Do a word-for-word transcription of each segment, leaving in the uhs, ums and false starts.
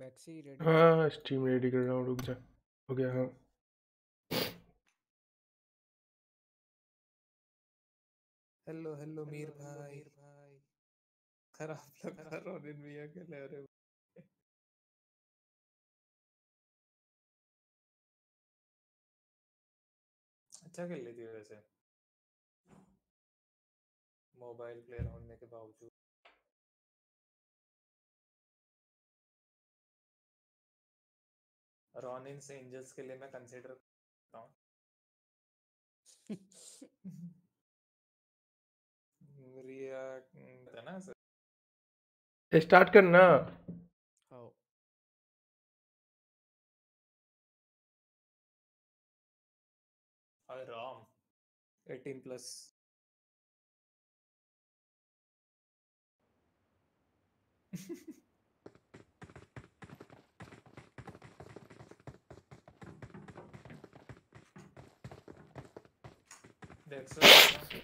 बैक्सी ready? हाँ stream ready कर रहा हूँ, रुक जा। हो गया हाँ। हेलो हेलो मीर भाई। खराब लग रहा रोनिन भैया के ले रहे हो। अच्छा खेल लेती है वैसे मोबाइल प्लेयर होने के बावजूद। रॉनिन से एंजल्स के लिए मैं कंसीडर करता हूँ। रिया है ना सर। स्टार्ट करना। हाँ अरे राम एटीन प्लस। देख sir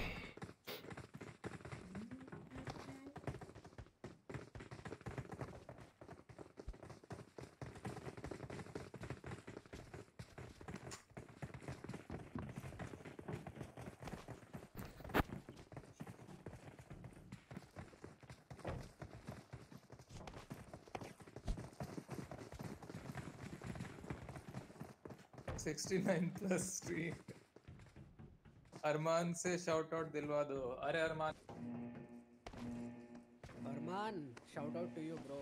sixty nine plus streak. Armaan से शाउट आउट दिलवा दो। अरे Armaan Armaan shout out to you bro.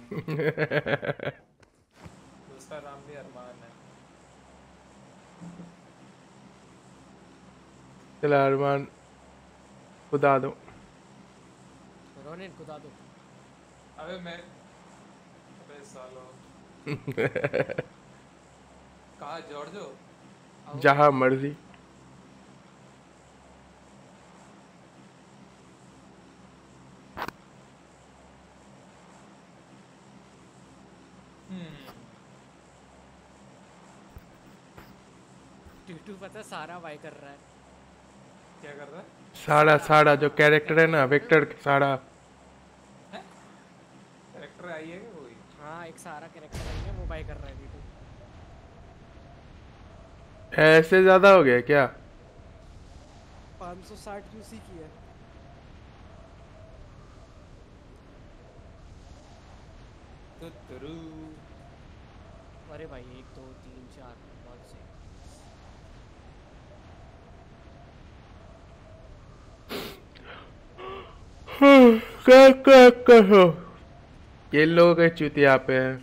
दूसरा नाम भी अरमान है। चला अरमान खुदा दो। रोनिन खुदा दो। अबे मैं अबे सालो कहा जॉर्जो जहाँ मर्जी। टीटू पता सारा वाई कर रहा है। क्या कर रहा है? साड़ा साड़ा जो कैरेक्टर है ना वेक्टर साड़ा। कैरेक्टर आई है क्या कोई? हाँ एक सारा कैरेक्टर आई है वो वाई कर रहा है टीटू। ऐसे ज्यादा हो गया क्या? पाँच सौ साठ यूसी की है। तुतरू अरे भाई एक दो तीन चार बहुत सही। क्या क्या कहो ये लोग चुतिया पे है।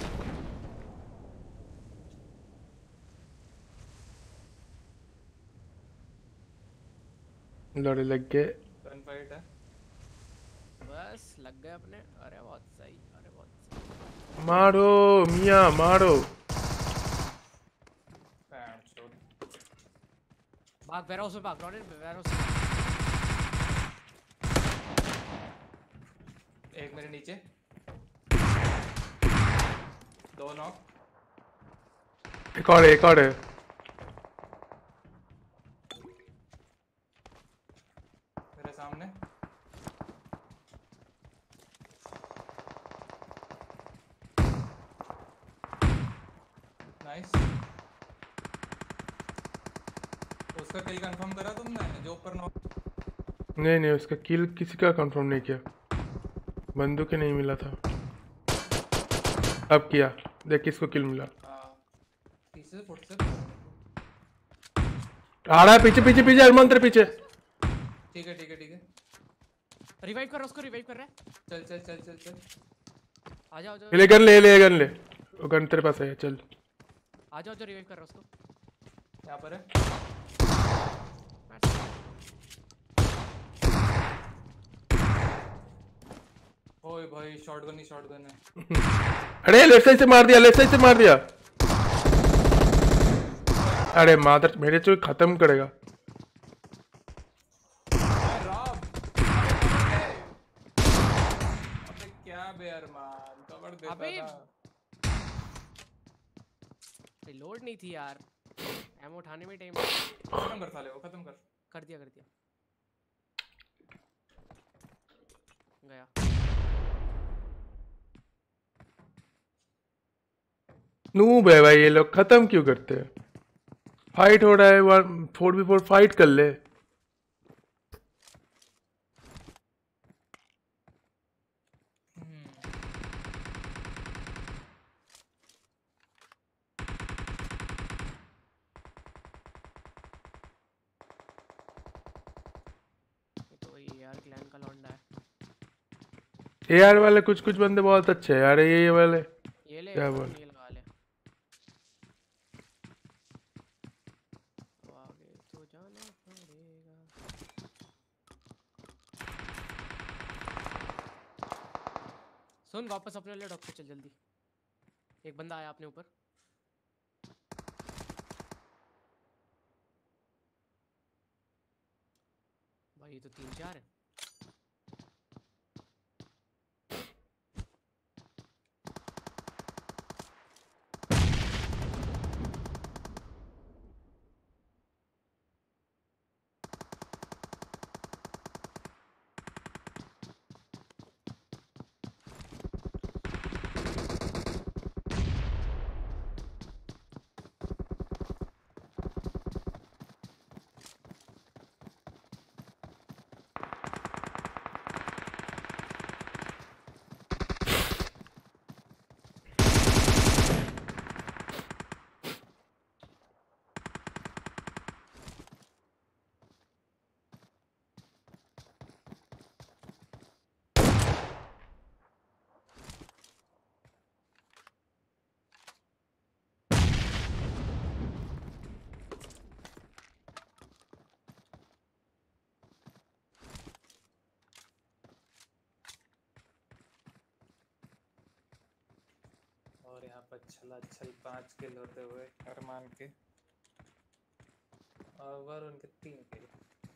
लड़े लग गए। गन फाइट है बस लग गए अपने। अरे बहुत सही अरे बहुत सही। मारो मियाँ मारो। भाग वेयरहाउस में भाग रोनिन वेयरहाउस में। एक मेरे नीचे दो नॉक। एक और एक और है। मेरे सामने नाइस। उसका किल कंफर्म करा तुमने जो ऊपर नॉक? नहीं नहीं उसका किल किसी का कंफर्म नहीं किया। बंदूक ही नहीं मिला था। अब किया देख किसको किल मिला। पीछे फुट से आ रहा है पीछे पीछे पीछे अरमान तेरे पीछे। ठीक है ठीक है ठीक है। रिवाइव कर उसको रिवाइव कर रहा है। चल चल चल चल चल आ जाओ जाओ। ले गन ले ले गन ले। वो गन तेरे पास है चल। आ जाओ जो रिवाइव कर रहा उसको। यहाँ पर है। ओए भाई शॉटगन ही शॉटगन है। अरे लेफ्ट साइड से मार दिया लेफ्ट साइड से मार दिया। अरे मादर मेरे तो खत्म करेगा। अबे क्या बे अरमान कवर देता अबे था। रिलोड नहीं थी यार। एमो उठाने में टाइम खत्म कर साले वो खत्म कर। कर दिया कर दिया गया। नूब है भाई ये लोग, खत्म क्यों करते हैं? फाइट हो रहा है, one four B four fight कर ले। हम्म, ये तो वही यार क्लैन का लौंडा है। एआर वाले कुछ कुछ बंदे बहुत अच्छे हैं यार, ये ये वाले ये ले क्या वरुण, बोल। ये लगा ले। तो आगे तो जाना पड़ेगा। सुन वापस अपने वाले डॉग पे चल जल्दी। एक बंदा आया अपने ऊपर। भाई ये तो तीन चार है। और यहाँ पर छला छल पांच किल होते हुए अरमान के, और वरुण के तीन किल।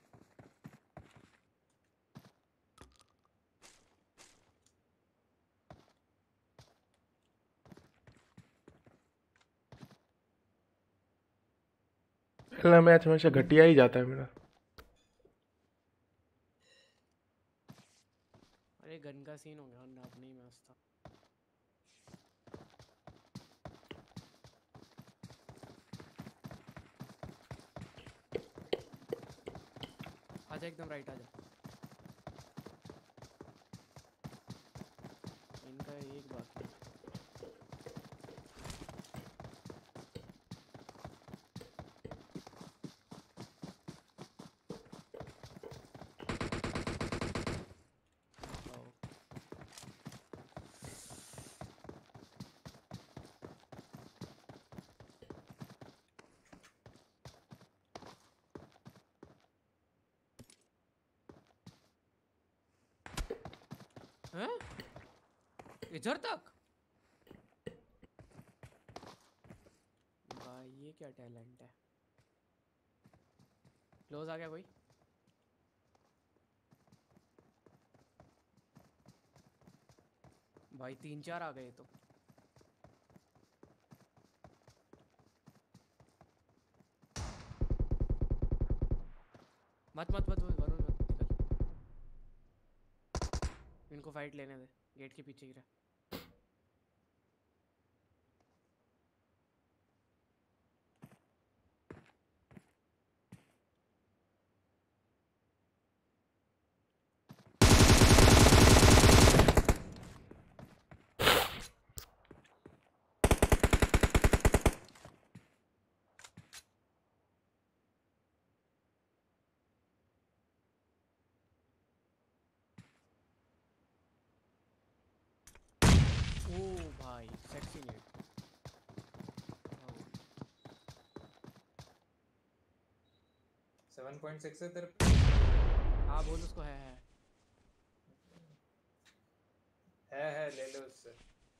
पहला मैच हमेशा घटिया ही जाता है मेरा। अरे गन का सीन हो गया ना, अब नहीं मैच था। आजा एकदम राइट आजा। इनका एक बात है। आओ। हैं? इधर तक? भाई ये क्या टैलेंट है। क्लोज आ गया कोई। भाई तीन चार आ गए तो। मत मत मत मत वरुण मत निकल। इनको फाइट लेने दे, गेट के पीछे ही रह। ओ भाई sexy net. Seven point six है तेरे पे? हाँ बोल उसको है है। है है ले लो उससे।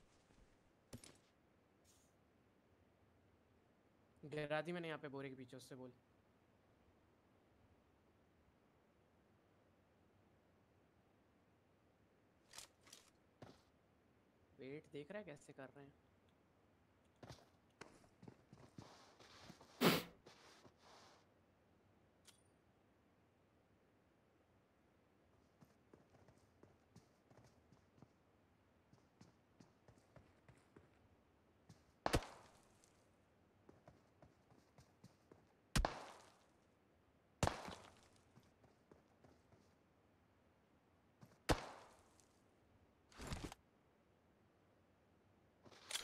गिरा दी मैंने यहाँ पे बोरे के पीछे, उससे बोल। वेट देख रहा है कैसे कर रहे हैं।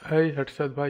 है हर्षद भाई।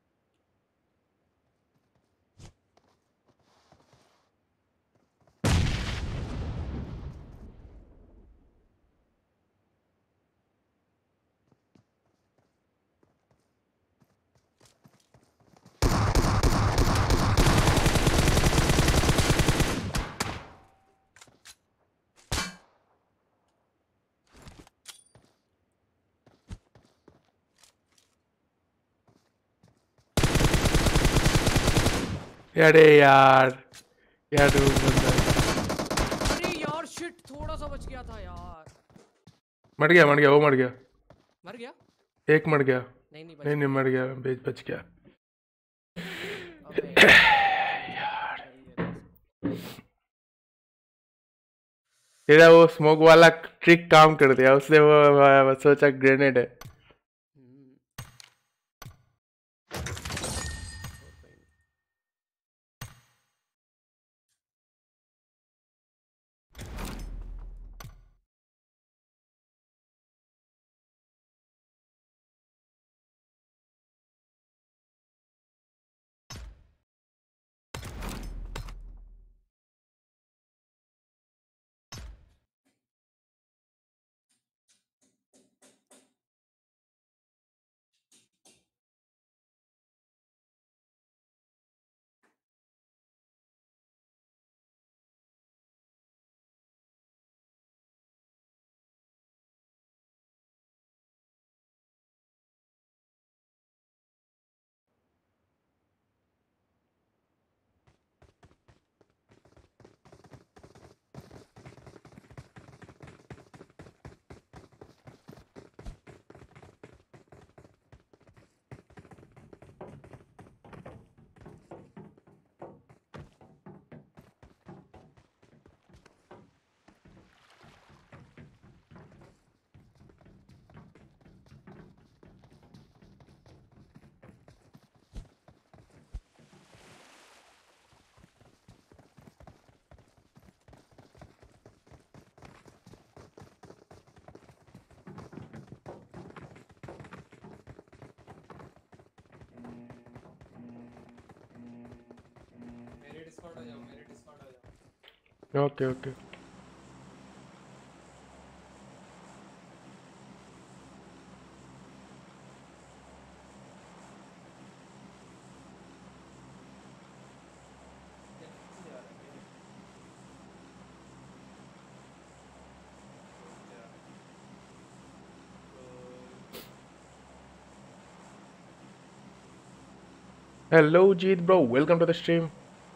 अरे यार यार वो बंदा अरे यार शिट, थोड़ा सा बच गया था यार। मर गया, मर गया, वो मर गया, मर गया? एक मर गया। नहीं नहीं बच नहीं नहीं गया। मर गया, बेच बच गया। अबे यार तेरा वो स्मोक वाला ट्रिक काम कर दिया उसने, वो, वो, वो सोचा ग्रेनेड है। हम्म, छोड़ कोई नहीं। मेरे डिस्कॉर्ड आ जाओ, मेरे डिस्कॉर्ड आ जाओ। Okay okay. Hello Jeet bro, welcome to the stream.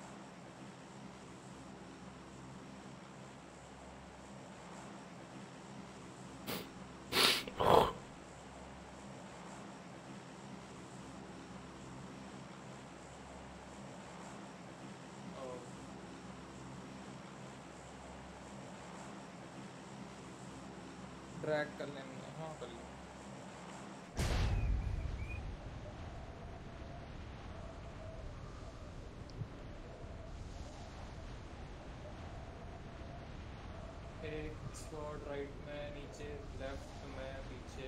Drag कर लेंगे, हाँ कर लेंगे। एक स्क्वाड राइट में, नीचे लेफ्ट में, पीछे।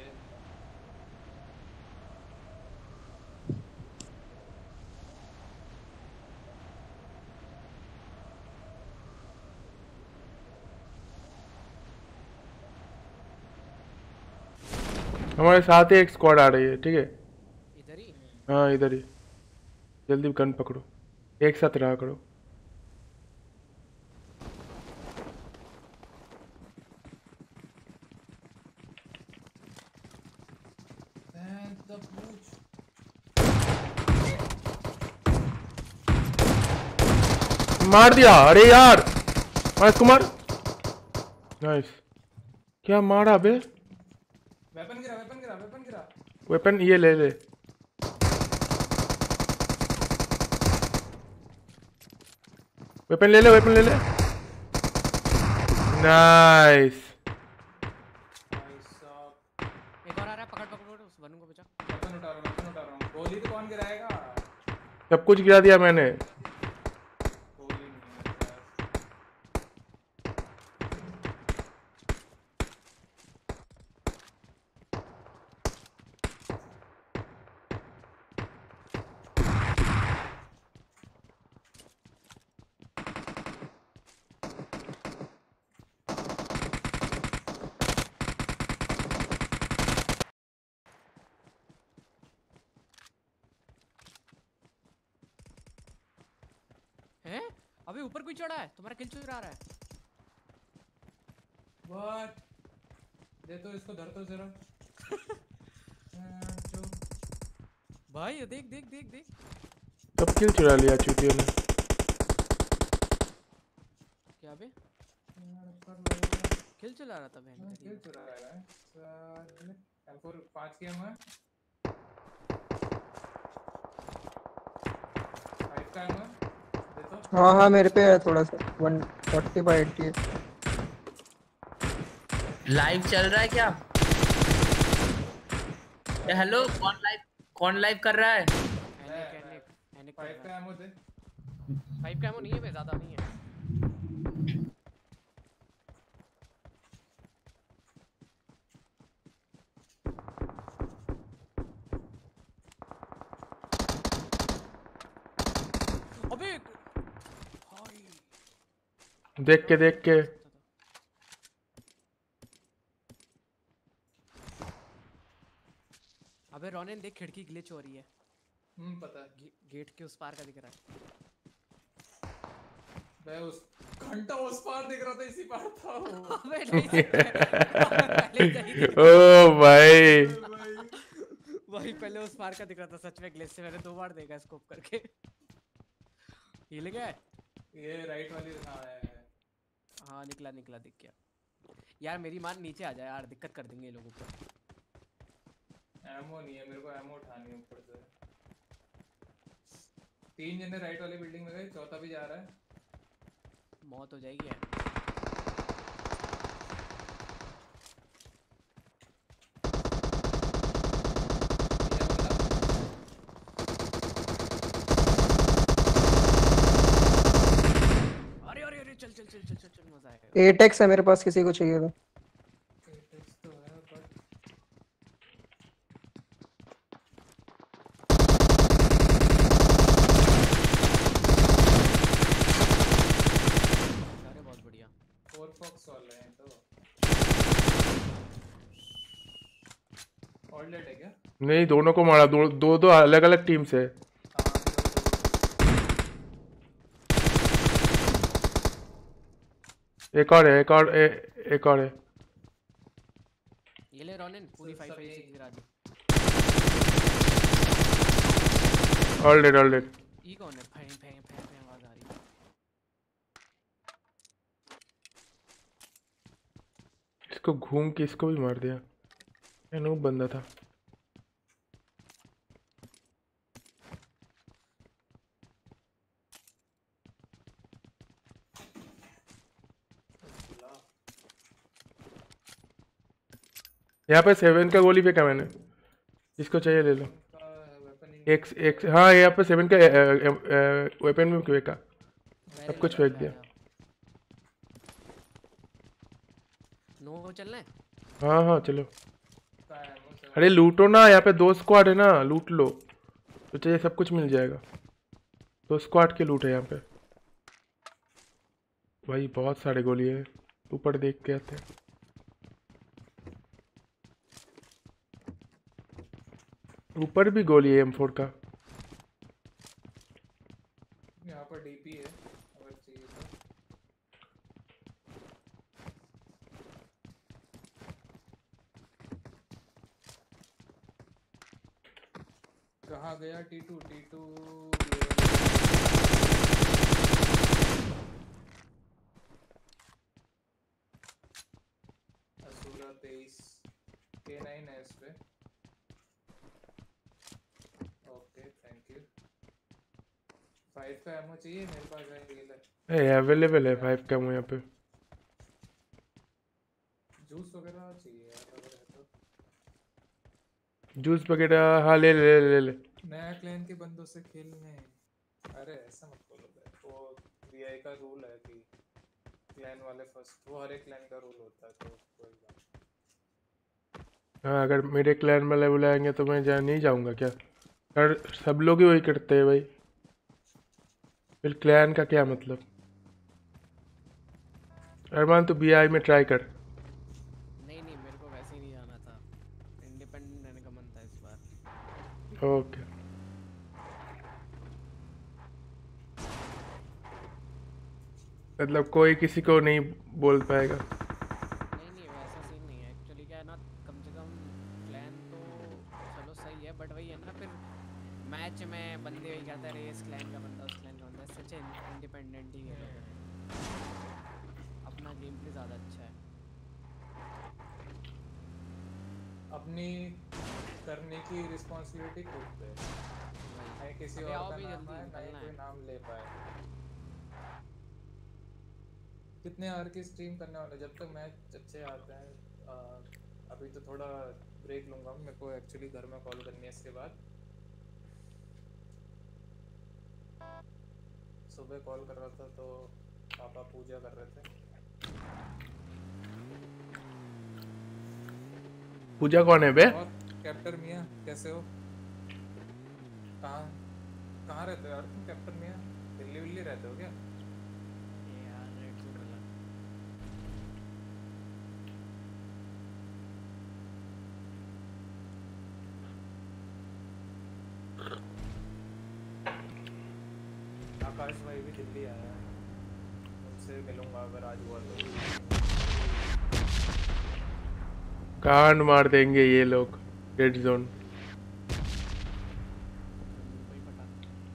हमारे साथ ही एक स्क्वाड आ रही है, ठीक है। इधर ही। हाँ इधर ही, जल्दी गन पकड़ो, एक साथ रहा करो। द पूछ मार दिया, अरे यार महेश कुमार, नाइस। क्या मारा बे? वेपन गिरा, वेपन गिरा, वेपन गिरा। वेपन ये ले ले, वेपन ले ले, वेपन ले ले। नाइस। एक और आ रहा है, पकड़ पकड़ उस बनू को बचा। वेपन उठा रहा हूँ, वेपन उठा रहा हूँ। गोली तो कौन गिराएगा? सब कुछ गिरा दिया मैंने। गोली नहीं है मेरे पास। ऊपर कोई चढ़ा है, तुम्हारा किल चुरा रहा है। व्हाट? दे तो इसको, धर तो जरा। जो भाई ये देख देख देख देख। कब किल चुरा लिया चूतियों ने? क्या बे? कर लो। किल चला रहा था बहन हाँ, का किल दीवा। चुरा रहा है साले। एम फोर पाँच के एम है, फाइव का एम है। दे तो। हाँ हाँ मेरे पे है थोड़ा सा one forty by eighty. Live चल रहा है क्या? ए, हेलो, कौन लाइव कौन लाइव कर रहा है? एनिक एनिक एनिक कर फाइव रहा का है। एमो दे। फाइव का एमो नहीं है बे, ज्यादा नहीं है। अबे भाई देख के देख के। अबे रोनिन देख, खिड़की ग्लिच हो रही है। हम्म पता है। गे, गेट के उस पार का दिख रहा है। मैं उस घंटा उस पार दिख रहा था, इसी पार था वो। अबे नहीं पहले सही दिख ओ भाई वही पहले उस पार का दिख रहा था सच में। ग्लिच से मैंने दो बार देखा स्कोप करके। हिल गया। ये राइट वाली, हाँ है, है। हाँ निकला निकला दिख गया। यार मेरी मान नीचे आ जाए यार, दिक्कत कर देंगे ये लोग ऊपर। एमो नहीं है मेरे को, एमो उठानी है ऊपर से। तीन जने राइट वाली बिल्डिंग में गए, चौथा भी जा रहा है। मौत हो जाएगी यार। अरे अरे अरे चल चल चल चल चल चल मजा आएगा। एट एक्स है मेरे पास, किसी को चाहिए तो। टेक्स्ट तो है बट अरे बहुत बढ़िया। फोर फॉक्स वाले हैं तो। ऑल डेड है क्या? नहीं, दोनों को मारा। दो दो, दो अलग अलग टीम से। एक और है, एक और ए, एक और है। ये ले रोनिन पूरी फाइव फाइव सिक्स गिरा दी। All dead all dead. ई कौन है? फैं फैं फैं फैं आवाज आ रही है। इसको घूम के इसको भी मार दिया। ये नूब बंदा था। यहाँ पे सेवन का गोली फेंका मैंने, जिसको चाहिए ले लो। एक एक हाँ, यहाँ पे सेवन का वेपन भी फेंका, सब कुछ फेंक दिया। नो चलना है। हाँ हाँ चलो। अरे लूटो ना, यहाँ पे दो स्क्वाड है ना, लूट लो तो चाहिए सब कुछ मिल जाएगा। दो स्क्वाड के लूट है यहाँ पे। भाई बहुत सारे गोली है, ऊपर देख के आते हैं। ऊपर भी गोली है एम फोर का। यहाँ पर डीपी है अगर चाहिए तो। कहाँ गया टी टू? टी टू सोलह तेईस के नाइन है इस पे। Okay thank you. फाइव का एमो चाहिए मेरे पास है, ये ले। ए अवेलेबल है फाइव का यहाँ पे। जूस वगैरह चाहिए यार अगर है तो। जूस वगैरह हाँ ले ले ले ले, ले। नया क्लैन के बंदों से खेलने। अरे ऐसा मत बोलो भाई, वो वीआई का रूल है कि क्लैन वाले फर्स्ट, वो हर एक क्लैन का रूल होता है तो कोई बात। हाँ अगर मेरे क्लैन वाले बुलाएंगे तो मैं जा नहीं जाऊंगा क्या? सर सब लोग ही वही करते हैं भाई, फिर क्लैन का क्या मतलब? अरमान तू बी आई में ट्राई कर। नहीं नहीं मेरे को वैसे ही नहीं जाना था, इंडिपेंडेंट रहने का मन था इस बार। ओके मतलब कोई किसी को नहीं बोल पाएगा। नहीं नहीं वैसा सीन नहीं है एक्चुअली। क्या है ना, कम से कम क्लैन तो चलो सही है, बट वही है ना फिर मैच में बंदे वही कहते हैं इस क्लैन का बंदा उस क्लैन का बंदा, सच इंडिपेंडेंट ही खेलो, अपना गेम प्ले ज़्यादा अच्छा है। अपनी करने की रिस्पॉन्सिबिलिटी खुद पे, नहीं किसी अबे और आओ का भी नाम जल्दी, आए, नहीं निकलना कोई है। नाम ले पाए। कितने आवर की स्ट्रीम करने वाले जब तक मैच अच्छे आते हैं? आ, अभी तो थोड़ा ब्रेक लूंगा, मेरे को एक्चुअली घर में कॉल करनी है इसके बाद। सुबह कॉल कर रहा था तो पापा पूजा कर रहे थे। पूजा कौन है बे? और कैप्टन मियाँ कैसे हो? कहाँ कहाँ रहते हो यार तुम कैप्टन मियाँ? दिल्ली विल्ली रहते हो क्या? ये यार रेड जोन वाला आकाश भाई भी दिल्ली आया है, उनसे मिलूंगा अगर आज हुआ तो। कांड मार देंगे ये लोग रेड जोन। कोई पता।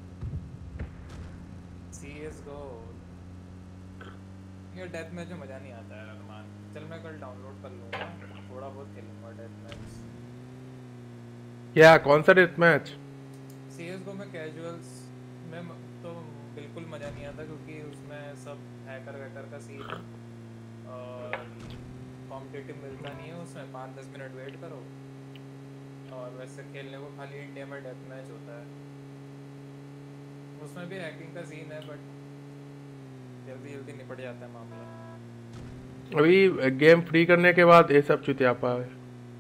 सी एस गो ये डेथ मैच में मज़ा नहीं आता है अरमान। चल मैं कल डाउनलोड कर लूँगा, थोड़ा बहुत खेलूँगा डेथ मैच। क्या कौन सा death match? C S go में कैजुअल्स में म- तो बिल्कुल मज़ा नहीं आता क्योंकि उसमें सब हैकर वैकर का सीन है और कॉम्पिटिटिव मिलता नहीं है उसमें। पाँच दस मिनट वेट करो और वैसे खेलने को खाली इंडिया में डेथ मैच होता है। उसमें भी हैकिंग का सीन है बट जल्दी जल्दी निपट जाता है मामला। अभी गेम फ्री करने के बाद ये सब चुतियापा है।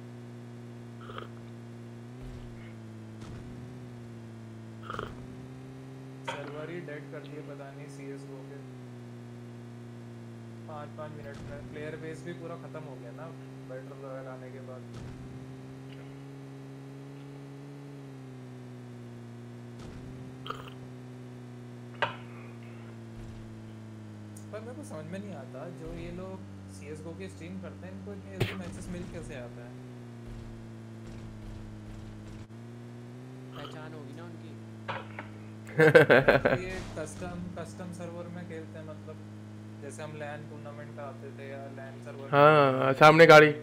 सर्वर ही डेड कर दिए पता नहीं सी एस गो के। पाँच पाँच मिनट में प्लेयर बेस भी पूरा ख़त्म हो गया ना बैटल रॉयल आने के बाद। पर मेरे को समझ में नहीं आता जो ये लोग सी एस गो की स्ट्रीम करते हैं इनको इतने जल्दी मैचेस मिल कैसे आता है? पहचान होगी ना उनकी। ये कस्टम कस्टम सर्वर में खेलते हैं, मतलब जैसे हम लैन टूर्नामेंट का आते थे या लैन सर्वर। हाँ सामने गाड़ी।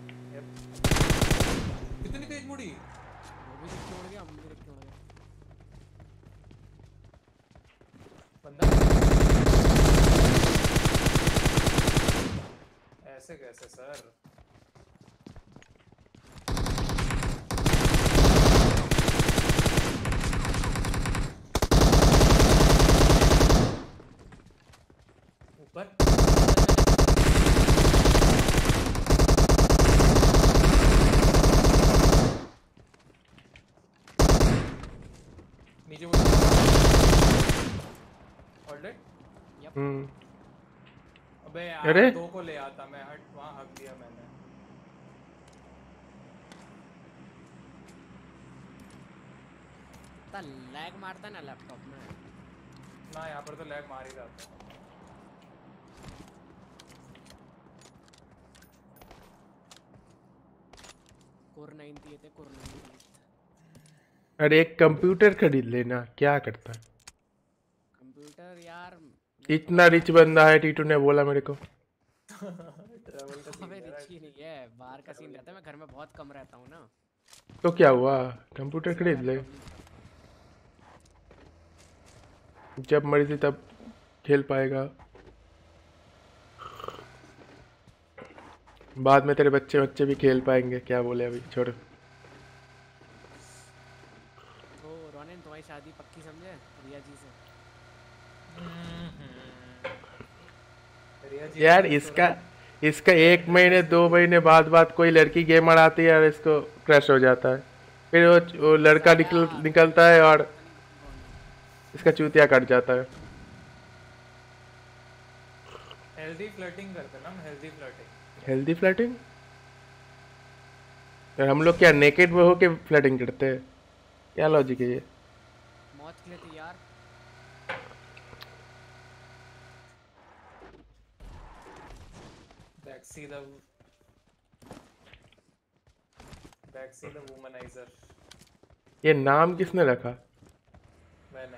कितनी तेज मुड़ी! वो भी देख के उड़ गया, हम भी देख के उड़ गए। बंदा ऐसे कैसे सर? ऊपर नीचे ऑलरेडी। हम्म। अबे यार अरे दो को ले आता मैं, हट वहाँ हक दिया मैंने। इतना लैग मारता है ना लैपटॉप में। ना यहाँ पर तो लैग मार ही रहा था। कोर नाइंटी थे, कोर नाइंटी। अरे एक कंप्यूटर खरीद लेना, क्या करता है? कंप्यूटर यार इतना रिच बंदा है, टीटू ने बोला मेरे को। ट्रैवल का हमें सीन है रिच ही नहीं है, बाहर का सीन रहता है, मैं घर में बहुत कम रहता हूँ ना। तो क्या हुआ, कंप्यूटर खरीद ले, जब मर्जी तब खेल पाएगा। बाद में तेरे बच्चे बच्चे भी खेल पाएंगे, क्या बोले अभी छोड़। तो रोनिन तुम्हारी शादी पक्की समझे रिया जी से? रिया जी यार ने इसका थोड़ा- इसका एक महीने दो महीने बाद बाद कोई लड़की गेम आती है और इसको क्रश हो जाता है, फिर वो, वो लड़का निकल निकलता है और इसका चूतिया कट जाता है। हेल्दी फ्लर्टिंग करते हैं ना हम, हेल्दी फ्लर्टिंग। Healthy flirting? यार हम लोग क्या नेकेड वो होके फ्लर्टिंग करते हैं? क्या लॉजिक है ये? मौत के लिए तैयार। Bexy the Bexy the womanizer. ये नाम किसने रखा? मैंने।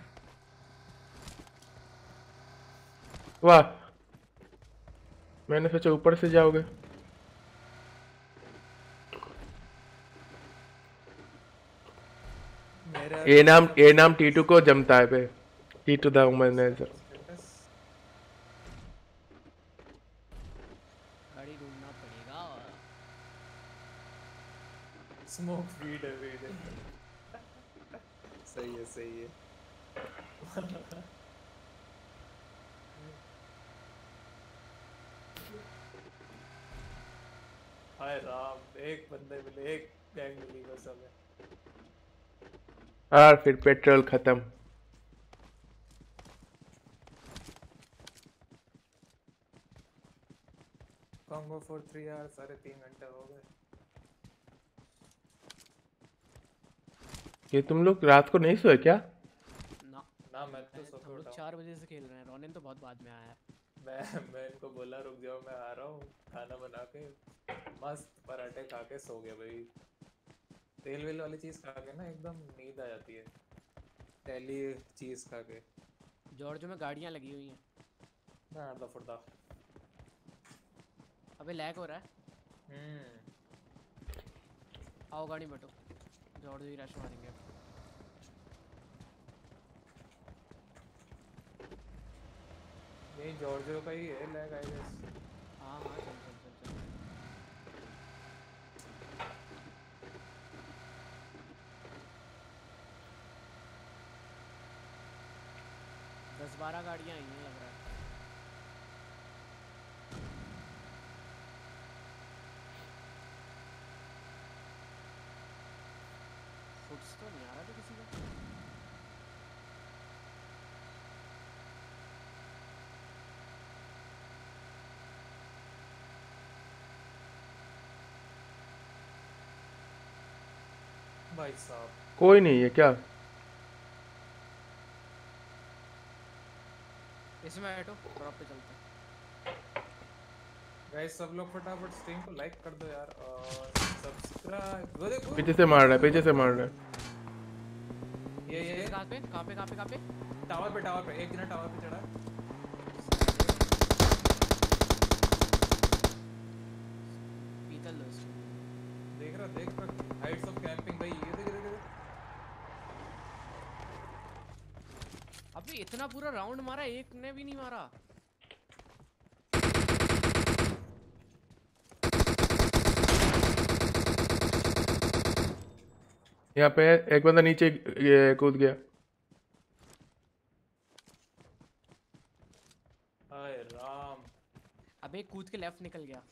वाह, मैंने सोचा ऊपर से जाओगे। मेरा ये नाम ये नाम टीटू को जमता है बे। Titu the womaniser. गाड़ी ढूंढना पड़ेगा। स्मोक वीड है वीड है। सही है सही है। हाय राम, एक बंदे मिले, एक गैंग मिली बस हमें। और फिर पेट्रोल खत्म। कॉम्बो फॉर थ्री आवर, साढ़े तीन घंटे हो गए। ये तुम लोग रात को नहीं सोए क्या? ना ना मैं तो मैं- सो के हम लोग उठा चार बजे से खेल रहे हैं। रोनिन तो बहुत बाद में आया है। मैं मैं इनको बोला रुक जाओ मैं आ रहा हूँ, खाना बना के मस्त पराठे खा के सो गया भाई। तेल वेल वाली चीज खा के ना एकदम नींद आ जाती है, तेली चीज खा के। जॉर्जो में गाड़ियां लगी हुई हैं। ना अर्धा फुर्दा। अबे लैग हो रहा है। हम्म आओ गाड़ी बैठो, जॉर्जो ही रश मारेंगे। यही जॉर्जियो का ही है लैग आई गेस। हाँ हाँ चल चल चल चल। दस बारह गाड़ियाँ आई हैं लग रहा है। फुट्स तो नहीं आ रहा था किसी का। भाई साहब कोई नहीं है क्या? इसमें बैठो, ड्रॉप पे चलते हैं। गाइस सब लोग फटाफट स्ट्रीम को लाइक कर दो यार और सब्सक्राइब। वो देखो पीछे से मार रहा है, पीछे से मार रहा है। ये ये कहाँ पे कहाँ पे कहाँ पे कहाँ पे? टावर पे टावर पे एक जना टावर पे चढ़ा है। पीतल लो इसको। देख रहा देख रहा हाइट्स ऑफ कैंपिंग भाई, ये देख देख देख। अबे इतना पूरा राउंड मारा, एक ने भी नहीं मारा। यहाँ पे एक बंदा नीचे ये कूद गया। हाय राम, अबे कूद के लेफ्ट निकल गया।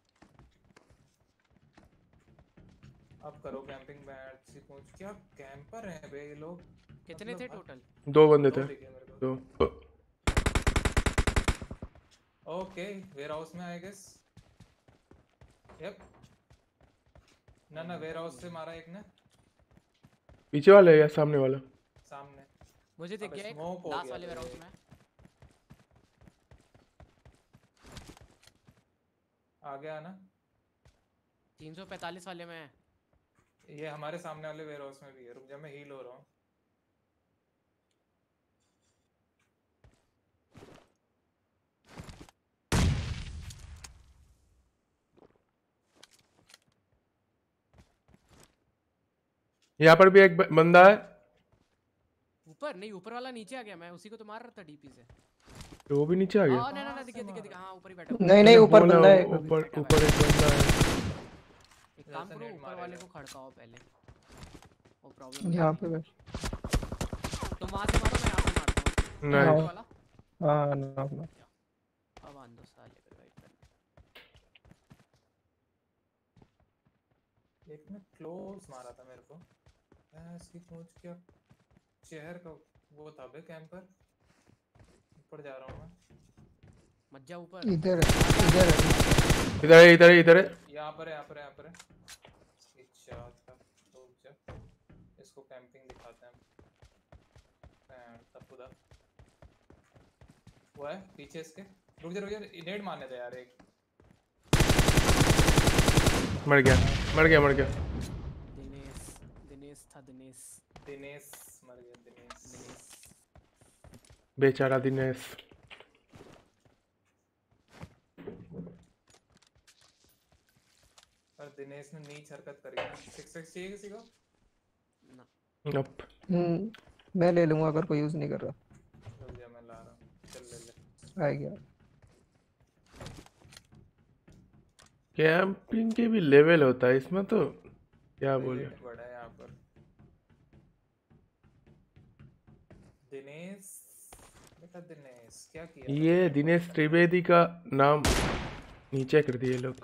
अब करो कैंपिंग बैट सी पहुंच। क्या कैंपर हैं बे ये लोग। कितने थे मतलब टोटल? दो बंदे दो थे। दिखे मेरे को। दो। ओके वेयर हाउस में आई गेस। यप ना ना वेयर हाउस से मारा एक ने पीछे वाला है या सामने वाला? सामने। मुझे दिख अबे गया एक smoke हो लास्ट गया वाले बे। वेयरहाउस में। आ गया ना तीन सौ पैंतालीस वाले में है। ये हमारे सामने वाले वेयर हाउस में भी है। रुक जा मैं हील हो रहा हूँ। यहाँ पर भी एक ब- बंदा है। ऊपर नहीं, ऊपर वाला नीचे आ गया। मैं उसी को तो मार रहा था डीपी से। तो वो भी नीचे आ गया। हाँ ना ना ना दिखे दिखे दिखे। हाँ ऊपर ही बैठा। नहीं नहीं ऊपर बोला, बंदा है। ऊपर ऊपर एक बंदा है। एक काम जैसे करो, नेट ऊपर वाले मारेगा। को खड़काओ पहले। वो प्रॉब्लम यहाँ पे बैठ। तुम वहां से मारो, मैं यहाँ से मारता हूँ। नहीं। ऊपर वाला हाँ ना ना। अब आन दो साले को रिवाइव करने। एक ने क्लोज मारा था मेरे को। ऐसी पहुंच क्या शहर का वो था बे कैंपर। ऊपर जा रहा हूँ मैं। मत जा ऊपर। इधर है, इधर है। इधर है इधर है इधर है। यहाँ पर है यहाँ पर है यहाँ पर है। अच्छा था तो जा इसको कैंपिंग दिखाते हैं। पैंट तब खुदा वो है पीछे इसके। रुक जा रुक जा नेट मारने दे यार एक। मर गया मर गया मर गया दिनेश दिनेश था दिनेश दिनेश मर गया दिनेश दिनेश बेचारा दिनेश। और दिनेश ने नीच हरकत करी है। सिक्स सिक्स चाहिए किसी को? ना नप हम्म, मैं ले लूंगा अगर कोई यूज नहीं कर रहा। रुक जा मैं ला रहा हूँ, चल ले ले। आ गया। कैंपिंग के भी लेवल होता है इसमें तो क्या बोले। रेट बड़ा है यहाँ पर। दिनेश बेटा दिनेश क्या किया? ये दिनेश त्रिवेदी का नाम नीचे कर दिए लोग।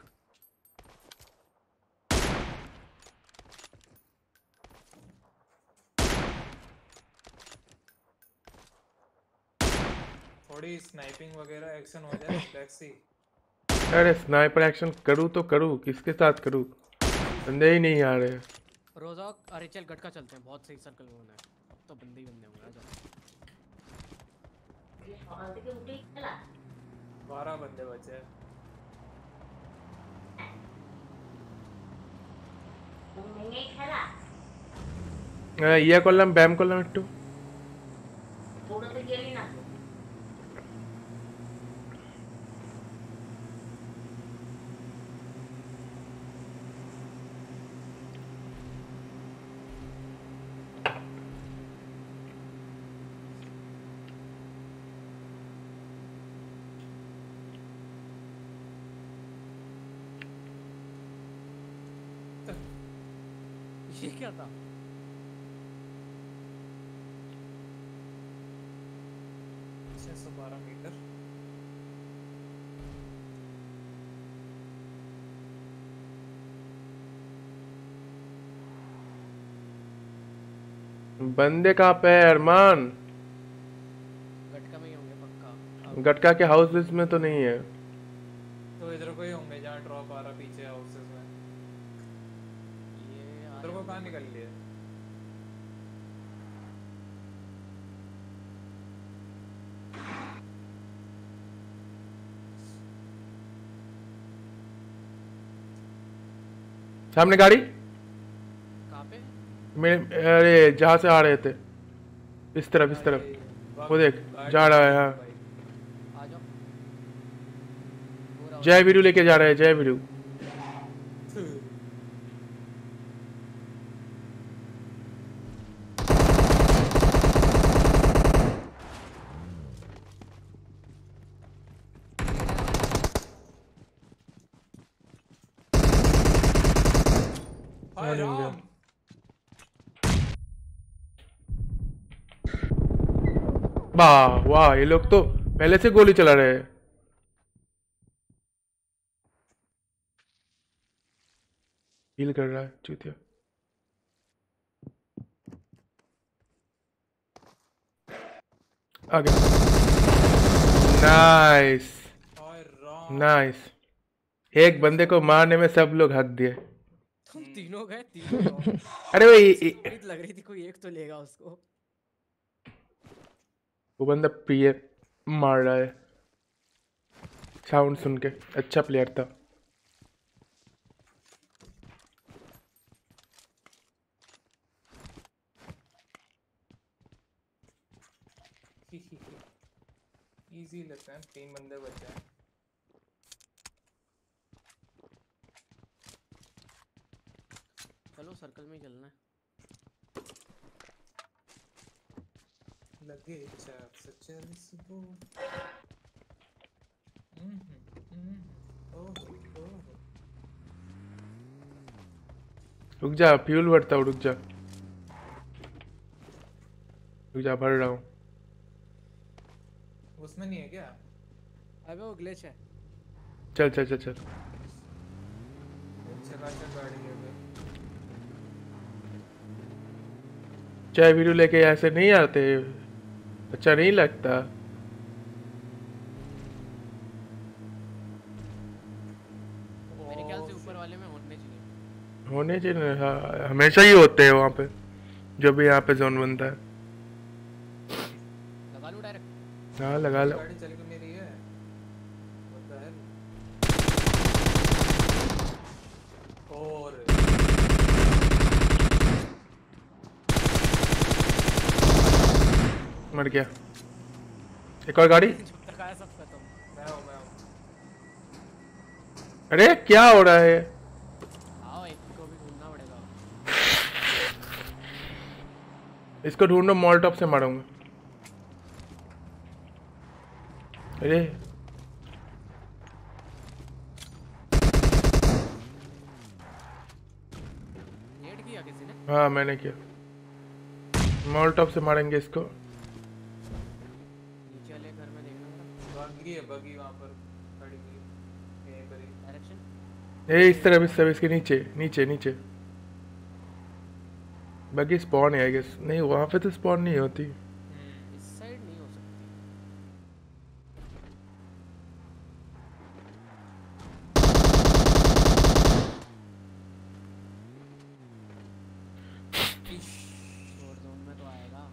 थोड़ी स्नाइपिंग वगैरह एक्शन हो जाए टैक्सी। अरे स्नाइपर एक्शन करूँ तो करूँ किसके साथ करूँ, बंदे ही नहीं आ रहे। रोज़ा अरे चल गटका चलते हैं, बहुत सही सर्कल में होना है। अब तो बंदे ही बंदे होंगे। आजा बारह बंदे बचे हैं। ইয়া করলাম ব্যায়াম করলাম একটু। ये क्या था? छह सौ बारह मीटर। बंदे कहाँ पे है अरमान? गटका में ही होंगे पक्का। गटका के हाउसेस में तो नहीं है। तो इधर को ही होंगे जहाँ ड्रॉप आ रहा पीछे हाउसेस में। ये इधर को कहाँ निकल लिए? सामने गाड़ी कहाँ पे? मेरे, अरे जहाँ से आ रहे थे इस तरफ इस तरफ वो देख जा रहा है। हाँ आ जाओ। पूरा जय वीरू लेके जा रहा है, जय वीरू। हाय राम। वाह वाह, ये लोग तो पहले से गोली चला रहे हैं। हील कर रहा है चूतिया। आ गया। नाइस हाय राम। नाइस। एक बंदे को मारने में सब लोग हक दिए। तुम तीनों गए तीनों जाओ। अरे भाई इ- उम्मीद लग रही थी कोई एक तो लेगा उसको। वो बंदा पीए मार रहा है साउंड सुन के। अच्छा प्लेयर था। इजी लगता है, तीन बंदे बचे हैं। चलो सर्कल में ही चलना है। लगे चाप से चल सुबह। हम्म हम्म ओह ओह। रुक जा, फ्यूल भरता हूँ, रुक जा रुक जा, भर रहा हूँ। उसमें नहीं है क्या? अबे वो ग्लिच है। चल चल चल चल। चला चल गाड़ी है। चाय वीडियो लेके ऐसे नहीं आते, अच्छा नहीं लगता। मेरे ख्याल से ऊपर वाले में होने चाहिए। होने चाहिए। हाँ, हमेशा ही होते हैं वहाँ पे जो भी यहाँ पे जोन बनता है। लगा लूँ डायरेक्ट। हाँ लगा लो। गाड़ी चल क्यों नहीं रही है? What the hell? मर गया। एक और गाड़ी। जब तक आया सब खत्म। मैं हूँ मैं हूँ। अरे क्या हो रहा है? आओ एक को भी ढूंढना पड़ेगा। इसको ढूंढो, मॉलटॉप से मारूंगा। अरे नेट किया किसी ने? हाँ मैंने किया। मॉलटॉप से मारेंगे इसको। नीचे वाले घर में देखना जरा। बगी है बगी वहाँ पर खड़ी हुई यहीं पर ही। डायरेक्शन। ए इस तरफ इस तरफ इसके नीचे नीचे नीचे। बाकी स्पॉन है आई गेस। नहीं वहाँ पे तो स्पॉन नहीं होती। हम्म। इस साइड नहीं हो सकती। छोड़ जोन में तो आएगा।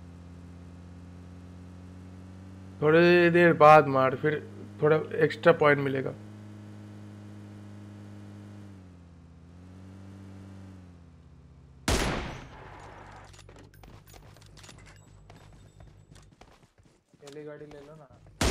थोड़ी देर बाद मार, फिर थोड़ा एक्स्ट्रा पॉइंट मिलेगा। पहली गाड़ी ले लो ना।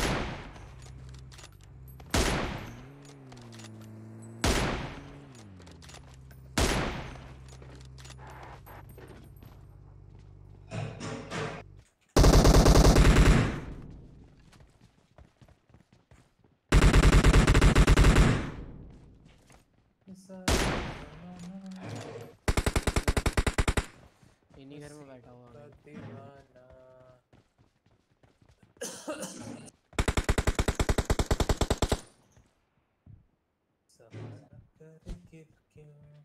इन्हीं घर में बैठा हुआ है। दीवाना सपना करके क्यों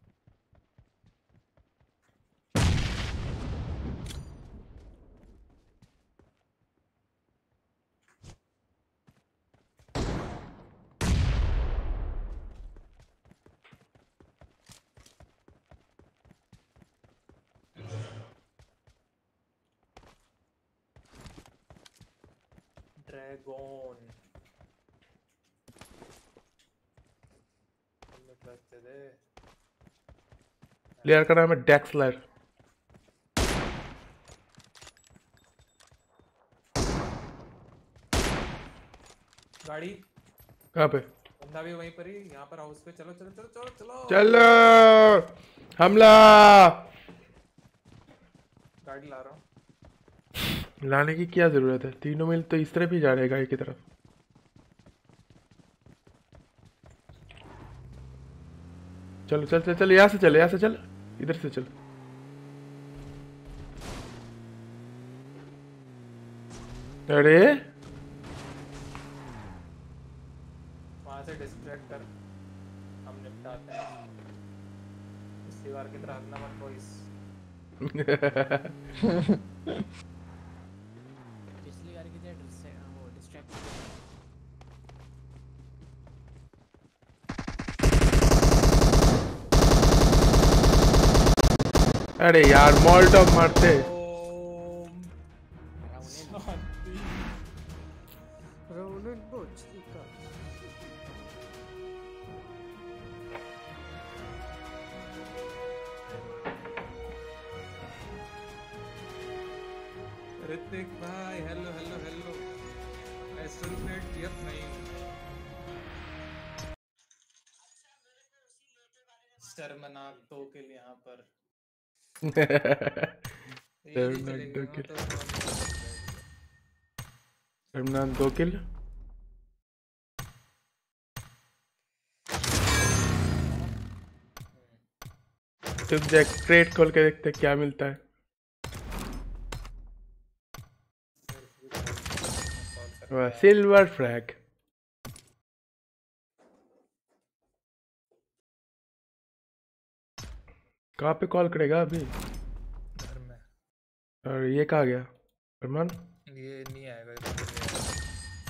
ड्रैगन बचते थे। प्लेयर का नाम है डेक्सलर। गाड़ी कहाँ पे? बंदा भी वहीं पर ही यहाँ पर हाउस पे। चलो चलो चलो चलो चलो चलो हमला। गाड़ी ला रहा हूँ। लाने की क्या जरूरत है? तीनों मिल तो इस तरफ ही जा रहे हैं गाड़ी की तरफ। चलो चल चल चल, यहाँ से चल, यहाँ से चल, इधर से चल। अरे वहां से डिस्ट्रैक्ट कर, हम निपटाते हैं। पिछली बार की तरह हगना मत बॉयज। पिछली बार की तरह डिस्ट्रैक्ट वो डिस्ट्रैक्ट। अरे यार मॉलटॉप मारते। ओम शांति। रोलन बोचकी का। ऋतिक भाई hello hello hello. Astronaut yup नहीं। शर्मनाक तो के लिए यहाँ पर ये नहीं शर्मनाक चलेगी दो वहाँ किल। तो। शर्मनाक दो किल। चुप जा, क्रेट खोल के देखते हैं क्या मिलता है। वाह, सिल्वर फ्रैग। कहाँ पे कॉल करेगा अभी? घर में और ये कहाँ गया अरमान? ये नहीं आएगा, ये तो चले आएगा।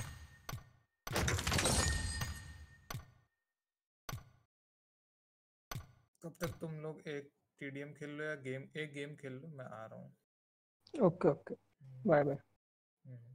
कब तक तुम लोग एक टीडीएम खेल लो या गेम, एक गेम खेल लो, मैं आ रहा हूँ। Okay okay, bye bye. Hmm.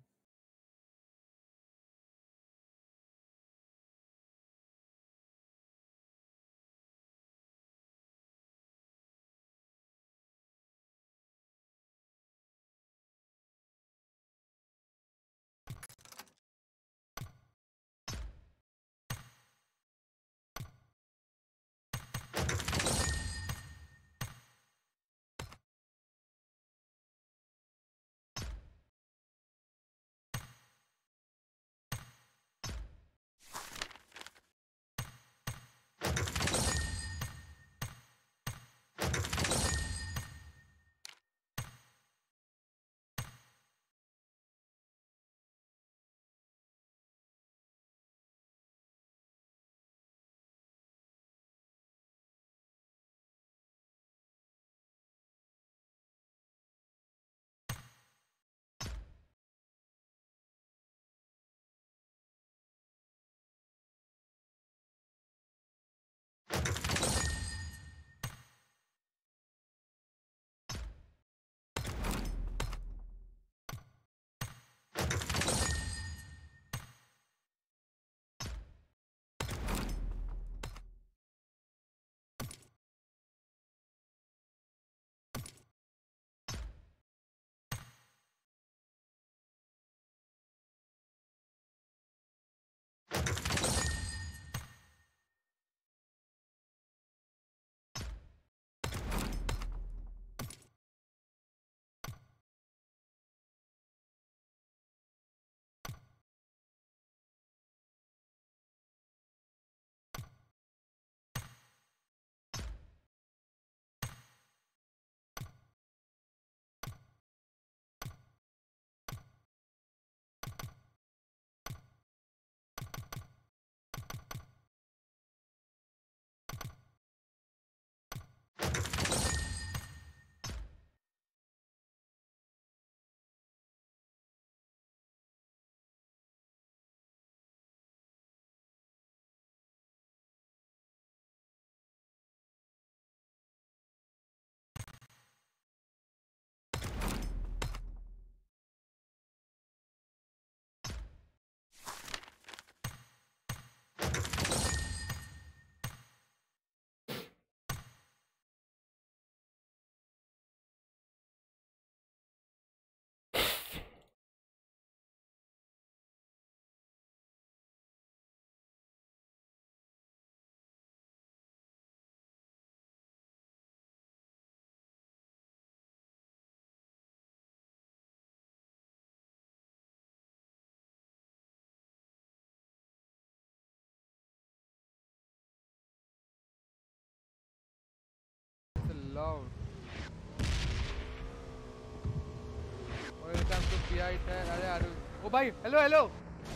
behind there. अरे अरे ओ भाई hello hello.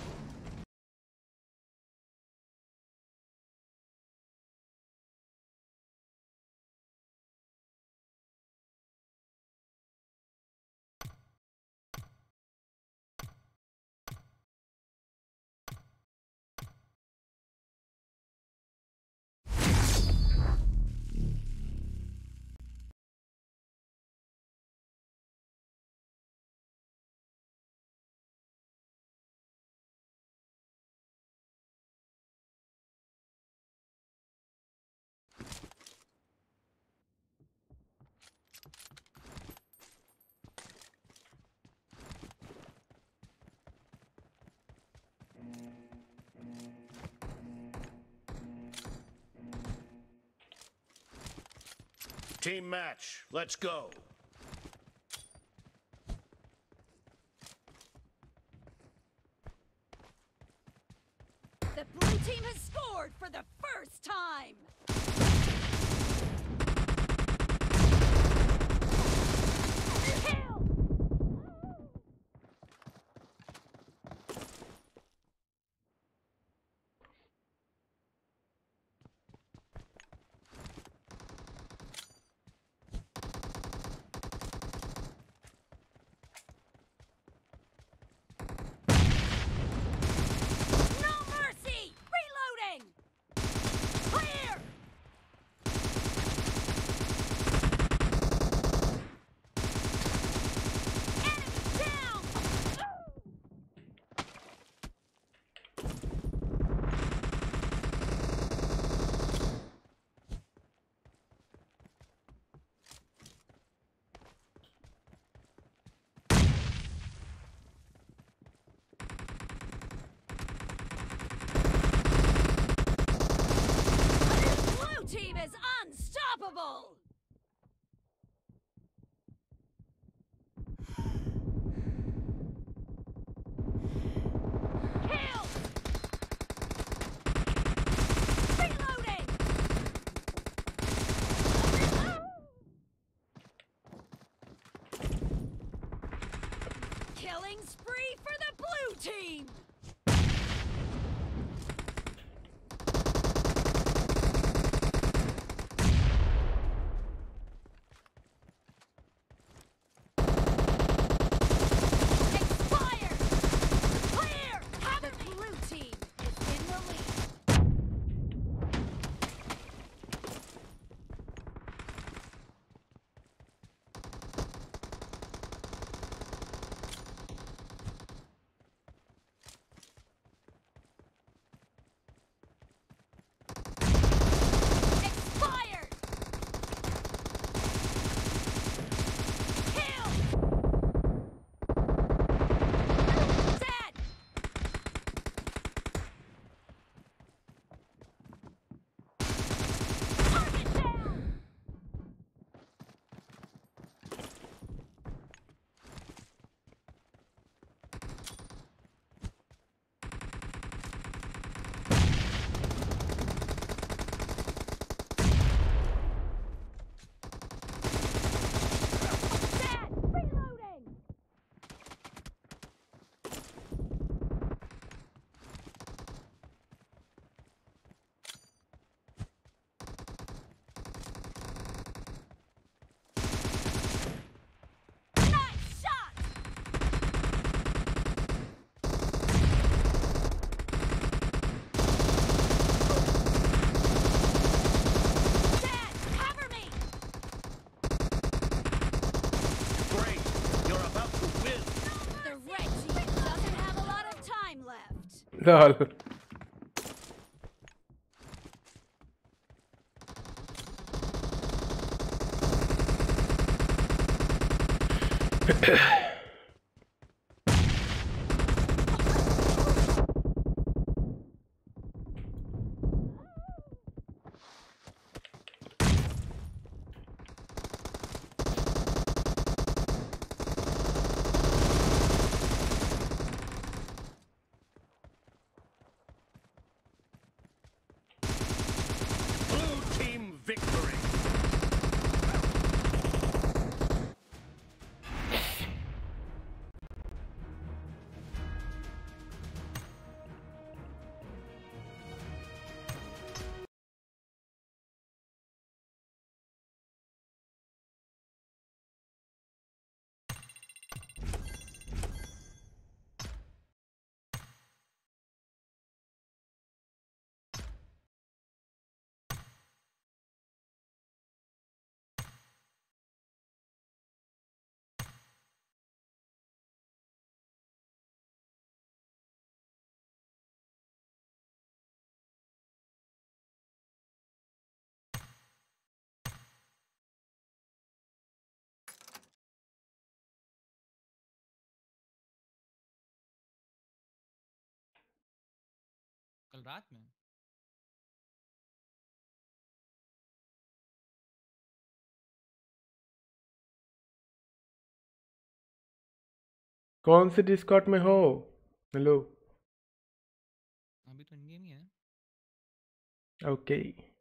Team match, let's go. The blue team has scored for the first time! Kill! No mercy! Reloading! Clear! Enemy down! Blue team is unstoppable! Kill! Reloading! Killing spree for the blue team! Expired! Clear! The blue team is in the lead. Expired! Kill! Dead! Target down! Dead! Reloading! Nice shot! Dead! Cover me! Great, you're about to win. The red team doesn't have a lot of time left. lol. Blue team victory. कल रात में कौन से Discord में हो? Hello. अभी तो इन game ही है। ओके।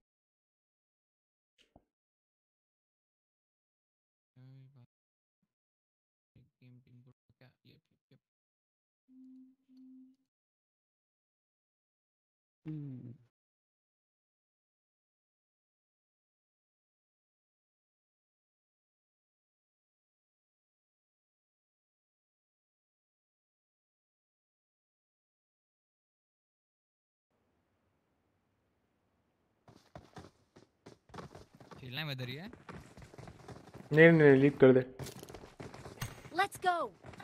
गेम पिन को क्या ये ये हम्म खेलना है इधर ही है। नहीं नहीं लीव कर दे। Let's go.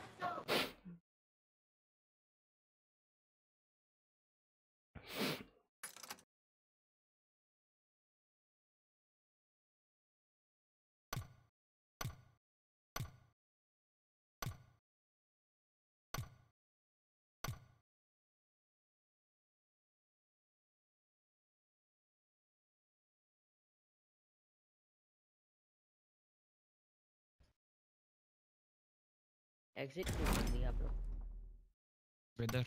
एग्जिट क्यों कर दिया आप लोग? वेदर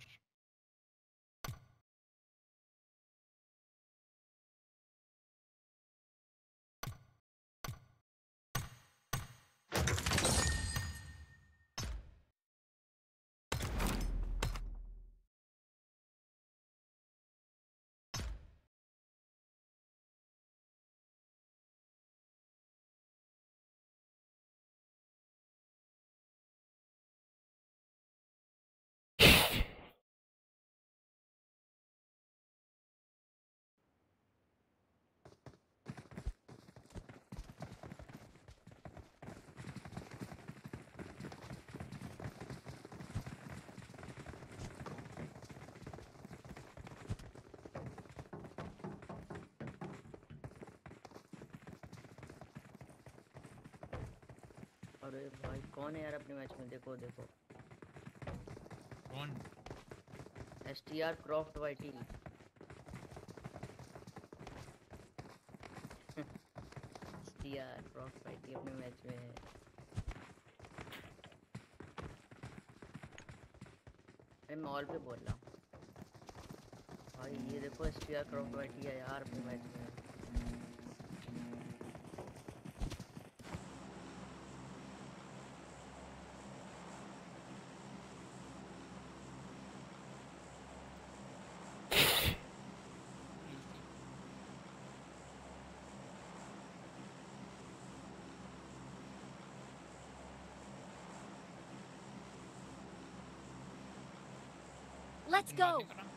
अरे भाई कौन है यार अपने मैच में? देखो देखो कौन? S T R Croft YT. S T R Croft YT अपने मैच में है। अरे मैं ऑल पे बोल रहा हूँ भाई। ये देखो S T R Croft YT है यार अपने मैच में। Let's तुम बात go. नहीं कर रहा?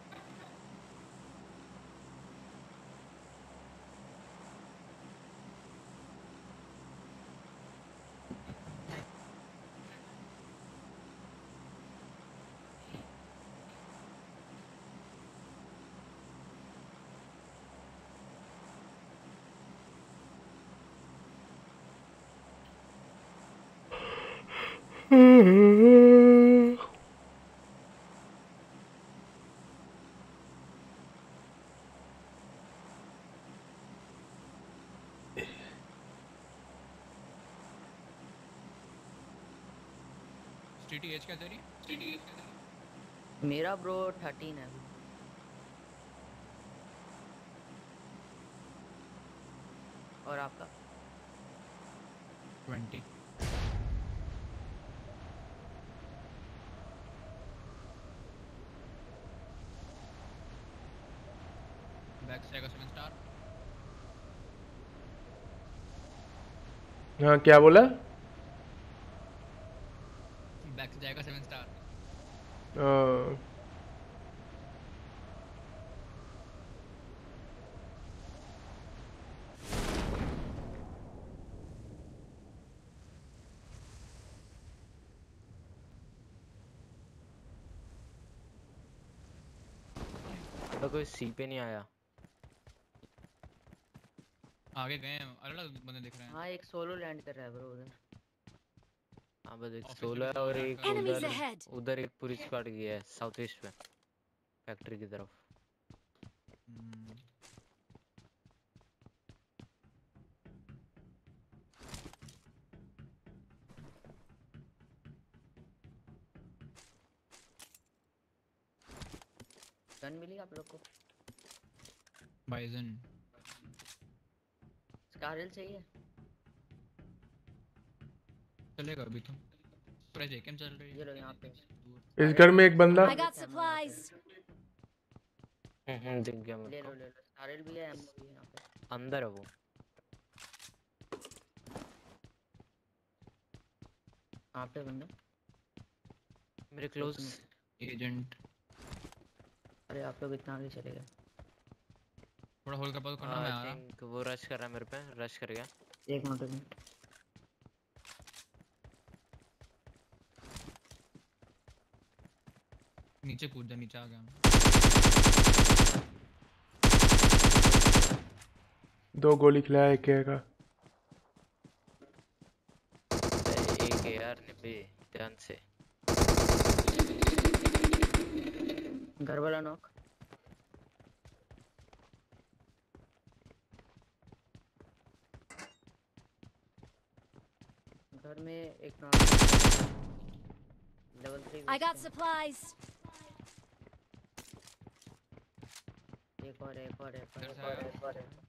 स्टीटी एज क्या दे रही है? स्टीटी एज क्या दे रही है? मेरा ब्रो थर्टीन है अभी। और आपका? ट्वेंटी। बैक से आएगा सेवन स्टार। हाँ क्या बोला? बैक से जाएगा सेवन स्टार। हाँ। तो कोई सी पे नहीं आया। आगे गए हैं, अलग अलग बंदे दिख रहे हैं। हाँ एक सोलो लैंड कर रहा है ब्रो उधर। हाँ बस एक Office सोलो है में और सोलो एक लैंड Enemies उधर ahead. उधर एक पूरी स्क्वाड गई है साउथ ईस्ट पे फैक्ट्री की तरफ। गन मिली आप लोग को? बाइजन स्कारल चाहिए? चलेगा अभी तो पूरा जेकेम चल रही है। ये लो यहाँ पे। इस घर में एक बंदा। I got supplies. हम्म दिख गया ले मेरे लो को। ले लो स्कारल भी है, एमओ भी है यहाँ पे। अंदर है वो। यहाँ पे बंदा मेरे क्लोज एजेंट। अरे आप लोग इतना आगे चले गए। थोड़ा होल्ड कर पाओ करना मैं आ रहा। थिंक वो रश कर रहा है मेरे पे, रश कर गया। एक मिनट एक मिनट। नीचे कूद जा, नीचे आ गया मैं। दो गोली खिलाया एक का। एक है यार निबे ध्यान से। घर वाला नॉक। घर में एक knock. Level three. I got supplies. एक और एक और एक और एक और एक और एक।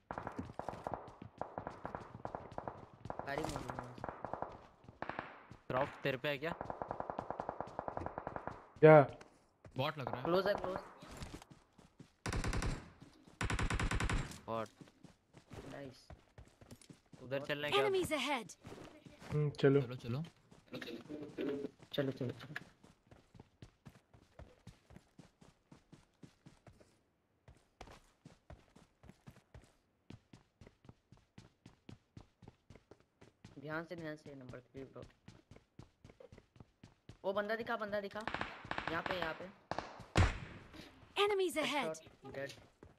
गाड़ी मौजूद है। क्रॉफ्ट तेरे पे है क्या? क्या? बॉट लग रहा है। क्लोज है क्लोज। बॉट। नाइस। उधर चलना है क्या? Enemies ahead. हम्म चलो चलो चलो चलो चलो चलो। ध्यान से ध्यान से नंबर थ्री ब्रो। वो बंदा दिखा बंदा दिखा यहाँ पे यहाँ पे। Enemies ahead. डेड।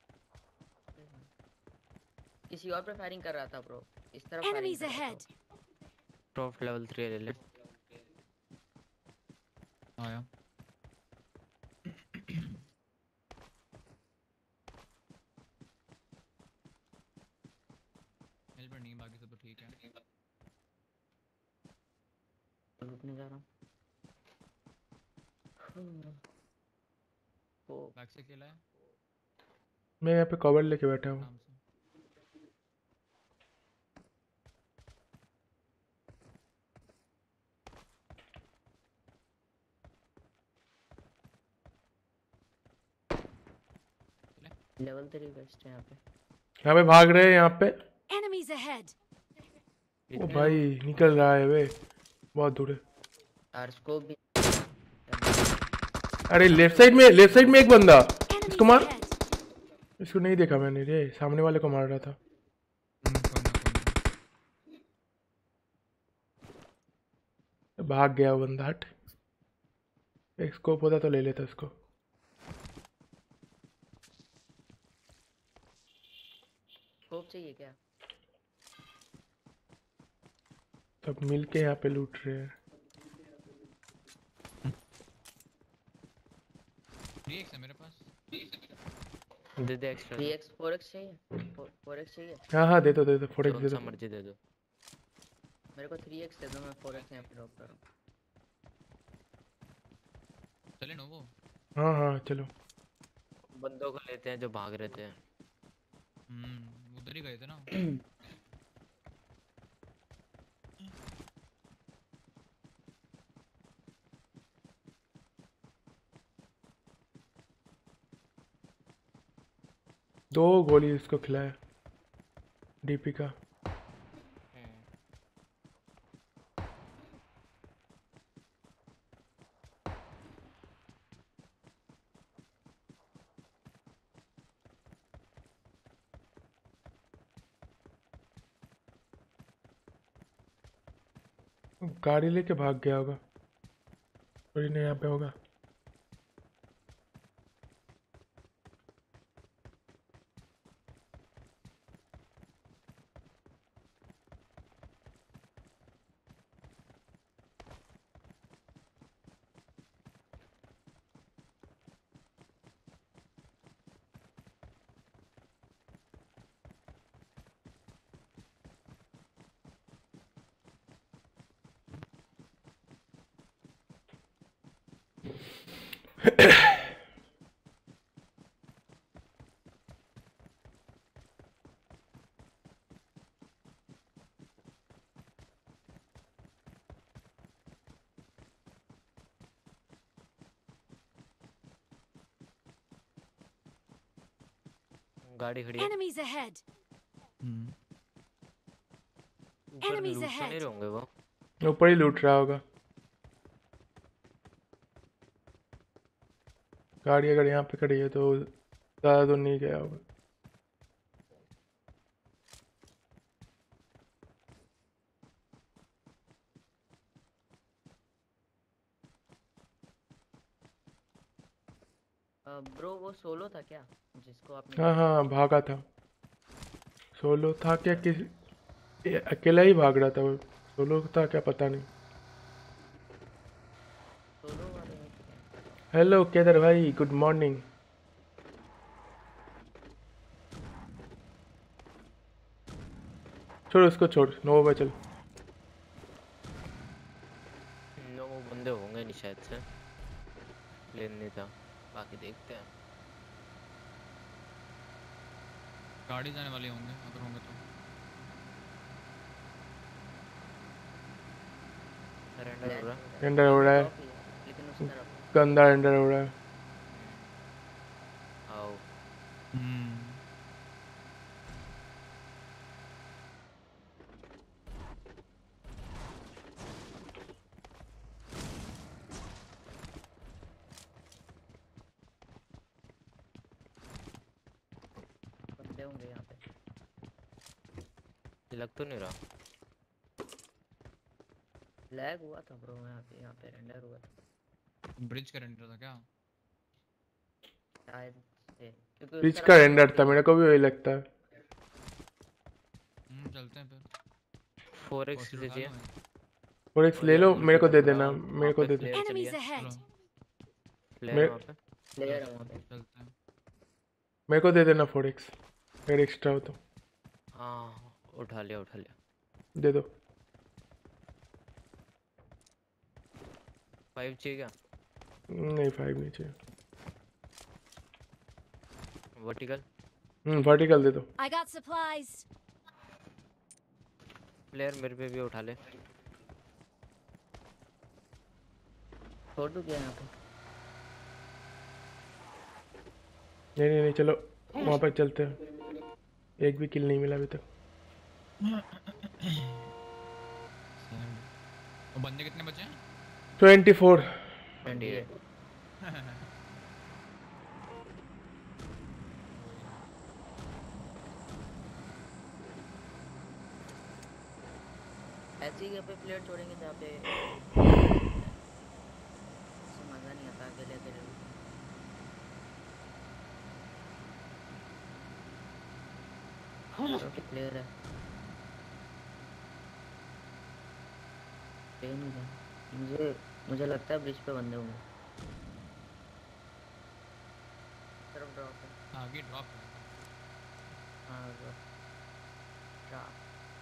किसी और पे फायरिंग कर रहा था ब्रो। इस तरफ Enemies ahead. Croft level three ले ले। आया। मेरे पर नहीं, बाकी सब तो ठीक है। लूटने जा रहा हूँ। वो बैक से खेला है मैं यहाँ पे कवर लेके बैठा हूँ। नाम से। लेवल थ्री बेस्ट है यहाँ पे। यहाँ पे भाग रहे हैं यहाँ पे। Enemies ahead. ओ भाई निकल रहा है वे, बहुत दूर है। और स्कोप भी। अरे लेफ्ट साइड में, लेफ्ट साइड में एक बंदा। Enemies इसको मार। ahead. इसको नहीं देखा मैंने रे, सामने वाले को मार रहा था। कोई ना कोई ना। भाग गया वो बंदा। हट, एक स्कोप होता तो ले लेता इसको। स्कोप चाहिए क्या? सब मिल के यहाँ पे लूट रहे हैं। थ्री एक्स है मेरे पास। दे दे extra. Three X four X चाहिए? फोर एक्स चाहिए? हाँ हाँ दे दो दे दो, फोर एक्स कौन दे सा दो। मर्जी दे दो। मेरे को थ्री एक्स दे दो, मैं फोर एक्स यहाँ पे ड्रॉप कर रहा हूँ। चले नो वो। हाँ हाँ चलो। बंदों को लेते हैं जो भाग रहे थे। हम्म उधर ही गए थे ना। दो गोली इसको खिलाया डीपी का। गाड़ी लेके भाग गया होगा, कोई नहीं यहाँ पे होगा। गाड़ी खड़ी है Enemies ahead. ऊपर Enemies लूट तो ahead. नहीं होंगे वो ऊपर ही लूट रहा होगा। गाड़ी अगर यहाँ पे खड़ी है तो ज़्यादा दूर नहीं गया होगा। ब्रो वो सोलो था क्या जिसको आपने हाँ हाँ भागा था। सोलो था क्या किस ये अकेला ही भाग रहा था वो। सोलो था क्या पता नहीं। सोलो वाले में क्या? हेलो केदर भाई गुड मॉर्निंग। छोड़ उसको छोड़ नो बा चल। नौ बंदे होंगे नहीं शायद से प्लेन नहीं था बाकी देखते हैं गाड़ी जाने वाले होंगे अगर होंगे तो सरेंडर हो रहा है रेंडर हो रहा है लेकिन उस तरफ गंदा रेंडर हो रहा है। आओ हम्म बंदे होंगे यहाँ पे। लग तो नहीं रहा लैग हुआ था ब्रो यहाँ पे यहाँ पे रेंडर हुआ था ब्रिज का रेंडर था क्या शायद से क्योंकि उस ब्रिज तरफ का रेंडर था मेरे को भी वही लगता है। हम्म चलते हैं फिर फोर एक्स Posture उठा लीजिए लो भाई। और एक ले लो मेरे को दे देना मेरे को दे दे। Enemies ahead. प्लेयर मैं- वहाँ पे प्लेयर है वहाँ पे चलते हैं मेरे को दे देना फोर एक्स अगर एक्स्ट्रा हो तो हाँ उठा लिया उठा लिया दे दो। फाइव चाहिए क्या नहीं फाइव नहीं चाहिए। वर्टिकल हम्म वर्टिकल दे दो। I got supplies. प्लेयर मेरे पे भी उठा ले छोड़ दूँ क्या यहाँ पे नहीं नहीं नहीं चलो वहाँ पर चलते हैं। एक भी किल नहीं मिला अभी तक। और बंदे कितने बचे हैं ट्वेंटी फोर। ट्वेंटी एट ऐसी जगह पे प्लेयर छोड़ेंगे जहाँ पे उससे मजा नहीं आता अकेले अकेले ओके प्लेयर है ट्रेन में जा। मुझे मुझे लगता है ब्रिज पे बंदे होंगे तरफ ड्रॉप है आगे ड्रॉप है हाँ ड्रॉप ड्रॉप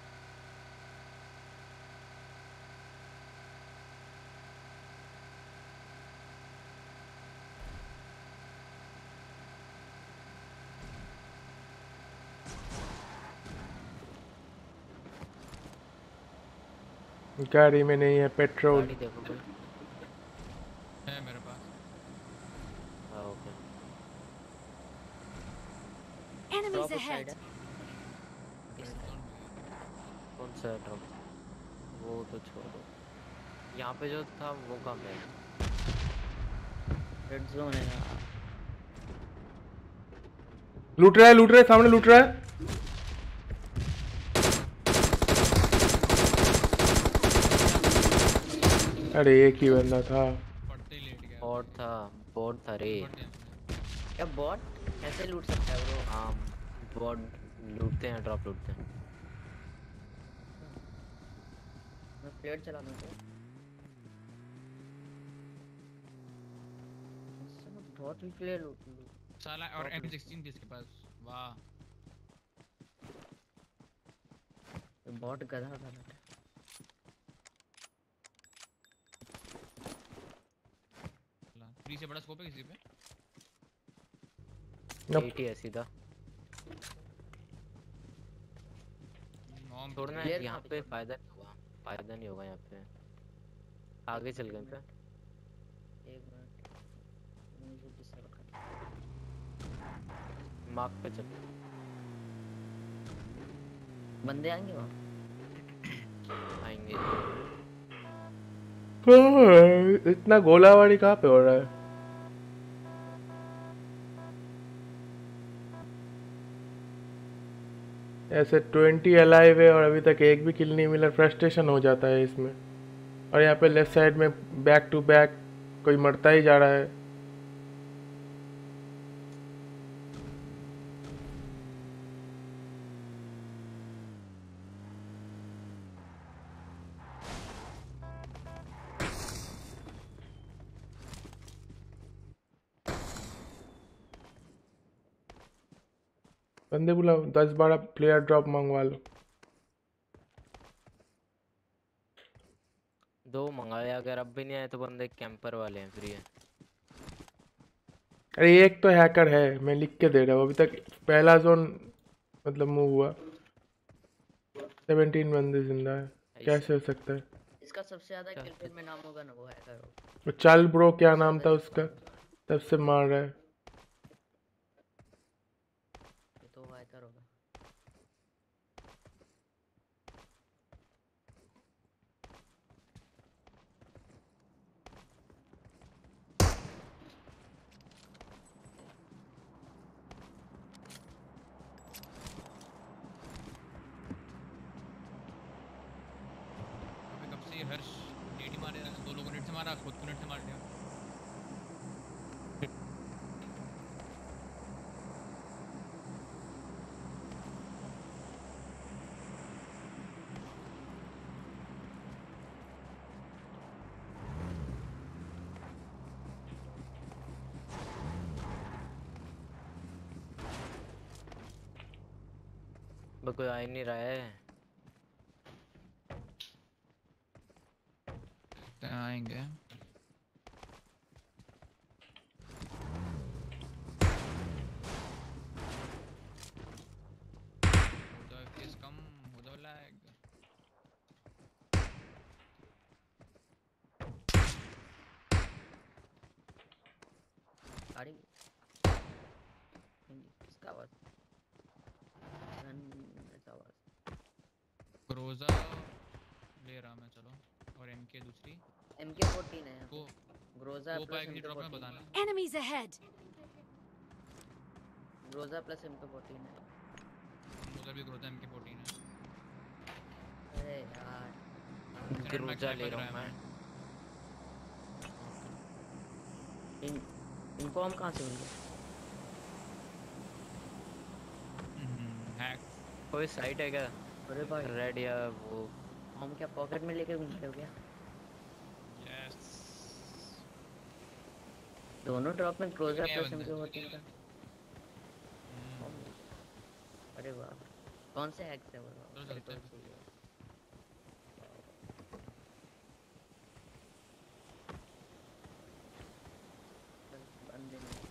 गाड़ी में नहीं है पेट्रोल। गाड़ी देखो कोई है मेरे पास हाँ ओके Enemies ड्रॉप उस साइड ahead. है इस साइड कौन सा ड्रॉप वो तो छोड़ो यहाँ पे जो था वो कहाँ पे है रेड जोन है यहाँ लूट रहा है लूट रहा है सामने लूट रहा है। अरे एक ही बंदा था। पड़ते ही लेट गया बॉट था बॉट था रे पड़ गया। क्या बॉट कैसे लूट सकता है ब्रो हाँ बॉट लूटते हैं ड्रॉप लूटते हैं मैं प्लेयर चला दूँ तो बहुत भी प्लेयर लूट लूट साला और एम सिक्सटीन भी इसके पास वाह बॉट गधा था बेटा थ्री से बड़ा स्कोप है किसी पे एटी है सीधा नॉम छोड़ना Player है यहाँ कहाँ पे पे फायदा नहीं होगा फायदा नहीं होगा यहाँ पे आगे चल गए पे एक मिनट मुझे किससे रखा मार्क पे चल। बंदे आएंगे वहाँ? आएंगे। इतना गोलाबारी कहाँ पे हो रहा है? ऐसे ट्वेंटी अलाइव है और अभी तक एक भी किल नहीं मिला, फ्रस्ट्रेशन हो जाता है इसमें। और यहाँ पे लेफ्ट साइड में बैक टू बैक कोई मरता ही जा रहा है। बंदे बुलाओ, दस बारह प्लेयर ड्रॉप मंगवा लो। दो मंगाए, अगर अब भी नहीं आए तो बंदे कैंपर वाले हैं, फ्री है। अरे एक तो हैकर है, मैं लिख के दे रहा हूँ। अभी तक पहला जोन मतलब मूव हुआ, सेवनटीन बंदे जिंदा है, कैसे हो सकता है? इसका सबसे ज्यादा किल फिर में नाम होगा ना, वो हैकर हो। वो चल ब्रो क्या नाम था उसका, तब से मार रहा है। ये तो हैकर होगा। अबे कब से ये हर्ष नेट ही मारे, दो लोगों ने नेट से मारा, खुद को नेट से मार दिया। बस कोई आ ही नहीं रहा है। आएंगे। हो जाओ एफ पी एस कम, हो जाओ लैग। गाड़ी इसका आवाज, गन का आवाज। ग्रोजा ले रहा मैं, चलो। और एमके दूसरी एम के फोर्टीन है वो ग्रोजा वो प्लस पाएगी एम के ड्रॉप में फोर्टीन। बताना। Enemies ahead. Groza plus M K fourteen है। उधर भी ग्रोजा एमके फोर्टीन है। अरे यार ग्रोजा ले रहा हूँ मैं। इन इनको हम कहाँ से मिलेंगे? हैक कोई साइट है क्या? अरे भाई रेड या वो हम क्या पॉकेट में लेके घूमते हो क्या? यस दोनों ड्रॉप में ग्रोजा क्या प्लस एम बंदे? के फोर्टीन का। अरे वाह, कौन से हैक्स है वो? चलो चलते हैं। बंदे नहीं।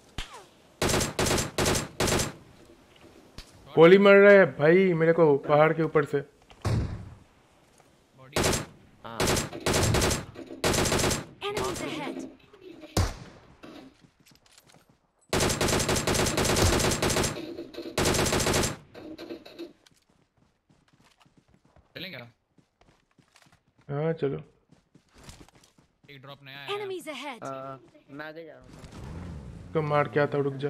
गोली मर रहा है भाई मेरे को पहाड़ के ऊपर से। बॉडी हाँ Enemies ahead. चलेंगे। हाँ चलो। एक ड्रॉप नया है। Enemies ahead. आ, मैं आगे जा रहा हूँ। तो मार के आता, रुक जा।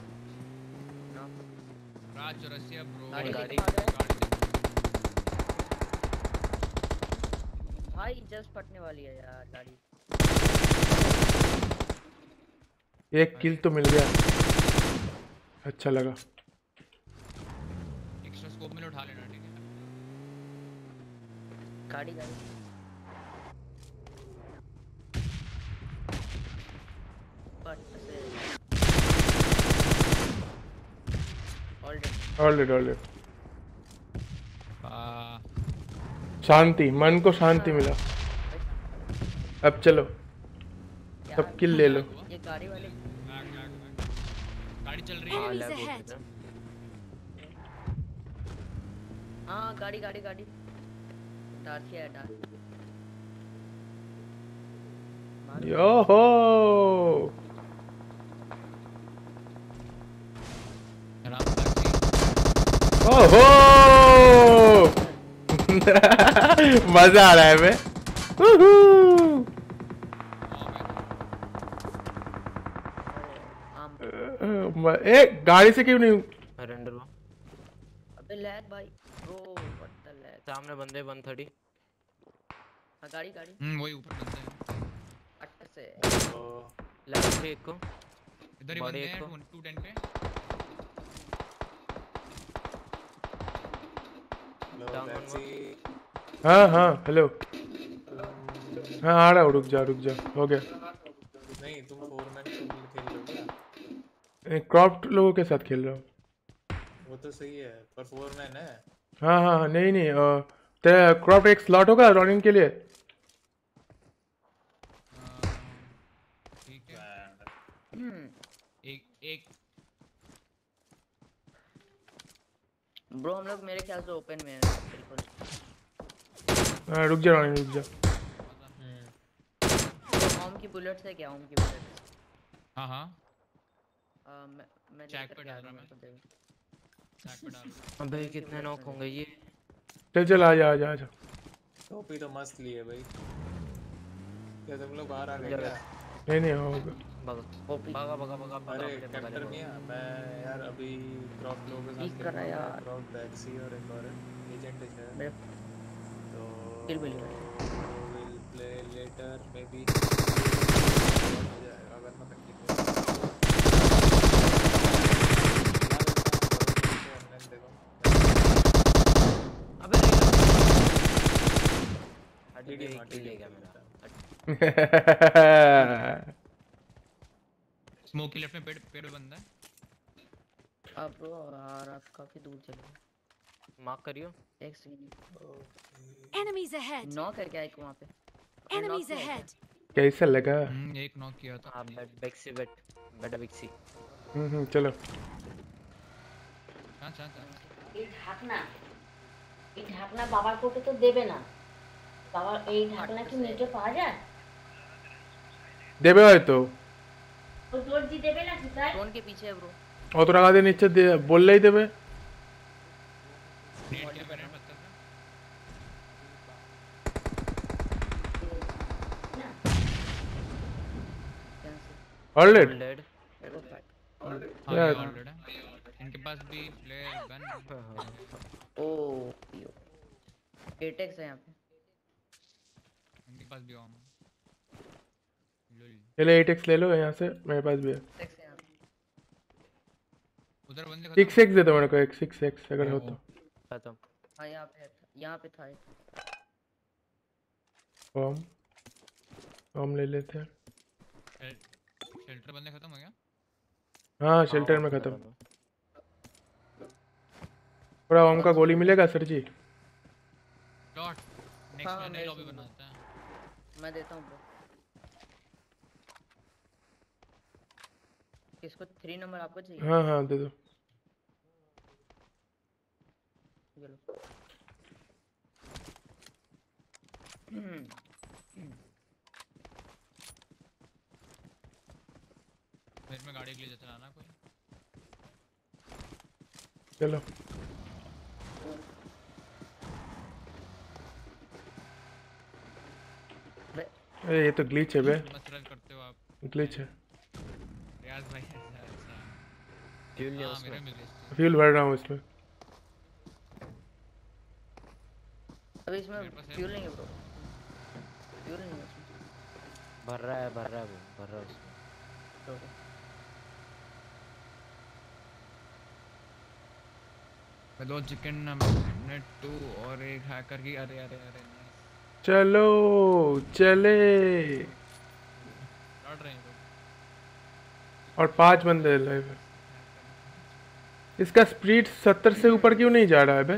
राज चौरसिया ब्रो। गाड़ी गाड़ी। लेके भाग रहा है। भाई जस्ट फटने वाली है यार गाड़ी। एक किल तो मिल गया, अच्छा लगा। एक्स्ट्रा स्कोप में उठा लेना, ठीक है। गाड़ी गाड़ी बट से ऑलरेडी ऑलरेडी ऑलरेडी आ शांति, मन को शांति मिला। अब चलो सब किल ले लो। ये गाड़ी वाले बैक बैक बैक गाड़ी चल रही है। हाँ Enemies लैग हो ahead. गया। हाँ गाड़ी गाड़ी गाड़ी डार्क है डार्क। यो हो ओहो मजा आ रहा है बे। ए गाड़ी से क्यों नहीं सरेंडर हुआ। अबे लैग भाई ब्रो व्हाट द लैग। सामने बंदे वन थर्टी। हां गाड़ी गाड़ी हम्म वही ऊपर बंदे हैं अट्ठ से लेफ्ट पे एक को इधर ही बंदे हैं टू टेन पे। हाँ हाँ हेलो हाँ आ रहा हूँ रुक जा रुक जा हो गया। नहीं तुम फोर मैन खेल रहे हो क्या? क्रॉप्ड लोगों के साथ खेल रहा हूँ। वो तो सही है पर फोर मैन है। हाँ हाँ नहीं नहीं आ, तेरा क्रॉप्ड एक स्लॉट होगा रनिंग के लिए। ठीक है एक एक ब्रो हम लोग मेरे ख्याल से ओपन में है बिल्कुल। हाँ रुक जा रनिंग रुक जा। ओम की बुलेट्स है क्या? ओम की बुलेट्स हाँ हाँ मैं मैं चेक पे डाल रहा मैं चेक पे डाल। अबे कितने नॉक होंगे ये? चल चल आ जा आ जा आ जा। टोपी तो मस्त ली है भाई। क्या तुम लोग बाहर आ गए क्या? नहीं नहीं होगा भागा भागा भागा भागा। अरे कैप्टन नहीं है मैं यार अभी क्रॉप लोगों के साथ कर रहा यार। क्रॉप बैक्सी और एक और एजेंट है तो kill will will play later may be अगर मैं कंटिन्यू अबे हड्डी माटी ले गया मेरा। स्मोक की लेफ्ट में पेड़ पेड़ पे बंदा है। अब ब्रो यार आप काफी दूर चले गए। मार्क करियो एक सेकंड। Enemies ahead. नॉक करके आए वहां पे। Enemies ahead. कैसा लगा? हम्म एक नॉक किया था। हां बेड बेक्सी बेड बेड बेक्सी। हम्म हम्म चलो। हां चल चल। ये ढाकना ये ढाकना बाबा को तो देबे ना बाबा এই ঢাকনা কি নিচে পাওয়া যায়? देबे হয় तो और जोर दी देबे ना किताय कौन के पीछे है ब्रो? और तो लगा दे नीचे दे बोल ही देबे। नेट क्या मेरे पत्थर पे ऑलरेडी डेड यार ऑलरेडी इनके पास भी प्लेयर गन। ओ एटेक्स है यहां पे। इनके पास भी ऑम चलो एट एक्स ले लो यहाँ से मेरे पास भी है। उधर बंदे सिक्स एक्स दे दो मेरे को एक सिक्स एक्स अगर हो तो। खत्म। हाँ यहाँ पे यहाँ पे था ओम ओम ले लेते हैं। शेल्टर बंदे खत्म हो गया? हाँ शेल्टर में खत्म। थोड़ा ओम का गोली मिलेगा सर जी? डॉट नेक्स्ट नई लॉबी बनाते हैं। मैं देता हूँ ब्रो। किसको थ्री नंबर आपको चाहिए? हाँ हाँ दे दो। मेरे में गाड़ी के लिए चलाना कोई। चलो अरे ये तो ग्लिच है बे। मसरत करते हो आप। ग्लिच है। रियाज भाई ऐसा ऐसा फ्यूल ले हाँ, उसमें। मेरे में glitch फ्यूल भर रहा हूँ इसमें। अभी इसमें फ्यूल नहीं है ब्रो। फ्यूल नहीं है इसमें। भर रहा है भर रहा है वो भर रहा है उसमें। दो चिकन नेट टू और एक हैकर की। अरे अरे अरे चलो चले लड़ रहे हैं लोग। और पांच बंदे लाइव है। इसका स्पीड सत्तर से ऊपर क्यों नहीं जा रहा है बे?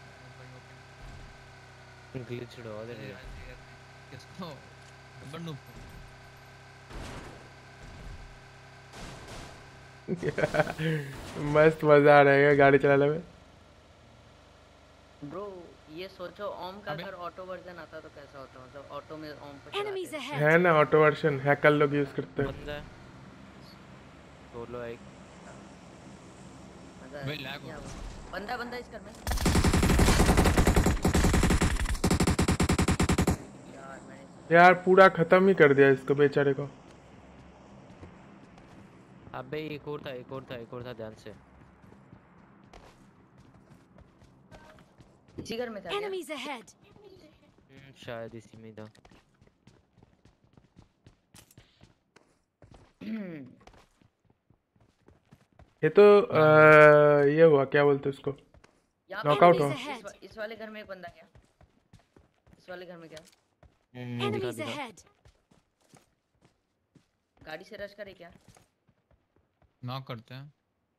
ग्लिच हो दे रही है किसको? बन्नू मस्त मजा आ रहा है गाड़ी चलाने में। ब्रो ये सोचो ओम का अगर ऑटो वर्जन आता तो कैसा होता, मतलब ऑटो में ओम को Enemies ahead. है ना ऑटो वर्जन हैकर लोग यूज करते हैं। बंदा है सोलो एक भाई लैग हो बंदा बंदा इस घर में। यार मैंने यार पूरा खत्म ही कर दिया इसको बेचारे को। अबे एक और था एक और था एक और था ध्यान से। इसी घर में था क्या? Enemies ahead. हम्म, शायद इसी में था। ये तो आ, ये हुआ क्या बोलते उसको, यहाँ पे नॉकआउट इस, हुआ। इस, वा- इस वाले घर में एक बंदा गया। इस वाले घर में क्या? हम्म, दिखा Enemies दिखा। ahead. गाड़ी से रश करे क्या? नॉक करते हैं।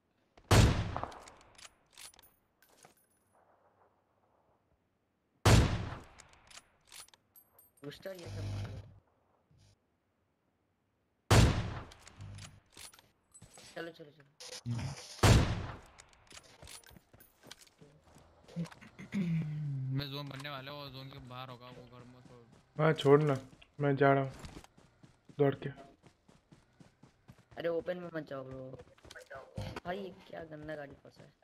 बूस्टर ये सब मारो। चलो चलो चलो। मैं जोन बनने वाला हूँ और जोन के बाहर होगा वो घर में तो। हाँ छोड़ना, मैं जा रहा हूँ दौड़ के। अरे ओपन में मत जाओ ब्रो। भाई ये क्या गंदा गाड़ी फंसा है।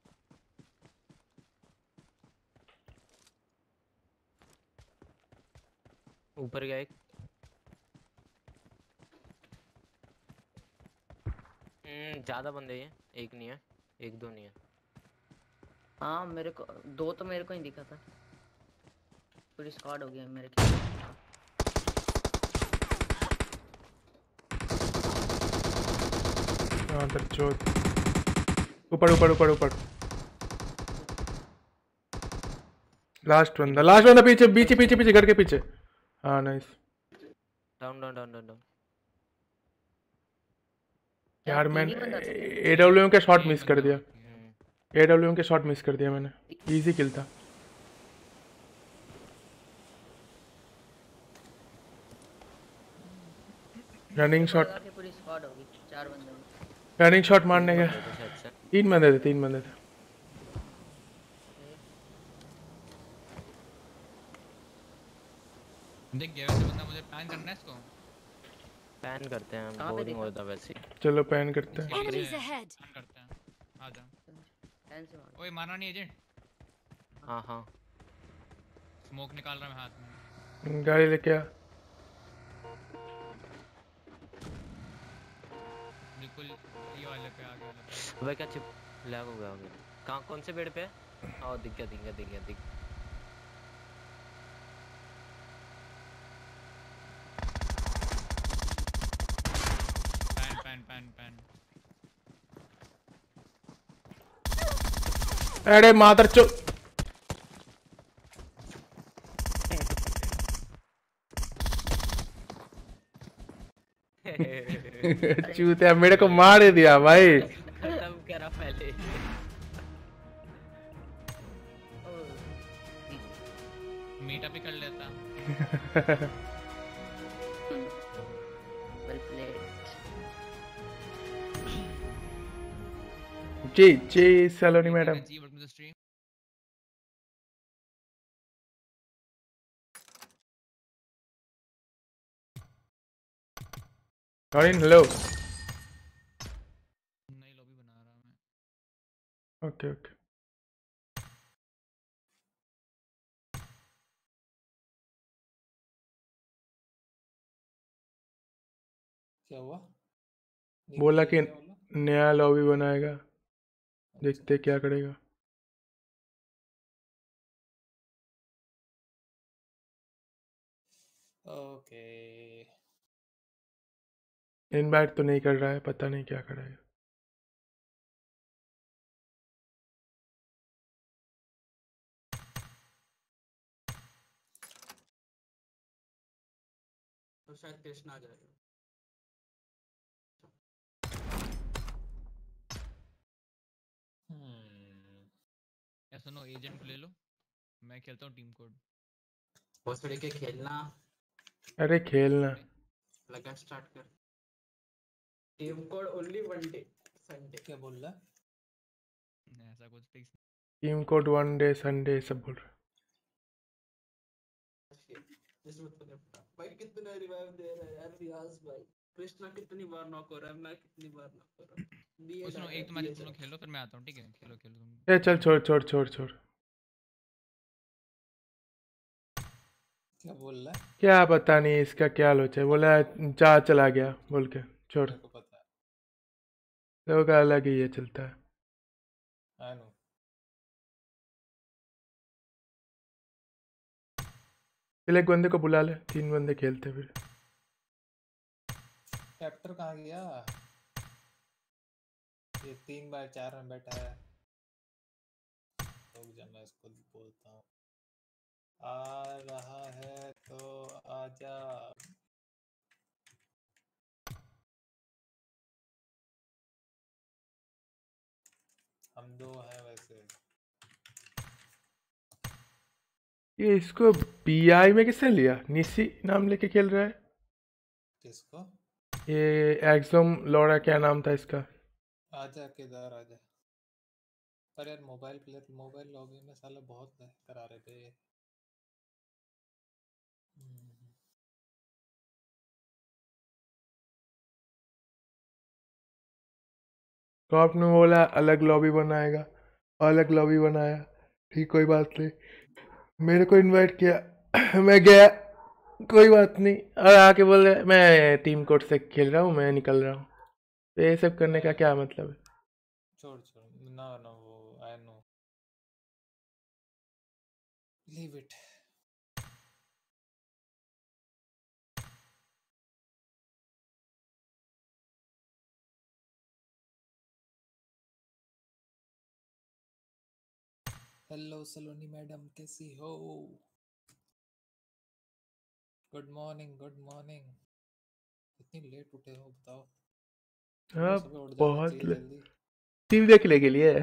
ऊपर गया एक। हम्म, ज्यादा बंदे हैं, एक नहीं है, एक दो नहीं है। हाँ मेरे को दो तो मेरे को ही दिखा था। पूरी स्क्वाड हो गया मेरे ख्याल से। हाँ दरचोद, ऊपर ऊपर ऊपर ऊपर। लास्ट बंदा लास्ट बंदा पीछे पीछे पीछे पीछे घर के पीछे। हाँ nice. Down down down down down. यार मैंने एडब्ल्यूएम के शॉट मिस कर दिया, एडब्ल्यूएम के शॉट मिस कर दिया मैंने। इजी किल था। रनिंग शॉट, पूरी स्क्वाड होगी चार बंदे। रनिंग शॉट मारने के तीन बंदे थे, तीन बंदे थे। देख गया वैसे बंदा, मुझे पैन करना है इसको। पैन करते हैं, बोरिंग होता वैसे। चलो पैन करते हैं। Enemies ahead. पैन करते हैं, आ जा। पैन से मारो। ओए मारना नहीं एजेंट। हाँ हाँ स्मोक निकाल रहा मैं हाथ में। गाड़ी लेके आ। बिल्कुल ये वाले पे आ गया वाले पे। अबे क्या चिप लैग हो गया होगा। कहाँ कौन से बेड पे है? हाँ दिख गया दिख गया दिख गया दिख। Pan pan pan. अरे मादर चो चूतिया मेरे को मार ही दिया भाई। खत्म करा पहले। मीटअप ही कर लेता। Well played. G G Saloni madam. Karin, hello. नई लॉबी बना रहा मैं। Okay okay. क्या हुआ? बोला कि नया लॉबी बनाएगा, देखते क्या करेगा। ओके। इनवाइट तो नहीं कर रहा है, पता नहीं क्या करेगा। तो शायद कृष्ण आ जाएगा। या सुनो एजेंट ले लो, मैं खेलता हूँ टीम कोड। बहुत बड़े के खेलना। अरे खेलना। लगा स्टार्ट कर। Team code only one day Sunday. क्या बोल रहा? ऐसा कुछ fix. Team code one day Sunday सब बोल रहे। इसमें तो निपटा भाई। कितने रिवाइव दे रहा है यार रियाज भाई। कृष्णा कितनी बार नॉक हो रहा है, मैं कितनी बार नॉक हो रहा हूँ। दिए सुनो जा एक तो दिए मैच तुम जा लोग खेलो फिर मैं आता हूँ, ठीक है? खेलो खेलो तुम। ए चल छोड़ छोड़ छोड़ छोड़। क्या बोल रहा है? क्या पता नहीं इसका क्या लोचा है, बोला चार चला गया बोल के छोड़। मेरे को पता है। लोगों का अलग ही ये चलता है। I know. चल एक बंदे को बुला ले, तीन बंदे खेलते फिर। कैप्टर कहाँ गया? ये तीन बार चार में बैठा है। रुक जा मैं इसको बोलता हूँ। आ रहा है तो आजा। हम दो हैं वैसे। ये इसको बीआई में किसने लिया? निसी नाम लेके खेल रहा है। किसको? ये एक्सोम लौड़ा क्या नाम था इसका? आजा केदार आजा। पर यार मोबाइल प्लेयर मोबाइल लॉगिन में साला बहुत करा रहे थे। कॉप ने बोला अलग लॉबी बनाएगा, अलग लॉबी बनाया, ठीक कोई बात नहीं। मेरे को इनवाइट किया मैं गया, कोई बात नहीं। और आके बोले मैं टीम कोड से खेल रहा हूँ, मैं निकल रहा हूँ। तो ये सब करने का क्या मतलब है? छोड़ छोड़ ना ना वो I know. Leave it. Hello Saloni madam कैसी हो? Good morning good morning. इतनी लेट उठे हो बताओ? हाँ सुबह सुबह उठ जाना बहुत चाहिए जल्दी। टीवी देखने के लिए।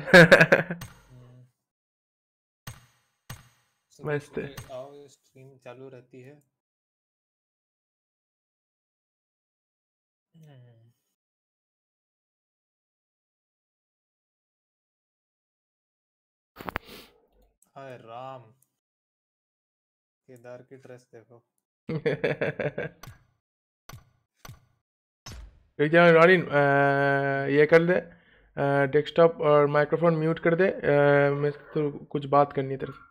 सुबह मस्त है। सुबह आओ स्ट्रीम चालू रहती है। हाय राम। केदार की ड्रेस देखो। रुक जा रॉनिन, ये कर दे, डेस्कटॉप और माइक्रोफोन म्यूट कर दे। अ, मैं तो कुछ बात करनी है तेरे से।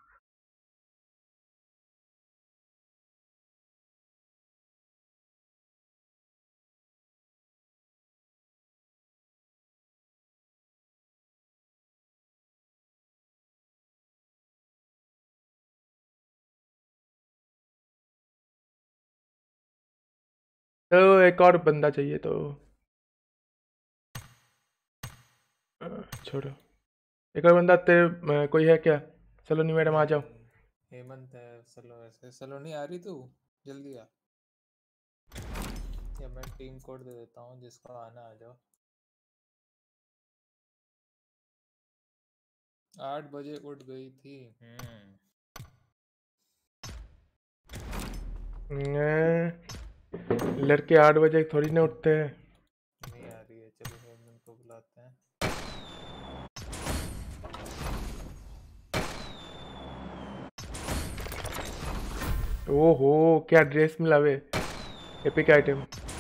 तो एक और बंदा चाहिए तो अ, छोड़ो। एक और बंदा तेरे अ, कोई है क्या? सलोनी मैडम आ जाओ। हेमंत है चलो ऐसे। सलोनी आ रही तू? जल्दी आ। या मैं टीम कोड दे देता हूँ, जिसको आना आ जाओ। आठ बजे उठ गई थी। हम्म न, लड़के आठ बजे थोड़ी ना उठते हैं। नहीं आ रही है, चलो हेमंत को बुलाते हैं। ओहो क्या ड्रेस मिला वे, एपिक आइटम।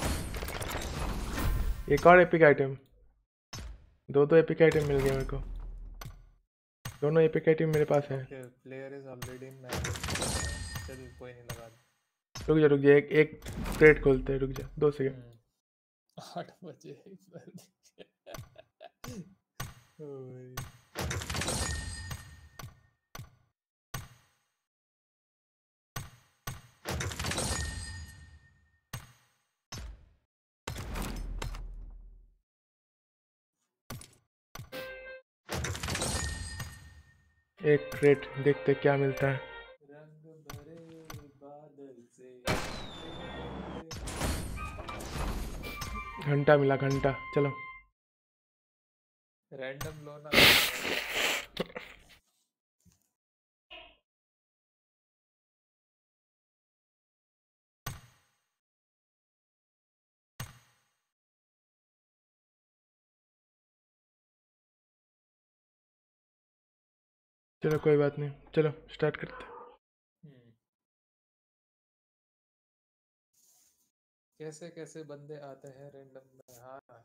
एक और एपिक आइटम, दो दो एपिक आइटम मिल गया मेरे को। दोनों एपिक आइटम मेरे पास है। Okay player is already in match. चल कोई नहीं लगा दे। रुक जा रुक जा, एक एक क्रेट खोलते हैं, रुक जा दो सेकंड। आठ बजे ओए। एक क्रेट देखते क्या मिलता है। रंग भरे बादल से घंटा मिला, घंटा। चलो रैंडम लो ना। चलो कोई बात नहीं, चलो स्टार्ट करते हैं। कैसे कैसे बंदे आते हैं रैंडम में। हाँ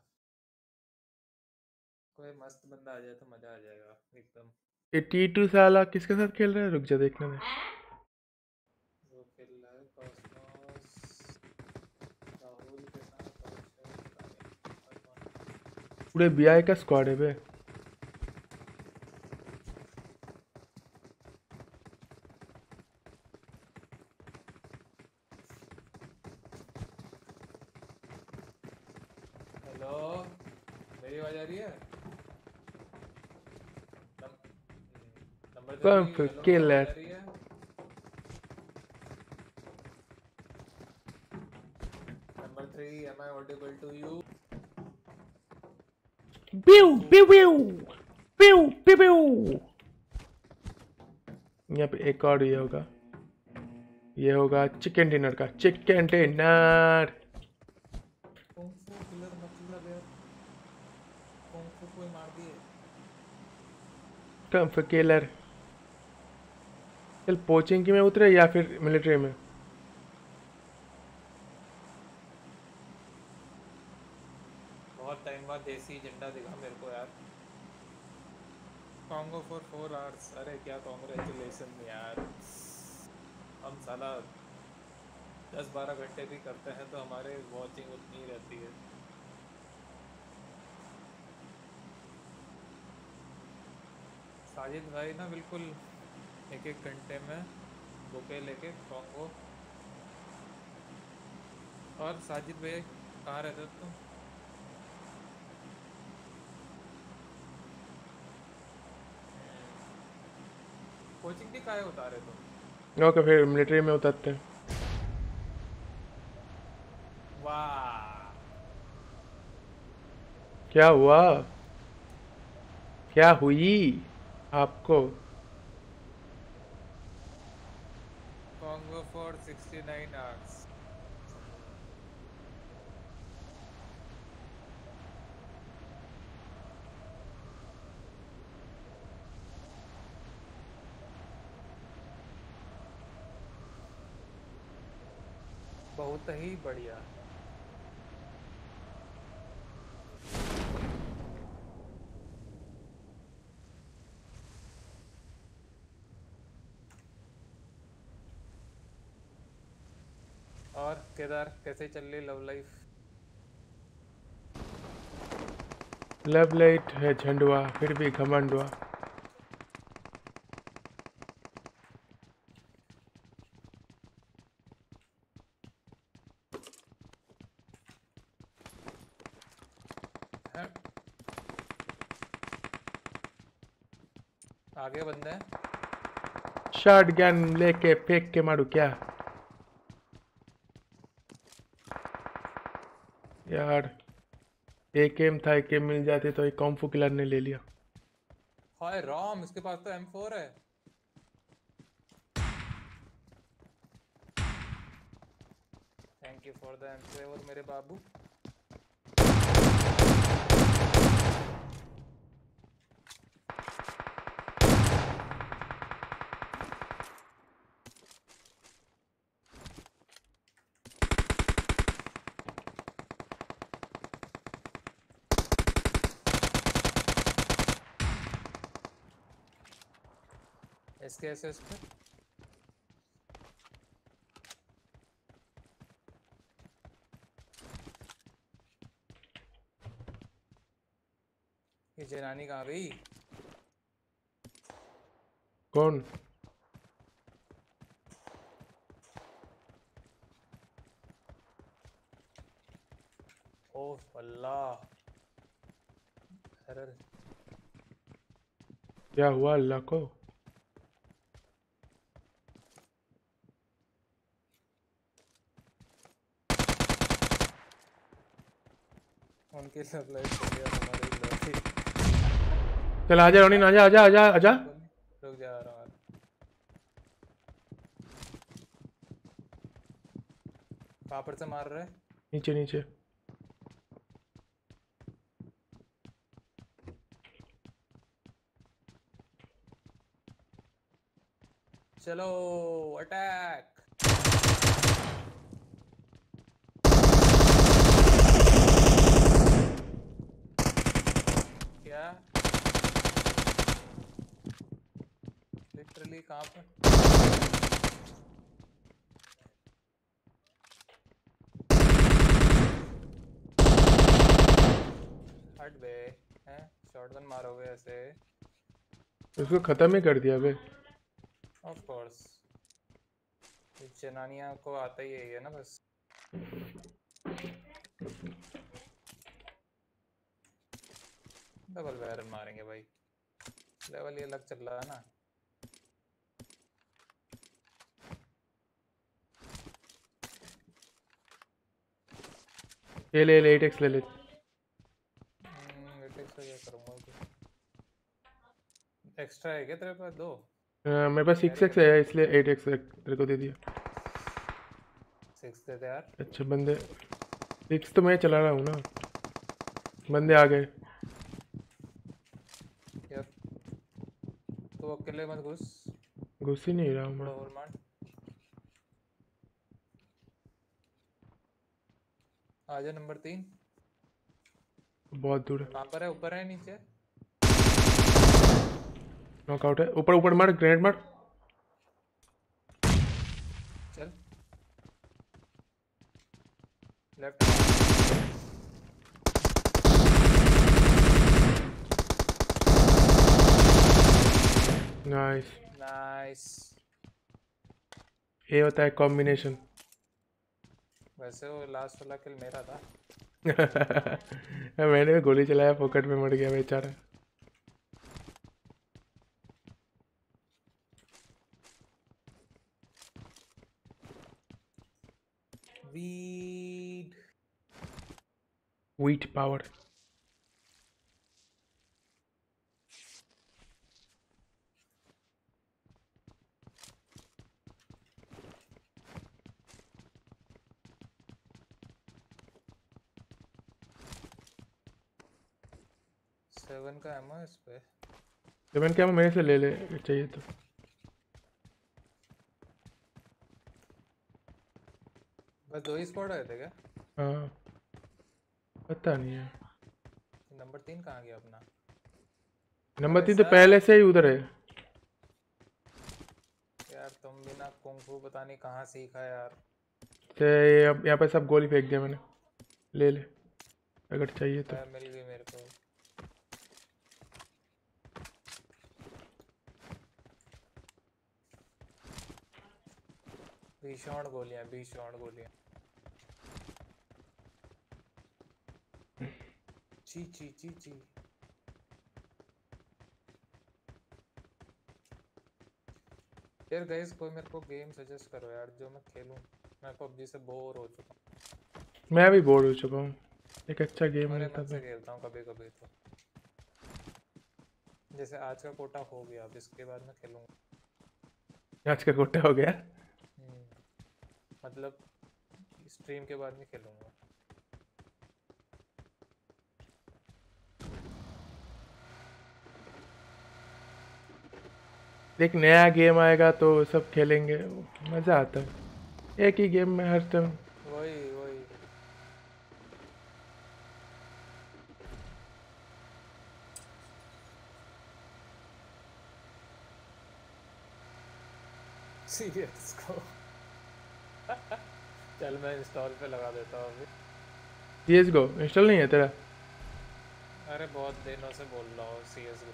कोई मस्त बंदा आ जाए तो मजा आ जाएगा एकदम। ये टी टू साला किसके साथ खेल रहा है? रुक जा देखने में। वो खेल रहा है कॉस्मोस राहुल के साथ और शायद पता नहीं और कौन। पूरे बी आई का स्क्वाड है बे। हेलो मेरी आवाज आ रही है? नंबर कौन थ्री, हेलो, किल है? आवाज आ रही है? Number three, am I audible to you? Pew pew pew pew pew pew। यहाँ पे एक और ये होगा, ये होगा चिकन डिनर का chicken dinner. Kung fu killer मतलब यार कुंग फू कोई मार दिए। कम किलर। चल पोचिंग की में उतरे या फिर मिलिट्री में? बहुत टाइम बाद देसी झंडा दिखा मेरे को यार। Congo for four hours. अरे क्या कॉन्ग्रेचुलेशन यार। हम साला दस बारह घंटे भी करते हैं तो हमारे वॉचिंग उतनी ही रहती है। साजिद भाई ना बिल्कुल एक एक घंटे में बुके लेके कॉन्गो। और साजिद भाई कहाँ रहते हो तुम? कोचिंग भी काहे उतारे तुम? ओके फिर मिलिट्री में उतरते हैं। वाह क्या हुआ? क्या हुई आपको? Congo for sixty nine hours. बहुत ही बढ़िया। और केदार कैसे चल रही लव लाइफ? लव लाइट है झंडुआ फिर भी घमंडुआ। आगे बंदे हैं। शॉट गन लेके फेंक के मारू क्या यार? एक एम था, एक एम मिल जाते तो एक कॉम्फू किलर ने ले लिया। हाय राम इसके पास तो एम फोर है। Thank you for the M मेरे बाबू। इसके ऐसे इस पे ये जनानी कहाँ गई? कौन? ओह अल्लाह। एरर। क्या हुआ अल्लाह को? उनकी लव लाइफ हो गया हमारी लव की। चल आजा रोनिन आजा आजा आजा आजा। रुक जा रहा हूँ। कहाँ पर से मार रहे? नीचे नीचे। चलो अटैक। कहाँ पे? हट बे हैं शॉटगन मारोगे ऐसे? उसको खत्म ही कर दिया बे। ऑफ कोर्स जनानिया को आता ही यही है ना बस। डबल बैरल मारेंगे भाई, लेवल ये अलग चल रहा है ना। ये ले ले एट एक्स ले ले। हम्म एट एक्स का क्या करूँगा अभी? एक्स्ट्रा है क्या तेरे पास? दो हाँ, मेरे पास सिक्स एक्स है इसलिए एट एक्स तेरे को दे दिया। सिक्स दे दे यार। अच्छा बंदे सिक्स तो मैं चला रहा हूँ ना, बंदे आ गए। यार तो अकेले मत घुस। घुस ही नहीं रहा हूँ मैं। होल मार। आजा नंबर तीन। बहुत दूर है। कहाँ पर है? ऊपर है नीचे? नॉकआउट है। ऊपर ऊपर मार, ग्रेनेड मार। चल लेफ्ट। Nice nice. ये होता है कॉम्बिनेशन। वैसे वो लास्ट वाला किल मेरा था। मैंने भी गोली चलाया, पॉकेट में मर गया बेचारा। वीड वीट पावर। सेवन का एमओ है इस पे। सेवन क्या मेरे से ले ले चाहिए तो। बस दो ही स्क्वाड आए थे क्या? हाँ पता नहीं है। नंबर तीन कहाँ गया अपना? नंबर तीन तो पहले से ही उधर है यार। तुम भी ना कुंफू पता नहीं कहाँ सीखा यार। तो यहाँ पे सब गोली फेंक दिया मैंने, ले ले अगर चाहिए तो। मिल गई मेरे को। भीषण गोलियां, भीषण गोलियां। ची ची ची ची। यार गाइस कोई मेरे को गेम सजेस्ट करो यार जो मैं खेलूं। मैं पबजी से बोर हो चुका हूं। मैं भी बोर हो चुका हूँ। एक अच्छा गेम मिलता है। खेलता हूँ कभी कभी तो। जैसे आज का कोटा हो गया, अब इसके बाद मैं खेलूंगा। आज का कोटा हो गया? मतलब स्ट्रीम के बाद नहीं खेलूंगा। एक नया गेम आएगा तो सब खेलेंगे, मजा आता है। एक ही गेम में हर टाइम वही वही। सीरियस को चल मैं इंस्टॉल पे लगा देता हूँ अभी। सी एस गो इंस्टॉल नहीं है तेरा? अरे बहुत दिनों से बोल रहा हूँ सी एस गो।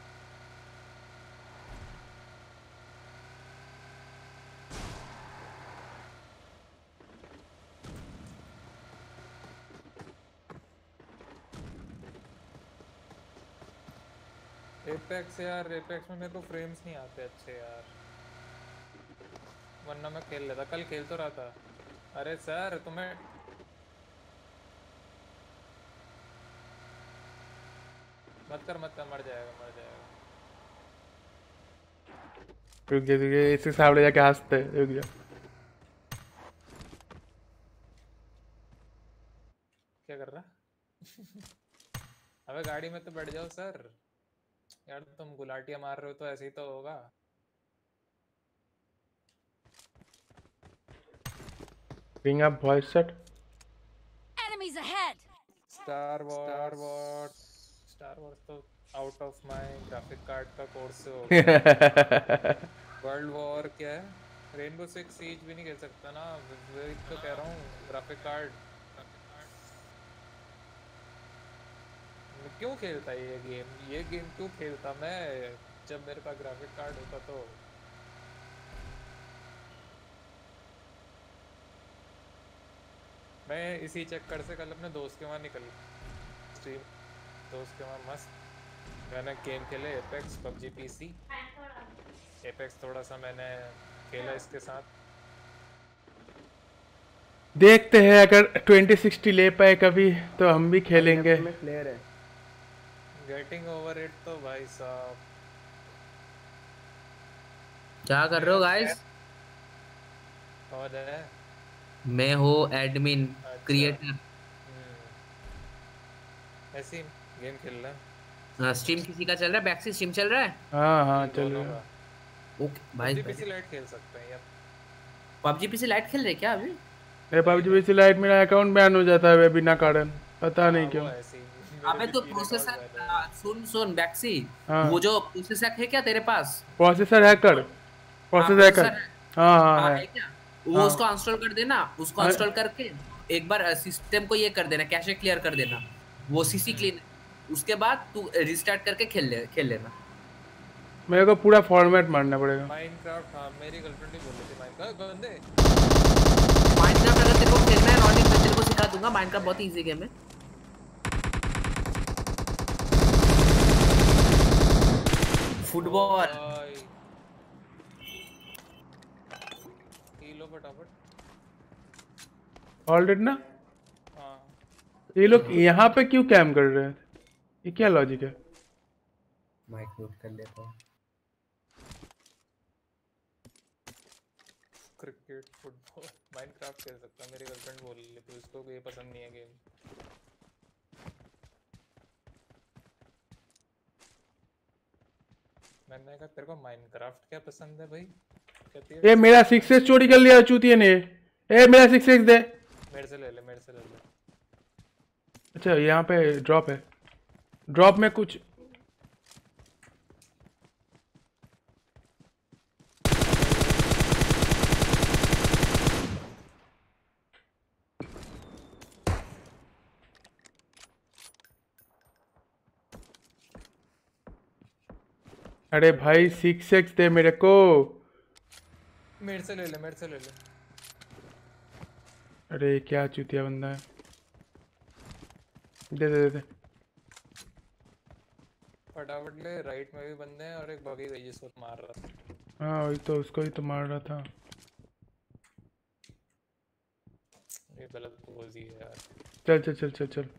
एपेक्स यार, एपेक्स में मेरे को फ्रेम्स नहीं आते अच्छे यार, वरना मैं खेल लेता। कल खेल तो रहा था। अरे सर तुम्हें मत कर मत कर, मर जाएगा मर जाएगा। रुक जा रुक जा, इसके सामने जाके हंसते हैं। रुक जा। क्या कर रहा? अबे गाड़ी में तो बैठ जाओ सर। यार तुम गुलाटियां मार रहे हो तो ऐसे ही तो होगा। Bring up voice chat. Enemies ahead. Star Wars Star Wars तो out of my graphic card का कोर्स से हो गया। वर्ल्ड वॉर क्या है? रेनबो सिक्स सीज भी नहीं खेल सकता ना, वही तो कह रहा हूँ। ग्राफिक कार्ड क्यों खेलता है ये गेम? ये गेम क्यों खेलता मैं जब मेरे पास ग्राफिक कार्ड होता तो? मैं इसी चक्कर से कल अपने दोस्त के वहाँ निकल स्ट्रीम दोस्त के वहाँ मस्त मैंने गेम खेले एपेक्स पबजी पीसी एपेक्स थोड़ा सा मैंने खेला इसके साथ। देखते हैं अगर ट्वेंटी सिक्सटी ले पाए कभी तो हम भी खेलेंगे। गेटिंग ओवर इट तो भाई साहब। क्या कर रहे हो गाइस? और है मैं हो एडमिन क्रिएटर। ऐसी गेम खेल रहा है। हाँ स्ट्रीम किसी का चल रहा है? बैक से स्ट्रीम चल रहा है? हाँ हाँ चल रहा है। ओके भाई पबजी पीसी लाइट खेल सकते हैं यार। पबजी पीसी लाइट खेल रहे क्या अभी? ये पबजी पीसी लाइट मेरा अकाउंट बैन हो जाता है बिना कारण पता नहीं क्यों। अबे तो प्रोसेसर सुन सुन बैक्सी हाँ। वो जो प्रोसेसर है क्या तेरे पास? प्रोसेसर हैकर प्रोसेसर हैकर हाँ हाँ है क्या? वो हाँ। उसको इंस्टॉल कर देना, उसको इंस्टॉल करके एक बार सिस्टम को ये कर देना, कैशे क्लियर कर देना, वो सीसी क्लीन। उसके बाद तू रिस्टार्ट करके खेल ले खेल लेना। मेरे को पूरा फॉर्मेट मारना पड़ेगा। माइनक्राफ्ट हाँ मेरी गर्लफ्रेंड ही बोल रही थी माइनक्राफ्ट बंदे। माइनक्राफ्ट अगर तेरे को खेलना है नॉर्डिक मैं तेरे को सिखा दूंगा। माइनक्राफ्ट बहुत इजी गेम है। फुटबॉल लो फटाफट ऑलरेडी ना। हाँ ये लोग यहाँ पे क्यों कैम कर रहे हैं? ये क्या लॉजिक है? माइक म्यूट कर लेता हूँ। क्रिकेट फुटबॉल माइनक्राफ्ट खेल सकता है मेरी गर्लफ्रेंड बोल रही थी उसको ये पसंद नहीं है गेम। मैंने कहा तेरे को माइनक्राफ्ट क्या पसंद है भाई? कहती है ये मेरा सिक्स एक्स चोरी कर लिया चूतिए ने। ए मेरा सिक्स एक्स दे। मेरे से ले ले मेरे से ले ले। अच्छा यहाँ पे ड्रॉप है। ड्रॉप में कुछ अरे भाई सिक्स एक्स दे मेरे को। मेरे से ले ले मेरे से ले ले। अरे क्या चूतिया बंदा है। दे दे दे दे। फटाफट ले राइट में भी बंदे हैं और एक बगी गई जिसको मार रहा था। हाँ वही तो उसको ही तो मार रहा था। ये गलत पोज ही है यार। चल चल चल चल चल।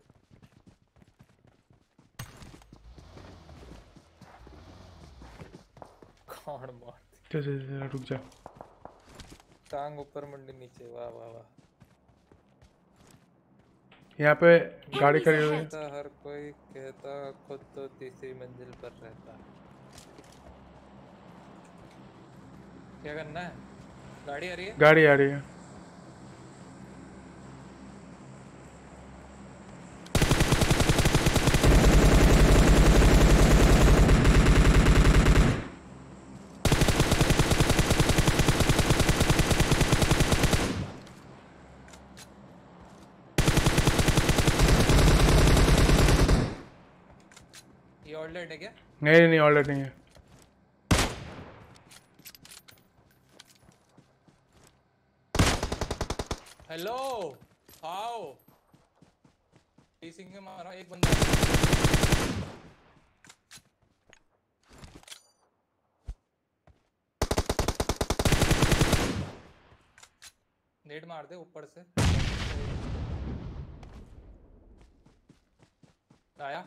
कौन मार? चल चल चल रुक जा। टांग ऊपर मुंडी नीचे वाह वाह वाह। यहाँ पे गाड़ी खड़ी हुई है। हर कोई कहता खुद तो तीसरी मंजिल पर रहता। क्या करना है? गाड़ी आ रही है? गाड़ी आ रही है। ऑलरेडी है क्या? नहीं नहीं ऑलरेडी नहीं है। हेलो आओ टीसिंग के मारा एक बंदा। नेट मार दे ऊपर से। आया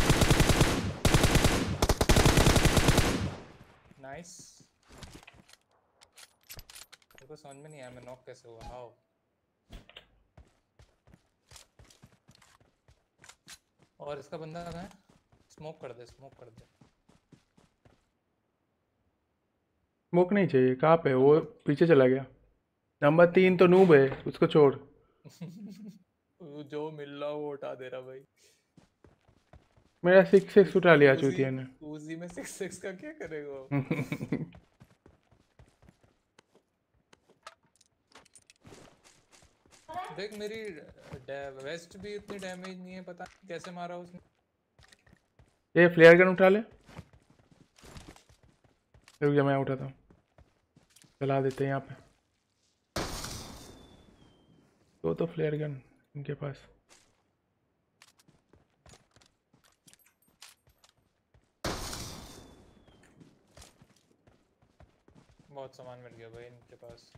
नाइस। मेरे को समझ में नहीं आया मैं नॉक कैसे हुआ। हाउ और इसका बंदा कहाँ है? स्मोक कर दे स्मोक कर दे। स्मोक नहीं चाहिए। कहाँ पे वो? पीछे चला गया। नंबर तीन तो नूब है उसको छोड़। जो मिल रहा वो उठा दे रहा भाई। मेरा सिक्स एक्स उठा लिया चूतिया ने। उसी में सिक्स सिक्स का क्या करेगा? देख मेरी वेस्ट भी इतनी डैमेज नहीं है, पता नहीं कैसे मारा उसने। ये फ्लेयर गन उठा ले, रुक जा मैं उठाता हूँ, चला देते हैं यहाँ पे। तो तो फ्लेयर गन इनके पास। बहुत सामान मिल गया भाई इनके पास।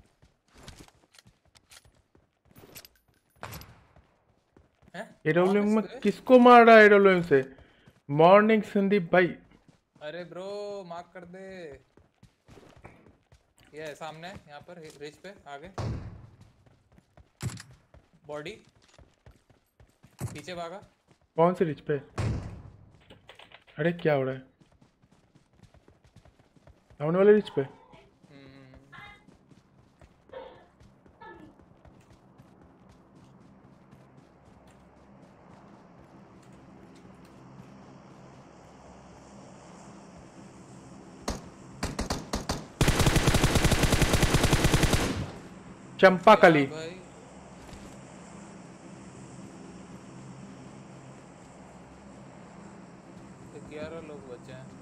एडब्ल्यूएम में किसको मार रहा है एडब्ल्यूएम से? मॉर्निंग संदीप भाई। अरे ब्रो मार्क कर दे। ये है सामने यहाँ पर रिच पे आगे। बॉडी पीछे भागा। कौन से रिच पे? अरे क्या हो रहा है? सामने वाले रिच पे? चंपा कली। ग्यारह लोग बचे हैं।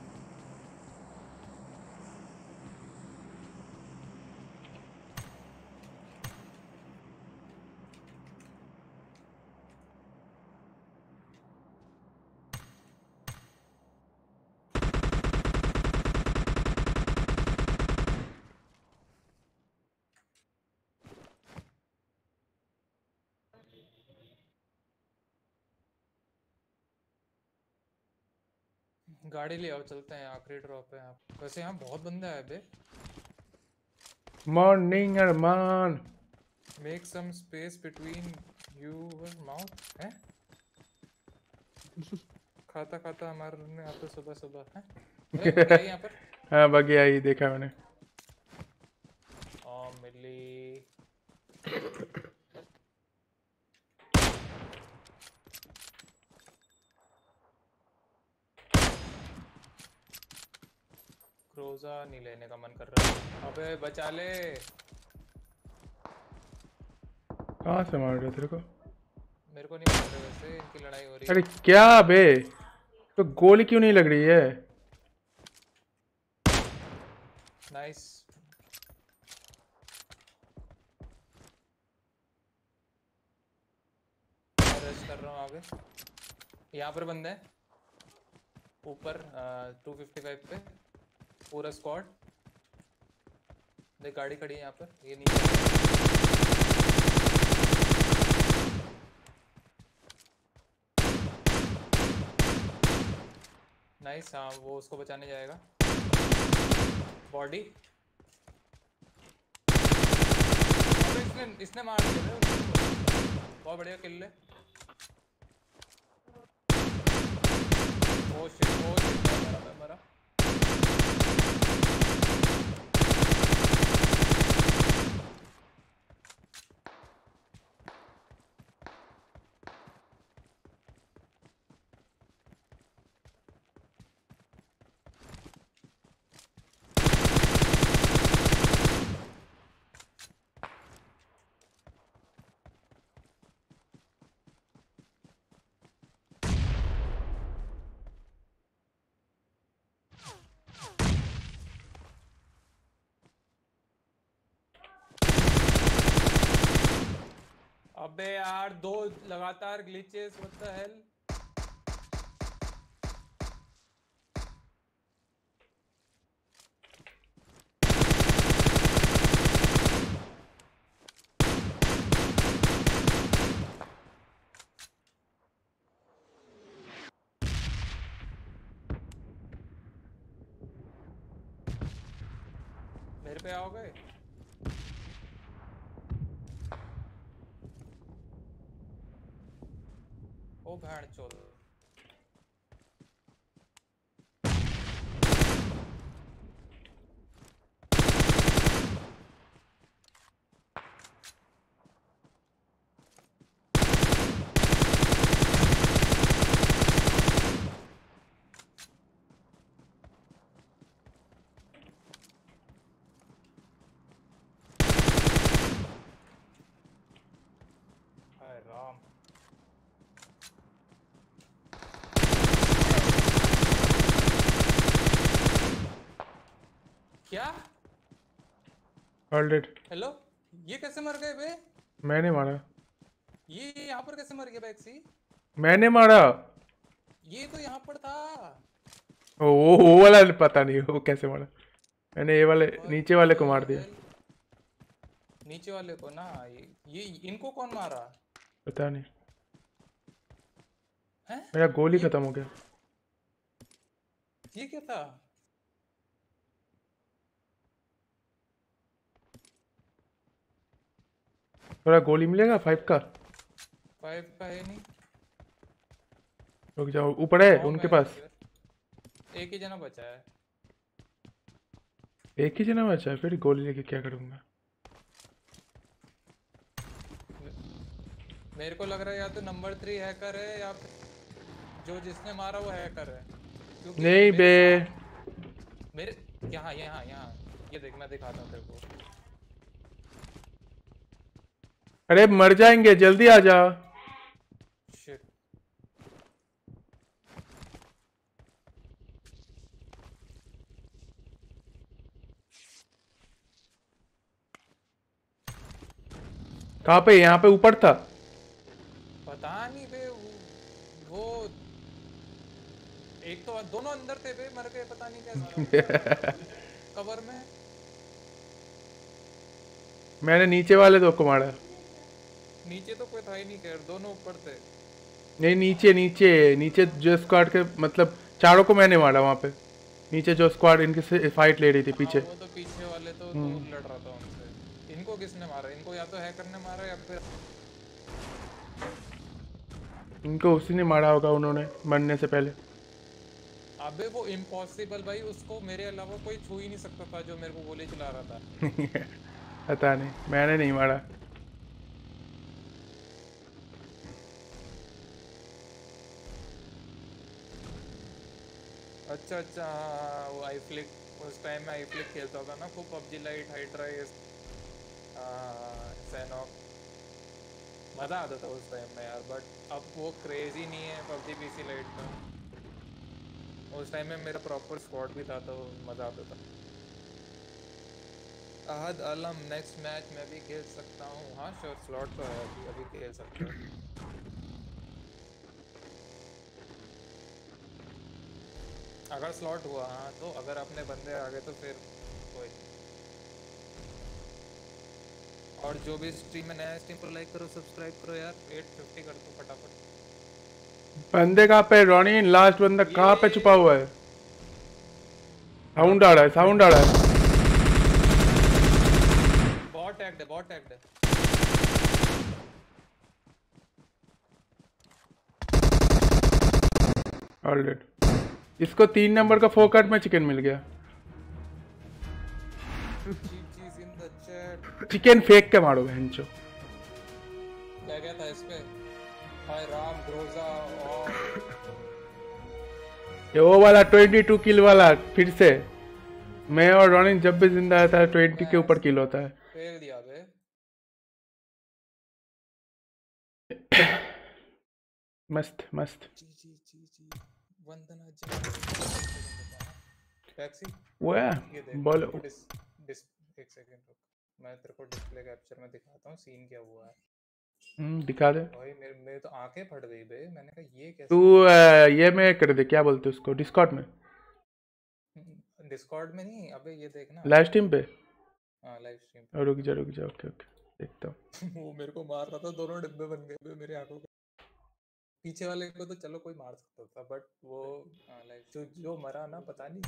गाड़ी ले आओ, चलते हैं, आखिरी ड्रॉप है यहाँ। वैसे यहाँ बहुत बंदे आए बे। Morning Armaan. Make some space between your mouth है। खाता खाता हमारे यहाँ पे सुबह सुबह है। अरे यहाँ पर। हाँ बगी आई, देखा मैंने। ओ मिली। क्रोजा नहीं लेने का मन कर रहा है। अबे बचा ले। कहाँ से मार रहे तेरे को? मेरे को नहीं मार रहे वैसे, इनकी लड़ाई हो रही है। अरे क्या बे, तो गोली क्यों नहीं लग रही है? नाइस। रेस्ट कर रहा हूँ आगे। यहाँ पर बंदे हैं ऊपर टू फिफ्टी फाइव पे, पूरा स्क्वाड। देख गाड़ी खड़ी है यहाँ पर, ये नीचे। नाइस। हाँ वो उसको बचाने जाएगा। बॉडी इसने इसने मार दिया। बहुत बढ़िया किल है। ओ शिट, ओ शिट, मरा मरा। अबे यार दो लगातार ग्लिचेस, व्हाट द हेल। मेरे पे आओगे? ओ भाड़ चोद। ऑलरेडी हेलो, ये कैसे मर गए बे? मैंने मारा। ये यहाँ पर कैसे मर गया बैक्सी? मैंने मारा। ये तो यहाँ पर था। ओ वो वो वाला पता नहीं वो कैसे मारा। मैंने ये वाले नीचे वाले को मार दिया। नीचे वाले को ना, ये, ये इनको कौन मारा? पता नहीं। हैं? मेरा गोली खत्म हो गया। ये क्या था? थोड़ा गोली मिलेगा फाइव का? फाइव का है नहीं। रुक जाओ, ऊपर है उनके पास। एक ही जना बचा है। एक ही जना बचा है, फिर गोली लेके क्या करूंगा? मेरे को लग रहा है या तो नंबर थ्री हैकर है या फिर जो जिसने मारा वो हैकर है। नहीं बे। मेरे यहाँ यहाँ यहाँ ये देख, मैं दिखाता हूँ तेरे को। अरे मर जाएंगे, जल्दी आ जा। शिट। कहाँ पे? यहाँ पे ऊपर था। पता नहीं बे, वो एक तो दोनों अंदर थे बे, मर गए पता नहीं कैसे। कवर में मैंने नीचे वाले दो को मारा। नीचे तो कोई था ही नहीं, खैर दोनों ऊपर थे। नहीं नीचे नीचे नीचे जो स्क्वाड के मतलब चारों को मैंने मारा वहाँ पे। नीचे जो स्क्वाड इनके से फाइट ले रही थी पीछे। वो तो पीछे वाले तो दूर लड़ रहा था उनसे। इनको किसने मारा? इनको या तो हैकर ने मारा या फिर इनको उसी ने मारा होगा उन्होंने मरने से पहले। अबे वो इम्पॉसिबल भाई, उसको मेरे अलावा कोई छू ही नहीं सकता था जो मेरे को गोली चला रहा था। पता नहीं, मैंने नहीं मारा। अच्छा अच्छा हाँ, वो आई फ्लिक, उस टाइम में आई फ्लिक खेलता था ना खूब, पबजी लाइट, हाइड्रा, सैनॉक, मज़ा आता था उस टाइम में यार। बट अब वो क्रेज ही नहीं है पबजी पीसी लाइट का। उस टाइम में मेरा प्रॉपर स्क्वाड भी था तो मज़ा आता था। अहद आलम, नेक्स्ट मैच मैं भी खेल सकता हूँ? हाँ श्योर, स्लॉट तो है अभी, अभी खेल सकते हो। अगर स्लॉट हुआ हाँ तो, अगर अपने बंदे आ गए तो फिर कोई। और जो भी स्ट्रीम में नया, स्ट्रीम को लाइक करो, सब्सक्राइब करो यार। एट फिफ्टी कर दो फटाफट। बंदे कहाँ पे? रॉनी लास्ट बंदा कहाँ पे छुपा हुआ है? साउंड आ रहा है, साउंड आ रहा है। बहुत टैग्ड है, बहुत टैग्ड है। ऑलरेडी इसको तीन नंबर का फोकट में चिकन मिल गया। चिकन फेंक के मारो बहनचो। क्या क्या था इस पे? हाय राम, ग्रोजा और ये वो वाला ट्वेंटी टू किल वाला। फिर से मैं और रॉनिन जब भी जिंदा रहता है ट्वेंटी के ऊपर किल होता है। फेल दिया बे। मस्त मस्त। जी जी जी जी वंदना जी। टैक्सी वो है ये देख, बोलो। डिस, डिस, एक सेकंड रुक, मैं तेरे को डिस्प्ले कैप्चर में दिखाता हूँ सीन क्या हुआ है। हम्म दिखा दे भाई मेरे मेरे तो आंखें फट गई बे। मैंने कहा ये कैसे? तू ये में कर दे, क्या बोलते उसको, डिस्कॉर्ड में। डिस्कॉर्ड में नहीं, अबे ये देखना लाइव स्ट्रीम पे। हाँ लाइव स्ट्रीम पे। रुक जा रुक जा, ओके ओके देखता हूँ। वो मेरे को मार रहा था, दोनों डिब्बे बन गए बे मेरे आंखों के। पीछे वाले को तो चलो कोई मार सकता था, बट वो लाइव जो जो मरा ना पता नहीं।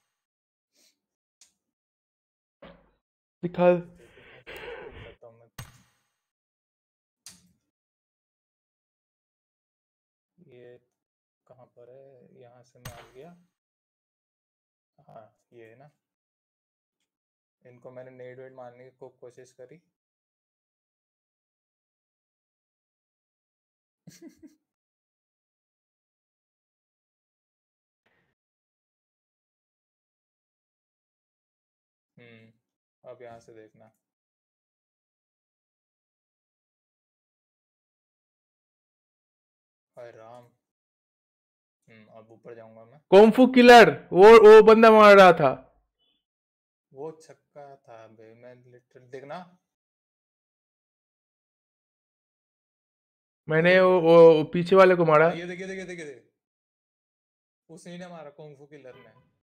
दिखा। ये कहाँ पर है? यहाँ से मैं आ गया। हाँ ये है ना। इनको मैंने नेड वेड मारने की खूब कोशिश करी। हम्म अब यहाँ से देखना। हाय राम। हम्म अब ऊपर जाऊंगा मैं। कोंफू किलर, वो वो बंदा मार रहा था। वो छक्का था बे, मैं लिटरली देखना। मैंने वो, वो पीछे वाले को मारा। ये देखिए देखिए देखिए देखिए, उसी ने मारा, कुंग-फू किलर ने।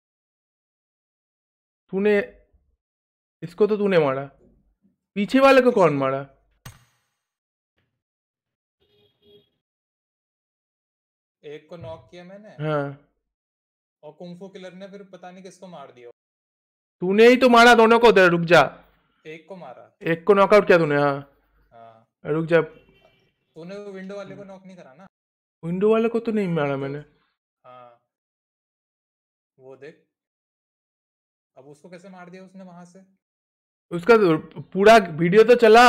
तूने इसको तो तूने मारा, पीछे वाले को कौन मारा? एक को नॉक किया मैंने। हाँ और कुंग-फू किलर ने फिर पता नहीं किसको मार दिया। तूने ही तो मारा दोनों को। उधर रुक जा, एक को मारा। एक को नॉकआउट किया तूने। हाँ हाँ रुक जा, तूने वो विंडो वाले को नॉक नहीं करा ना। विंडो वाले को तो नहीं मारा मैंने। हाँ वो देख, अब उसको कैसे मार दिया उसने वहां से। उसका तो पूरा वीडियो तो चला।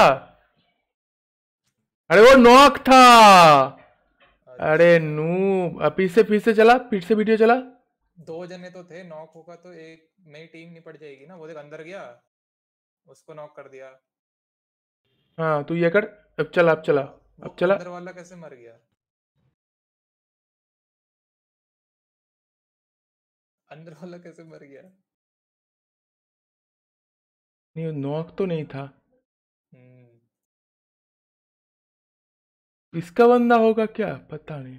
अरे वो नॉक था। अरे नू, पीछे पीछे चला, पीछे से वीडियो चला। दो जने तो थे, नॉक होगा तो एक नई टीम निपट जाएगी ना। वो देख अंदर गया, उसको नॉक कर दिया। हाँ तू ये कर, अब चला, अब चला, अब चला। अंदर वाला कैसे मर गया? अंदर वाला कैसे मर गया? नहीं नॉक तो नहीं था। इसका बंदा होगा क्या, पता नहीं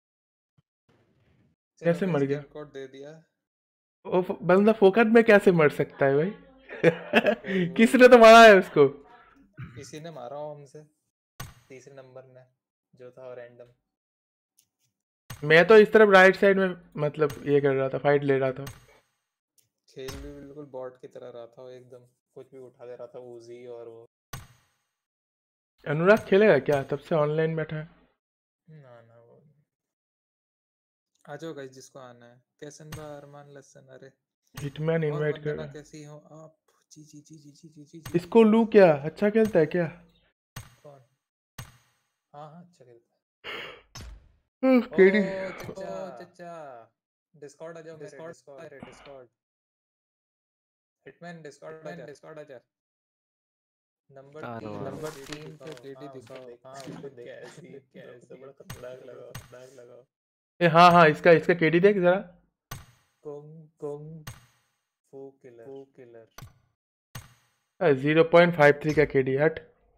कैसे मर गया। कोड दे दिया। वो फ- बंदा फोकट में कैसे मर सकता है भाई? किसने तो मारा है उसको? किसी ने मारा हो हमसे, तीसरे नंबर ने जो था रैंडम। मैं तो इस तरफ राइट साइड में मतलब ये कर रहा था, फाइट ले रहा था। खेल भी बिल्कुल बॉट की तरह रहा था वो, एकदम कुछ भी उठा दे रहा था, उजी और वो। अनुराग खेलेगा क्या? तब से ऑनलाइन बैठा है। ना ना वो आ जाओ गाइस जिसको आना है। कैसन बा अरमान लसन? अरे हिटमैन और इनवाइट कर वंदना रहा है। कैसी हो आप? जी जी जी जी जी जी जी जी। इसको लू क्या, अच्छा खेलता है क्या? कौन? हाँ हाँ अच्छा खेलता ओह, है। केडी। ओ चचा चचा, डिस्कॉर्ड आ जाओ। Discord Discord Discord Hitman Discord आ जा, डिस्कॉर्ड आ जा। नंबर आ रहा तीन हूँ, आ रहा नंबर हूँ। तीन पे केडी दिखाओ। हाँ उसको देख कैसी कैसे बड़ा खतरनाक लगा, खतरनाक लगा। ए हाँ हाँ, इसका इसका केडी देख जरा। Kung kung fu killer, fu killer. Zero point five three का केडी। हट।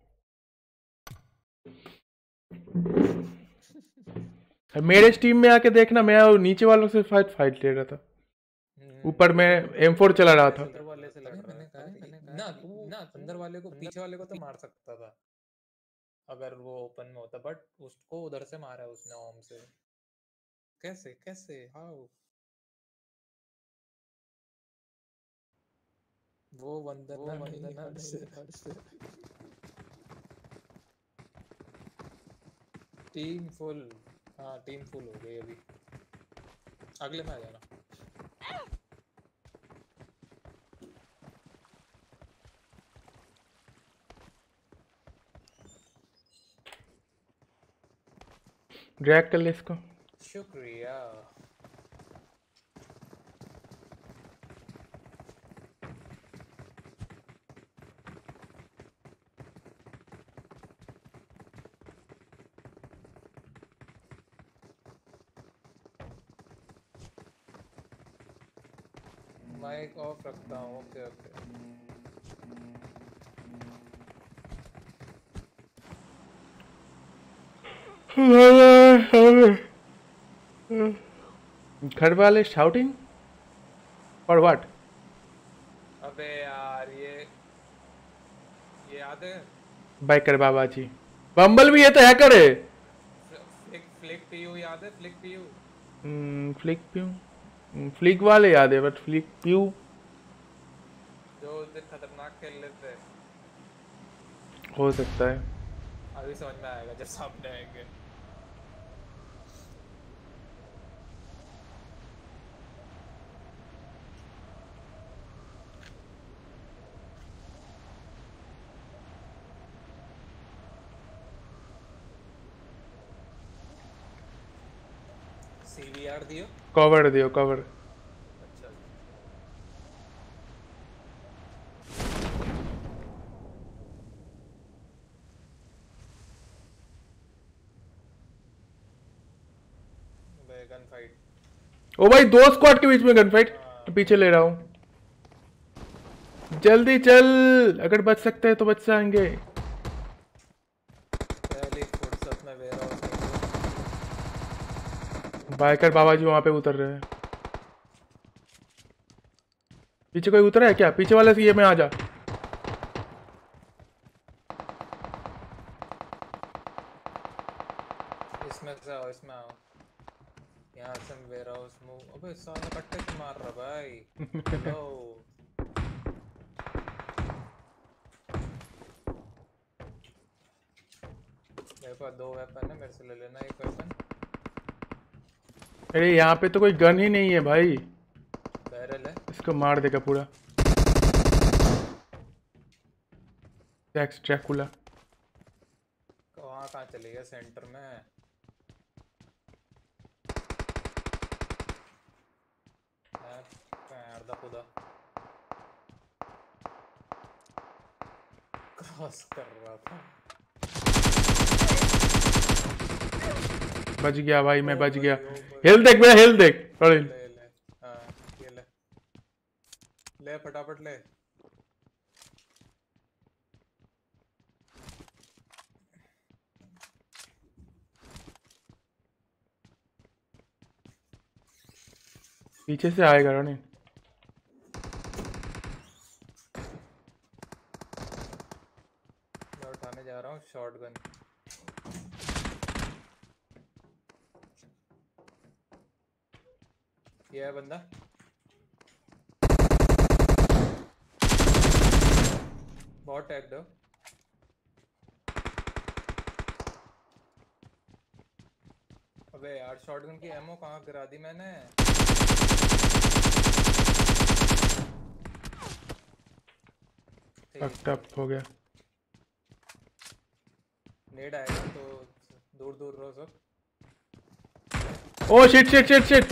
मेरे स्टीम में आके देखना, मैं वो नीचे वालों से फाइट फाइट ले रहा था, ऊपर में एम फोर चला रहा था। अंदर वाले से लड़ रहा था ना तू, ना अंदर वाले को, पीछे वाले को तो मार सकता था अगर वो ओपन में होता, बट उसको उधर से मारा है उसने ओम से। कैसे कैसे हाउ? वो वंदना नहीं, हट से हट से। Team full. हाँ टीम फुल हो गई अभी, अगले में आ जाना। ड्रैग कर ले इसको। शुक्रिया। माइक ऑफ रखता हूँ। Okay okay. घर वाले शाउटिंग फॉर व्हाट? अबे यार ये ये याद है? बाइकर बाबा जी। बम्बल भी ये तो हैकर है। फ्लिक फ्लिक पीयू याद है? फ्लिक पीयू। हम्म फ्लिक प्यू, फ्लिक वाले याद है, बट फ्लिक प्यू जो उस दिन खतरनाक खेल लेते हैं। हो सकता है। अभी समझ में आएगा जब सामने आएंगे। सीवीआर दियो। कवर दियो, कवर। अच्छा गन फाइट। ओ भाई दो स्क्वाड के बीच में गन फाइट, पीछे ले रहा हूँ। जल्दी चल, अगर बच सकते हैं तो बच जाएंगे। पहली फुर्सत में वेयरहाउस बाइकर बाबा जी वहां पे उतर रहे हैं। पीछे कोई उतरा है क्या? पीछे वाले से ये में आ जा। इसमें से आओ, इसमें आओ। यहाँ से वेयरहाउस मूव। अबे साला कट्टे से मार रहा भाई। हेलो मेरे पास दो वेपन है, मेरे से ले लेना एक वेपन। अरे यहाँ पे तो कोई गन ही नहीं है भाई। बैरल है। इसको मार देगा पूरा। Jax Dracula. वहाँ कहाँ चले गए? सेंटर में। पैर दा खुदा क्रॉस कर रहा था। बच गया भाई, मैं बच गया। हिल देख मेरा, हिल देख। ले ले हाँ ये ले ले फटाफट ले। पीछे से आएगा रोनी। मैं उठाने जा रहा हूँ शॉटगन। ये है बंदा। बहुत टैग दो। अबे यार शॉटगन की एमो कहाँ गिरा दी मैंने? फक्ड अप हो गया। नेड आएगा तो दूर दूर रहो सब। Oh shit shit shit shit,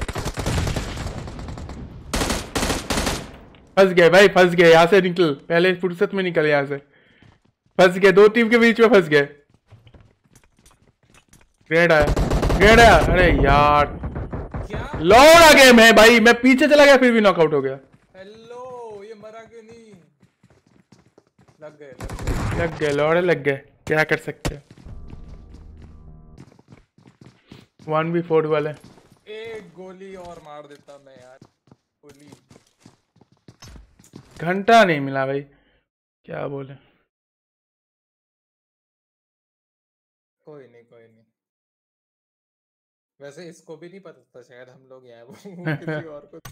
फंस गए भाई, फंस गए। यहाँ से निकल, पहले फुर्सत में निकल यहाँ से। फंस गए, दो टीम के बीच में फंस गए। ग्रेड आया, ग्रेड आया। अरे यार लौड़ा गेम है भाई, मैं पीछे चला गया फिर भी नॉकआउट हो गया। हेलो ये मरा क्यों नहीं? लग गए लग गए लौड़े लग गए, क्या कर सकते हैं। वन बी फोर वाले। एक गोली और मार देता मैं यार। गोली घंटा नहीं मिला भाई, क्या बोले। कोई नहीं कोई नहीं। वैसे इसको भी नहीं पता था शायद हम लोग यहाँ वो किसी और को।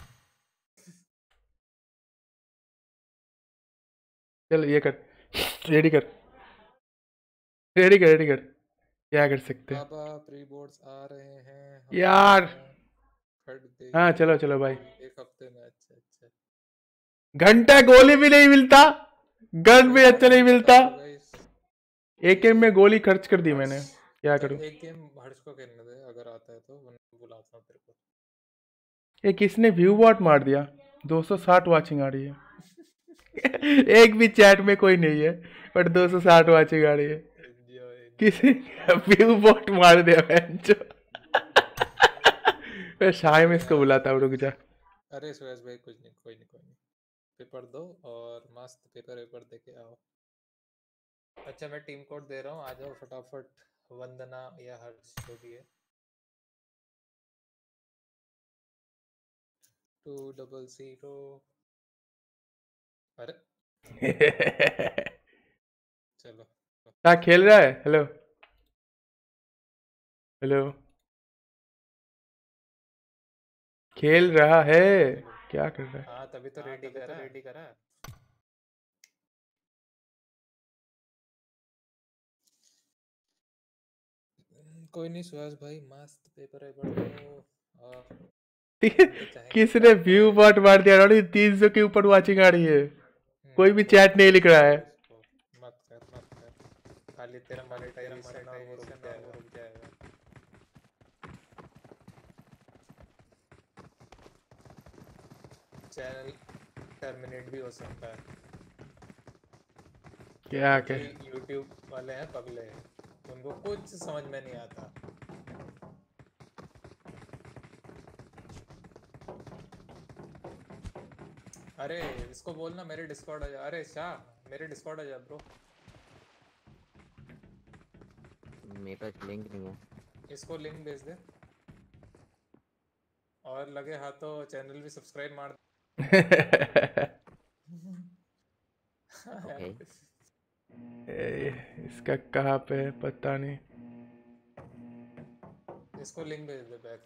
चल ये कर, रेडी कर, रेडी कर, रेडी कर। क्या कर सकते हैं बाबा प्री बोर्ड्स आ रहे हैं यार। खड़ हाँ चलो चलो भाई। एक हफ्ते में। अच्छा अच्छा। घंटा गोली भी नहीं मिलता, गन भी अच्छा नहीं मिलता। एक गेम में गोली खर्च कर दी मैंने, क्या करूं। एक गेम हर्ष को खेलने दे अगर आता है तो, वरना बुलाता हूं तेरे को। ये किसने व्यू बॉट मार दिया? दो सौ साठ वाचिंग आ रही है। एक भी चैट में कोई नहीं है बट दो सौ साठ वाचिंग आ रही है। किसी व्यू बॉट मार दिया बेंचो। मैं शाय में इसको बुलाता हूँ, रुक जा। अरे सुरेश भाई कुछ नहीं, कोई नहीं कोई नहीं। पेपर दो और मस्त पेपर पेपर दे के आओ। अच्छा मैं टीम कोड दे रहा हूँ, आ जाओ फटाफट। वंदना या हर्ष जो भी है। Two double zero. अरे चलो क्या खेल रहा है? हेलो हेलो, खेल रहा है? क्या कर रहा है? हाँ तभी तो रेडी करा रेडी करा। कोई नहीं सुहास भाई, मस्त पेपर है पढ़ो। और किसने व्यू बॉट मार दिया? रोनी तीन सौ के ऊपर वाचिंग आ रही है, कोई भी चैट नहीं लिख रहा है। मत कर मत कर, खाली तेरा मोनेटाइजेशन और वो रुक जाएगा रुक जाएगा। चैनल टर्मिनेट भी हो सकता है। क्या क्या यूट्यूब वाले हैं पगले, उनको कुछ समझ में नहीं आता। अरे इसको बोलना मेरे डिस्कॉर्ड आ जा। अरे शाह मेरे डिस्कॉर्ड आ जा ब्रो। मेरे पास लिंक नहीं है। इसको लिंक भेज दे और लगे हाथ तो चैनल भी सब्सक्राइब मार ओके ए, इसका कहाँ पे है पता नहीं। इसको लिंक भेज दे बैक।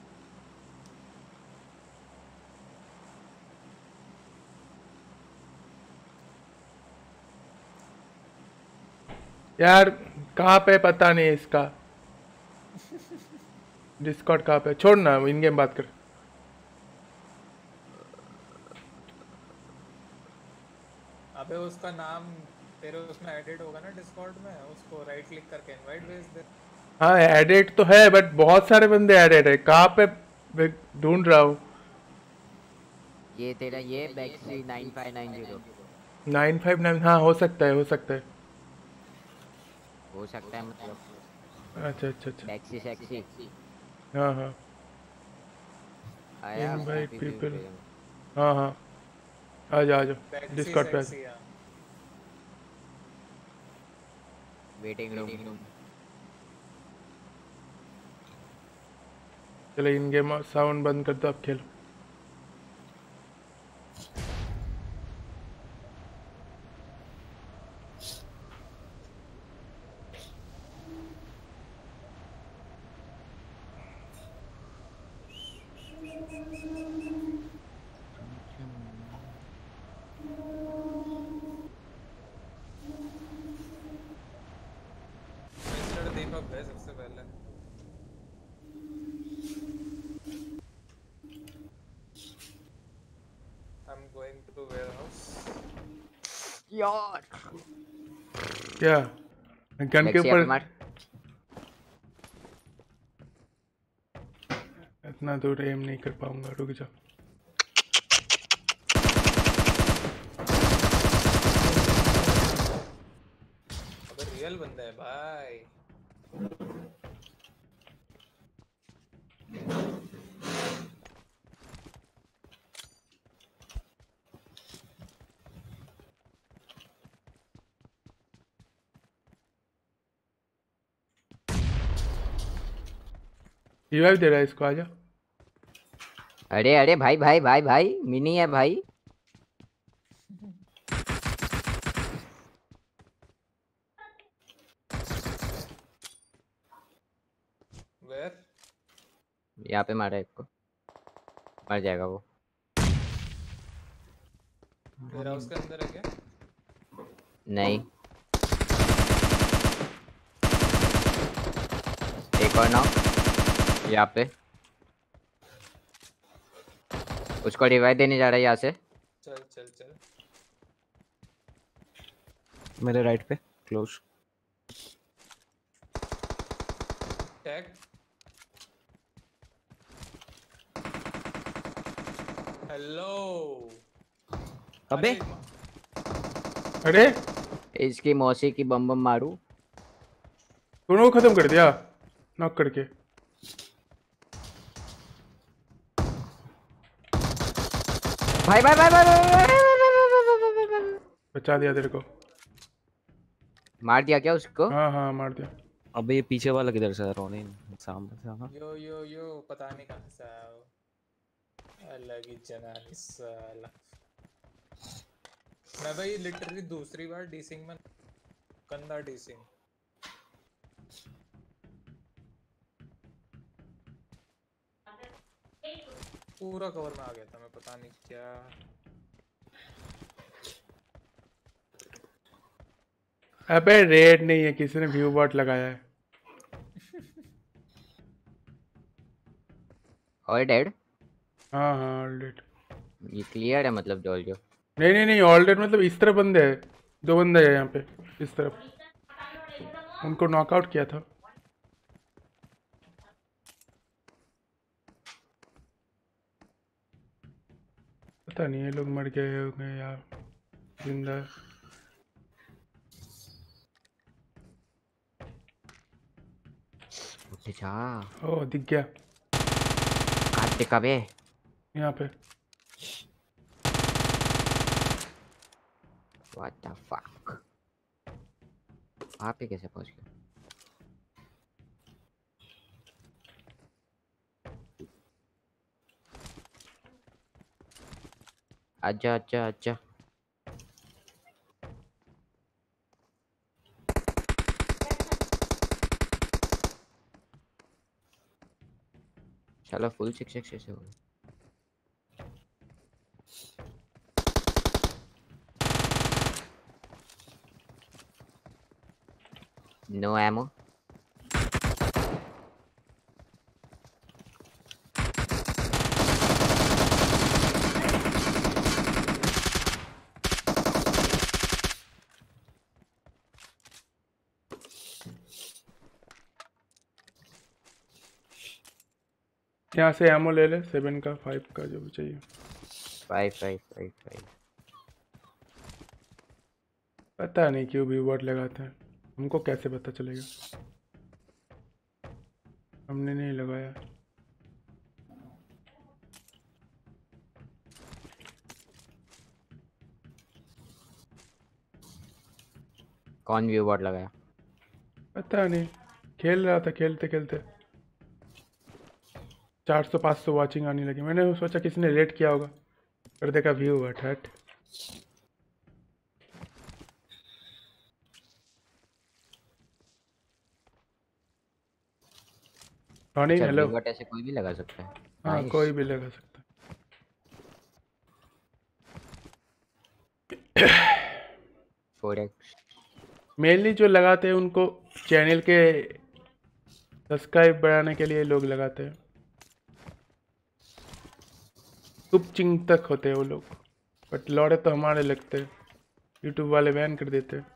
यार कहाँ पे पता नहीं इसका डिस्कॉर्ड कहाँ पे। छोड़ ना इन गेम बात कर। अबे उसका नाम तेरे उसमें एडिट होगा ना डिस्कॉर्ड में, उसको राइट क्लिक करके इनवाइट भेज दे। हाँ एडिट तो है बट बहुत सारे बंदे एडिट है। कहाँ पे ढूंढ रहा हूँ। ये तेरा ये बैक्सी nine five nine zero nine five nine. हाँ हो सकता है हो सकता है हो सकता है मतलब। अच्छा अच्छा अच्छा बैक्सी सेक्सी। हाँ हाँ आया इनवाइट P P पीपल। पे। हाँ हाँ आ जाओ आ जाओ Sexy, डिस्कॉर्ड पे। sexy, हाँ। Waiting room. चलो इन गेम साउंड बंद कर दो अब खेलो। मिस्टर दीपक है सबसे पहले। I'm going to warehouse. यार क्या गन के बैक्सी यहाँ पे ऊपर मार। इतना दूर एम नहीं कर पाऊंगा। रुक जाओ। अबे रियल बंदा है भाई। रिवाइव दे रहा है इसको। आजा। अरे अरे भाई भाई भाई भाई मिनी है भाई। Where? यहाँ पे मारा है इसको मर जाएगा वो। वेयरहाउस के अंदर है क्या? नहीं एक और नॉक यहाँ पे। उसको रिवाइव देने जा रहा है यहाँ से। चल चल चल। मेरे राइट पे क्लोज। टैग। हेलो। अबे अरे इसकी मौसी की बम बम मारू। दोनों को खत्म कर दिया नॉक करके। भाई भाई भाई भाई बचा दिया तेरे को। मार दिया क्या उसको? हाँ हाँ मार दिया। अबे ये पीछे वाला किधर से रोनिन सामने से। हाँ यो यो यो पता नहीं कहाँ से आया वो। अलग ही जनानी साला। मैं भाई लिटरली दूसरी बार डीसिंग में गंदा डीसिंग। पूरा कवर में आ गया था मैं पता नहीं क्या। अबे रेड नहीं है किसी ने व्यू बॉट लगाया है। All dead. हाँ हाँ ऑल डेड। ये क्लियर है मतलब डॉल जो। नहीं नहीं नहीं ऑल डेड मतलब इस तरफ बंदे है। दो बंदे है यहाँ पे इस तरफ। उनको नॉकआउट किया था। पता नहीं ये लोग मर गए होंगे या जिंदा। अच्छा ओ दिख गया। कहाँ दिखा बे? यहाँ पे। What the fuck? आप ही कैसे पहुंच गए? आजा आजा आजा। चलो फुल सिक्स सिक्स कैसे हो गए? No ammo. यहाँ से एमओ ले ले, सेवन का, फाइव का, जो भी चाहिए। Five five five five. पता नहीं क्यों भी वर्ड लगाते हैं, हमको कैसे पता चलेगा? हमने नहीं लगाया। कौन व्यू वर्ड लगाया? पता नहीं, खेल रहा था, खेलते खेलते चार सौ पाँच सौ वाचिंग आने लगी। मैंने सोचा किसी ने रेट किया होगा, फिर देखा व्यू वर्ड हट। Ronnie hello. बट ऐसे कोई भी लगा सकता है। हाँ nice. कोई भी लगा सकता है। मेनली जो लगाते हैं उनको चैनल के सब्सक्राइब बढ़ाने के लिए लोग लगाते हैं। शुभचिंतक होते हैं वो लोग, बट लौड़े तो हमारे लगते हैं, यूट्यूब वाले बैन कर देते हैं।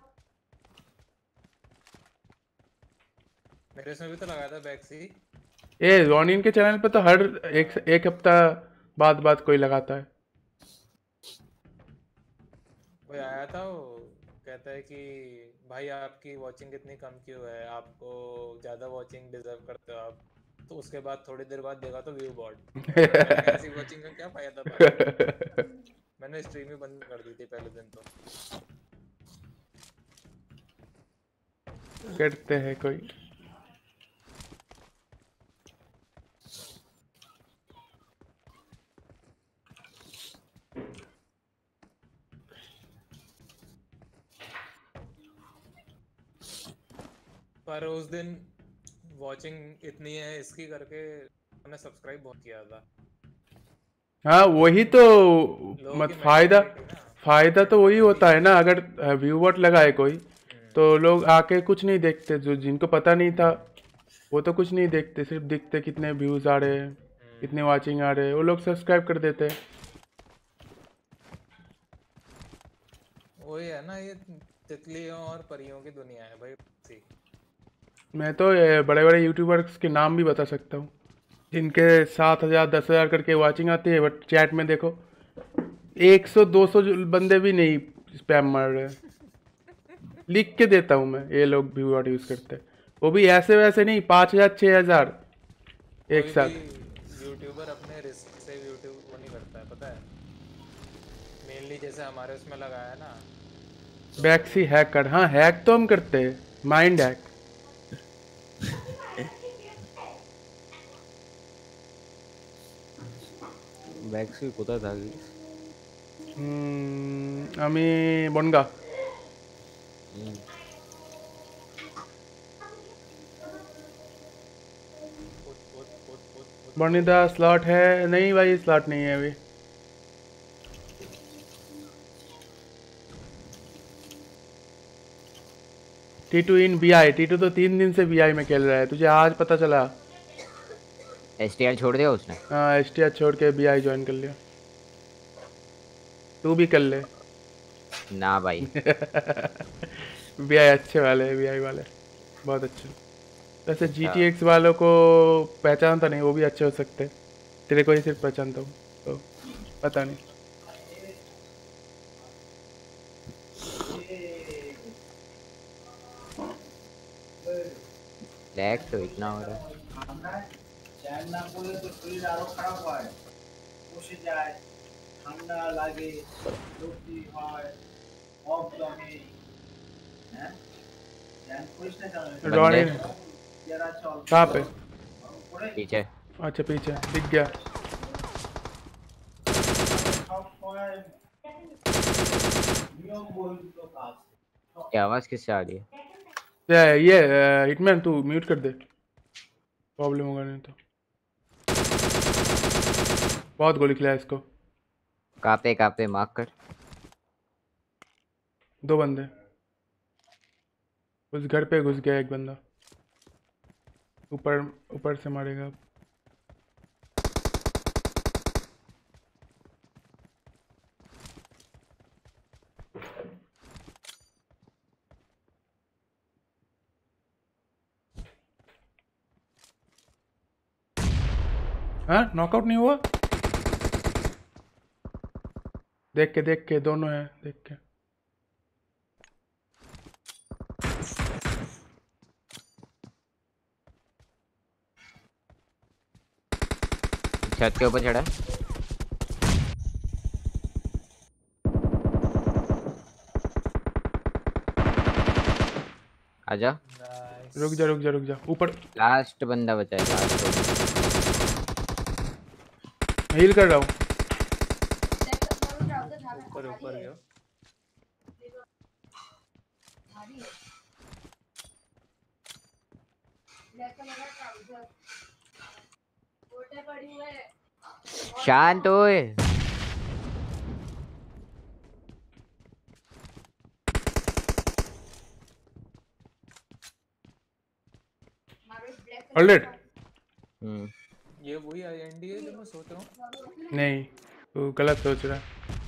मेरे इसमें भी तो लगाया था बैक्सी। ए रॉनिन के चैनल पे तो हर एक एक हफ्ता बाद बाद कोई लगाता है। कोई आया था, वो कहता है कि भाई आपकी वॉचिंग कितनी कम क्यों है, आपको ज़्यादा वॉचिंग डिजर्व करते हो आप। तो उसके बाद थोड़ी देर बाद देखा तो व्यू बॉर्ड। ऐसी वॉचिंग का क्या फायदा था? मैंने स्ट्रीम ही बंद कर दी थी पहले दिन तो। करते हैं कोई। पर उस दिन वॉचिंग इतनी है इसकी करके मैंने सब्सक्राइब बहुत किया था। हाँ वही तो मत फायदा फायदा तो वही होता है ना। अगर व्यूवर्ट लगाए कोई तो लोग आके कुछ नहीं देखते, जो जिनको पता नहीं था वो तो कुछ नहीं देखते, सिर्फ दिखते कितने व्यूज आ रहे हैं, कितने वाचिंग आ रहे हैं, वो लोग सब्सक्राइब कर देते हैं। वही है ना, ये तितलियों और परियों की दुनिया है भाई। मैं तो बड़े बड़े यूट्यूबर्स के नाम भी बता सकता हूँ जिनके सात हजार दस हजार करके वाचिंग आती है, बट चैट में देखो एक सौ दो सौ बंदे भी नहीं स्पैम मार रहे हैं। लिख के देता हूँ मैं, ये लोग भी वर्ड यूज करते हैं, वो भी ऐसे वैसे नहीं, पाँच हजार छः हजार एक साथ। यूट्यूबर अपने रिस्क से यूट्यूब वो नहीं करता है, पता है। मेनली जैसे हमारे उसमें लगाया ना बैक्सी हैकर। हाँ हैक तो हम करते हैं, माइंड हैक। बैक्सी कोথায় থাকি? হুম আমি বনগা। बर्निदा स्लॉट है? नहीं भाई स्लॉट नहीं है अभी। T two in B I. T two तो तीन दिन से बी आई में खेल रहा है, तुझे आज पता चला? एस टी आर छोड़ दिया उसने? हाँ एस टी आर छोड़ के बी आई ज्वाइन कर लिया। तू भी कर ले। ना भाई। बी आई अच्छे वाले हैं, बी आई वाले बहुत अच्छे। वैसे जी टी एक्स वालों को पहचानता नहीं, वो भी अच्छे हो सकते हैं। तेरे को ही सिर्फ पहचानता हूँ तो पता नहीं। लैग तो इतना हो रहा है। रॉनी कहाँ पे? पीछे। अच्छा पीछे दिख गया। ये आवाज किससे आ रही है? ये ये हिटमैन तू म्यूट कर दे, प्रॉब्लम होगा नहीं तो। बहुत गोली खिलाया इसको। कहाँ पे कहाँ पे मार्क कर। दो बंदे उस घर पे घुस गया, एक बंदा ऊपर ऊपर से मारेगा। हाँ नॉकआउट नहीं हुआ? देख के देख के दोनों हैं, देख के। छत के ऊपर चढ़ा। आजा। रुक जा रुक जा रुक जा ऊपर। लास्ट बंदा बचा है, लास्ट बंदा। हील कर रहा हूँ। ऊपर ऊपर गया। शांत होए। ऑलरेडी हम्म ये वही आईएनडी है जो मैं सोच रहा हूँ। नहीं तू गलत सोच रहा है।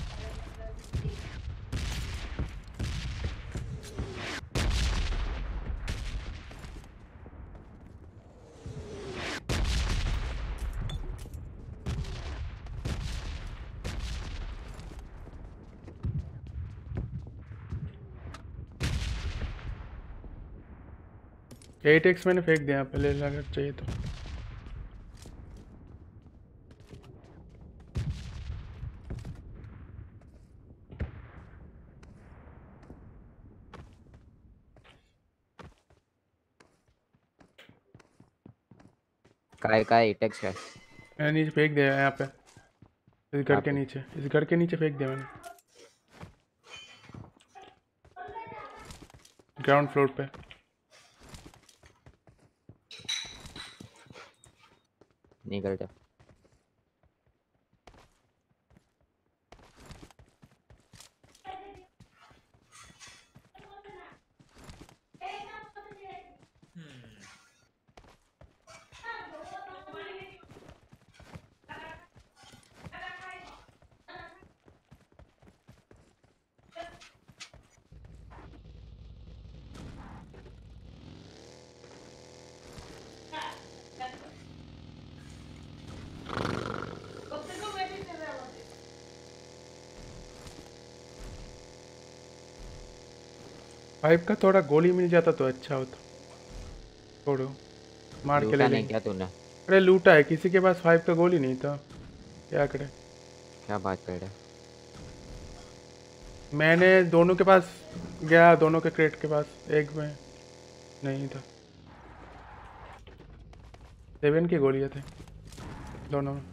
एट एक्स मैंने फेंक दिया पहले, अगर चाहिए तो। काय काय एटेक्स है। मैंने नीचे फेंक दिया यहाँ पे, इस घर के नीचे, इस घर के नीचे फेंक दिया मैंने, ग्राउंड फ्लोर पे। निकल जा। फाइव का थोड़ा गोली मिल जाता तो अच्छा होता। छोड़ो मार के ले नहीं लेंगे। क्या तूने? अरे लूटा है, किसी के पास फाइव का गोली नहीं था, क्या करे। क्या बात कर रहा है? मैंने दोनों के पास गया, दोनों के क्रेट के पास, एक में नहीं था। सेवन की गोलियां थे दोनों में।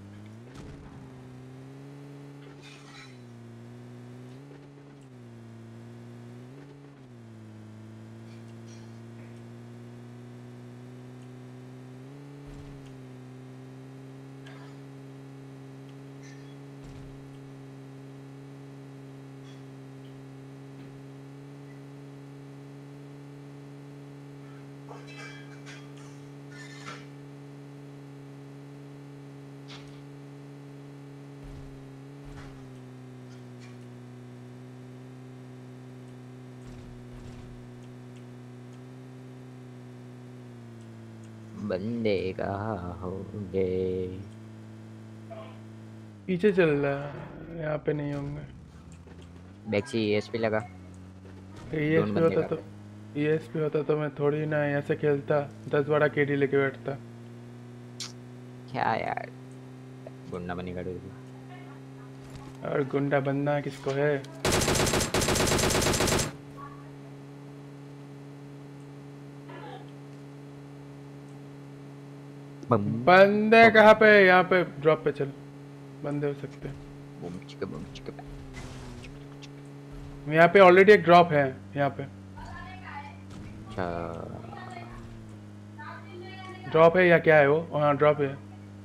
बंदे कहाँ होंगे? पीछे चल रहा है, यहाँ पे नहीं होंगे। बैक्सी ईएसपी लगा। ईएसपी होता तो ईएसपी होता तो मैं थोड़ी ना ऐसे खेलता, दस बारह केडी लेके बैठता। क्या यार, गुंडा बनी खड़े। और गुंडा बनना किसको है? बंदे कहाँ पे? यहाँ पे ड्रॉप पे चल, बंदे हो सकते हैं। यहाँ पे ऑलरेडी एक ड्रॉप है यहाँ पे। अच्छा ड्रॉप है या क्या है वो? हाँ ड्रॉप है।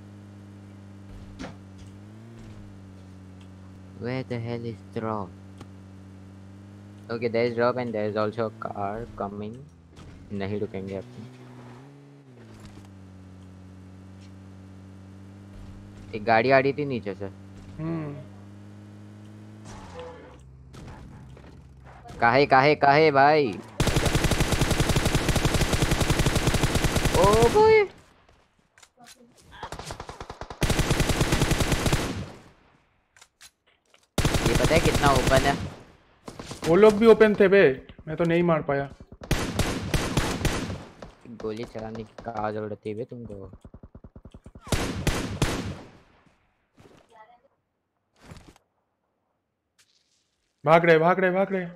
Where the hell is drop? Okay, there is drop and there is also a car coming. नहीं रुकेंगे अपन। एक गाड़ी आ रही थी नीचे से। हम्म। काहे काहे काहे भाई? ओ भाई। ये पता है कितना ओपन है? वो लोग भी ओपन थे बे, मैं तो नहीं मार पाया। गोली चलाने की कहाँ जरूरत थी बे तुमको? भाग रहे भाग रहे भाग रहे।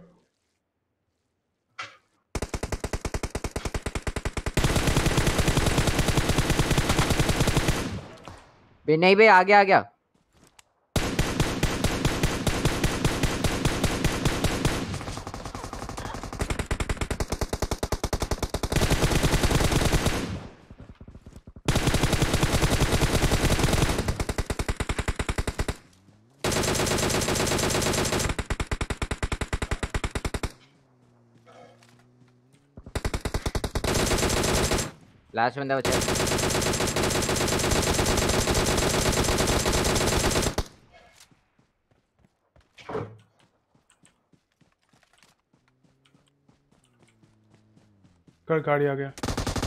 बे नहीं बे, आ गया आ गया। लास्ट बंदा बचा है। कर गाड़ी आ गया।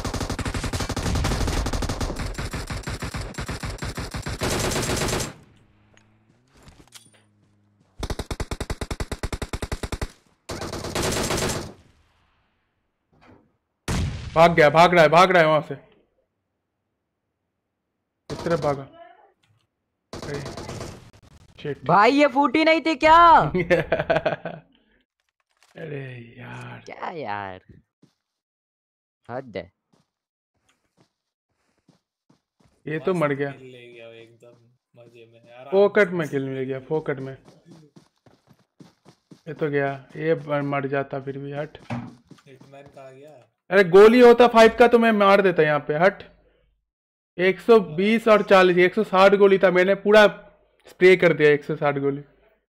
भाग गया, भाग रहा है भाग रहा है वहां से, इस तरफ भागा। शिट भाई ये फूटी नहीं थी क्या? अरे यार क्या यार, हद है। ये तो मर गया। ले गया एकदम मजे में यार। फोकट में किल मिल गया, फोकट में। ये तो गया, ये मर जाता फिर भी। हट, हिटमैन कहाँ गया? अरे गोली होता फाइव का तो मैं मार देता यहाँ पे। हट, एक सौ बीस और चालीस, एक सौ साठ गोली था, मैंने पूरा स्प्रे कर दिया। एक सौ साठ गोली,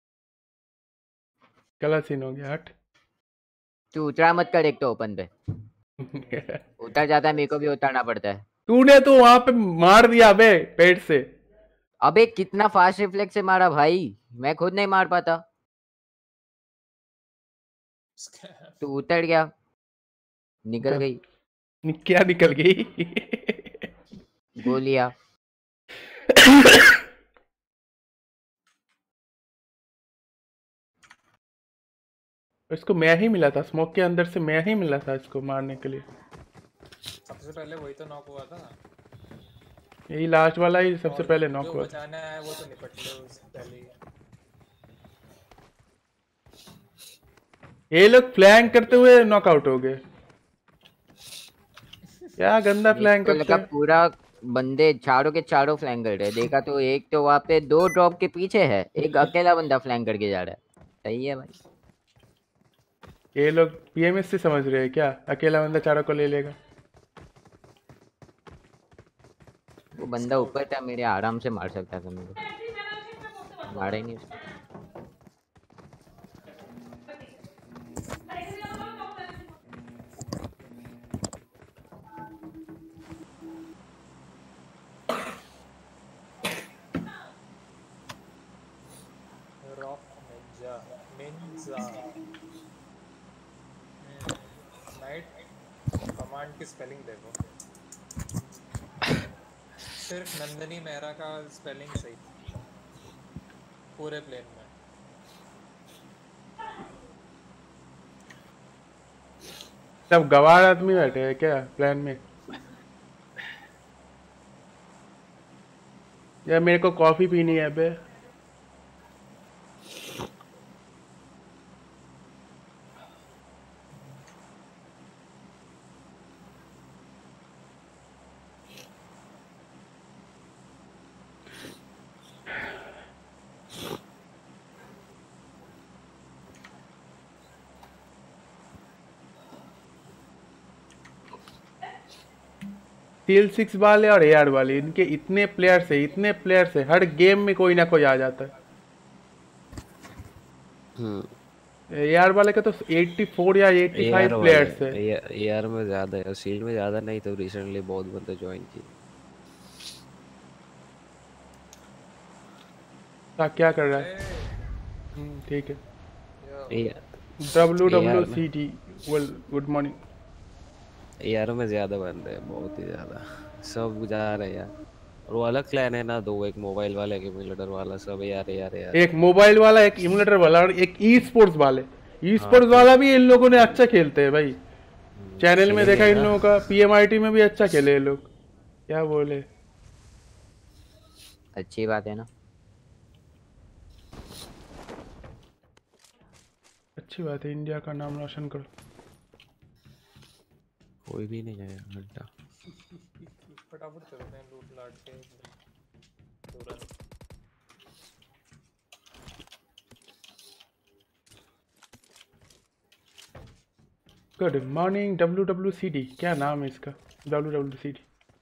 गलत सीन हो गया। हट, तू उतरा मत कर एक तो ओपन पे। उतर जाता है, मेरे को भी उतरना पड़ता है। तूने तो वहां पे मार दिया बे पेट से। अबे कितना फास्ट रिफ्लेक्स से मारा भाई, मैं खुद नहीं मार पाता। तू उतर गया, निकल गई। क्या निकल गई? गोलियां। इसको मैं ही मिला था, स्मोक के अंदर से मैं ही मिला था इसको मारने के लिए। सबसे पहले वही तो नॉक हुआ था। यही लास्ट वाला ही सबसे पहले नॉक हुआ। जो बचाना है वो तो निपट ले उससे पहले। ये लोग फ्लैंक करते हुए नॉकआउट हो गए। क्या गंदा फ्लैंक करते हैं। पूरा बंदे चारों के चारों फ्लैंक कर रहे हैं। देखा तो एक तो वहाँ पे दो ड्रॉप के पीछे है, एक अकेला बंदा फ्लैंक करके जा रहा है। सही है भाई। ये लोग पीएमएस से समझ रहे हैं क्या, अकेला बंदा चारों को ले लेगा। वो बंदा ऊपर था, मेरे आराम से मार सकता था मेरे, मारा ही नहीं उसको। कमांड की स्पेलिंग देखो, सिर्फ नंदनी मेहरा का स्पेलिंग सही पूरे प्लेन में। सब गवार आदमी बैठे हैं क्या प्लान में? यार मेरे को कॉफी पीनी है बे। सीएल सिक्स वाले और एआर वाले, इनके इतने प्लेयर्स है, इतने प्लेयर्स है, हर गेम में कोई ना कोई आ जाता है। एआर वाले का तो चौरासी या एआर पचासी वाले प्लेयर्स है। एआर में ज्यादा है, शील्ड में ज्यादा नहीं, तो रिसेंटली बहुत बंदे ज्वाइन किए। ता क्या कर रहा है? हम्म, ठीक है। ए- W W A R C T well good morning. A R ज्यादा बंदे हैं, बहुत ही ज्यादा। सब जा रहे हैं यार, और वो अलग क्लैन है ना, दो, एक मोबाइल वाला, एक इम्यूलेटर वाला, सब यार यार यार। एक मोबाइल वाला, एक इमुलेटर वाला और एक ई स्पोर्ट्स वाले। ई हाँ, स्पोर्ट्स वाला भी इन लोगों ने अच्छा खेलते हैं भाई। चैनल में खेलेंगे देखा इन ना। लोगों का, पीएमआईटी में भी अच्छा खेले ये लोग। क्या बोले, अच्छी बात है ना। अच्छी बात है, इंडिया का नाम रोशन करो। कोई भी नहीं है घंटा। फटाफट चलते हैं लूट लाट के तुरंत। Good morning W W C D, क्या नाम है इसका? W W C D.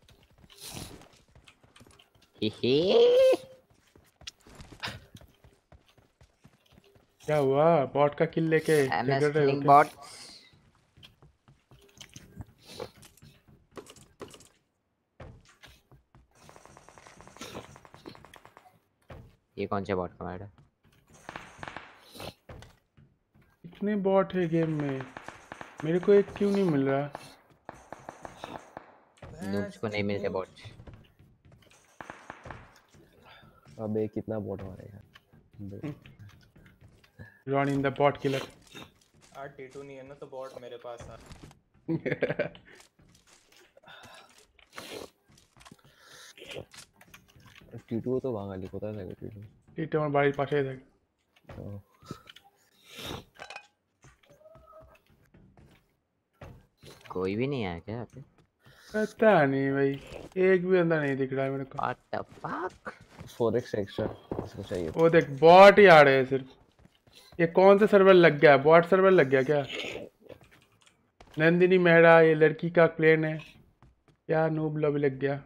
क्या हुआ, बॉट का किल लेके झगड़ रहे हो क्या? बॉट ये कौन सा बॉट कमांड है? इतने बॉट है गेम में, मेरे को एक क्यों नहीं मिल रहा? नूब्स को नहीं मिलते बॉट। अब एक कितना बॉट मारेगा? Ron in the bot killer. R T two नहीं है ना, तो बॉट मेरे पास आ। टीटू तो बांगाली কোথায় থাকে टीटू? टीटू আমার বাড়ির পাশেই থাকে। कोई भी नहीं आया क्या यहाँ पे? पता नहीं भाई, एक भी बंदा नहीं दिख रहा है मेरे को। What the fuck? Four X extra इसको चाहिए। वो देख बॉट ही आ रहे हैं सिर्फ। ये कौन सा सर्वर लग गया? बॉट सर्वर लग गया क्या? नंदिनी मेहरा, ये लड़की का प्लेन है क्या? नूब लॉबी लग गया।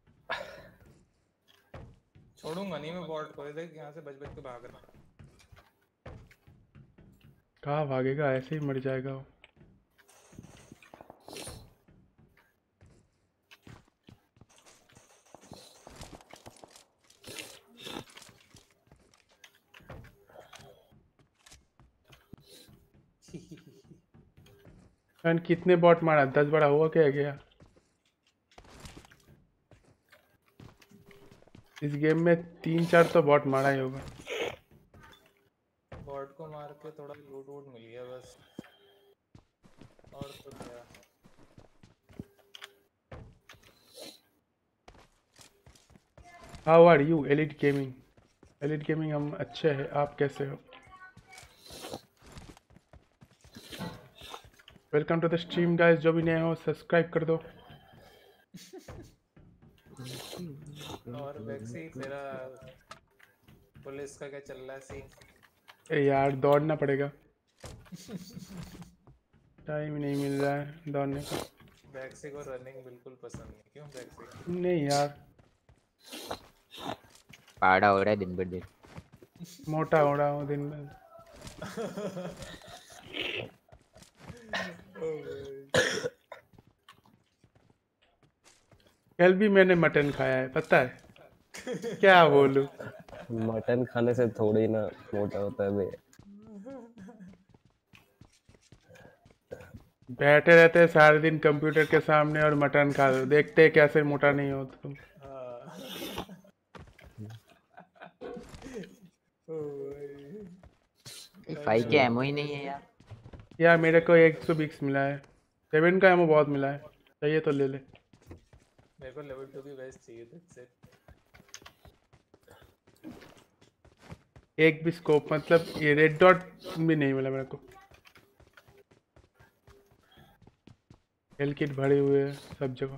छोड़ूंगा नहीं मैं बॉट को। देख यहाँ से बच बच के भाग रहा। कहाँ भागेगा, ऐसे ही मर जाएगा वो। कितने बॉट मारा? दस बड़ा हुआ क्या गया? इस गेम में तीन चार तो बॉट मारा ही होगा। बॉट को मार के थोड़ा लूट वूट मिल गया बस, और तो क्या। How are you elite gaming? Elite gaming हम अच्छे हैं, आप कैसे हो? Welcome to the stream guys, जो भी नए हो सब्सक्राइब कर दो। और वैक्सी तेरा पुलिस का क्या चल रहा है सीन? ए यार दौड़ना पड़ेगा, टाइम नहीं मिल रहा है दौड़ने का। वैक्सी को रनिंग बिल्कुल पसंद नहीं। क्यों वैक्सी? नहीं यार, पाड़ा हो रहा है दिन भर दिन। मोटा हो रहा हूँ दिन भर। कल भी मैंने मटन खाया है, पता है क्या बोलूं? मटन खाने से थोड़ी ना मोटा होता है बे। बैठे रहते हैं सारे दिन कंप्यूटर के सामने और मटन खा दो, देखते हैं कैसे मोटा नहीं हो तुम। फाइव के एमओ ही नहीं है यार। यार मेरे को एक सौ बीस मिला है, सेवन का एमओ बहुत मिला है, चाहिए तो ले ले। मेरे को लेवल टू की वेस्ट चाहिए था इससे। एक भी स्कोप, मतलब ये रेड डॉट भी नहीं मिला मेरे को। हेल किट भरे हुए हैं सब जगह।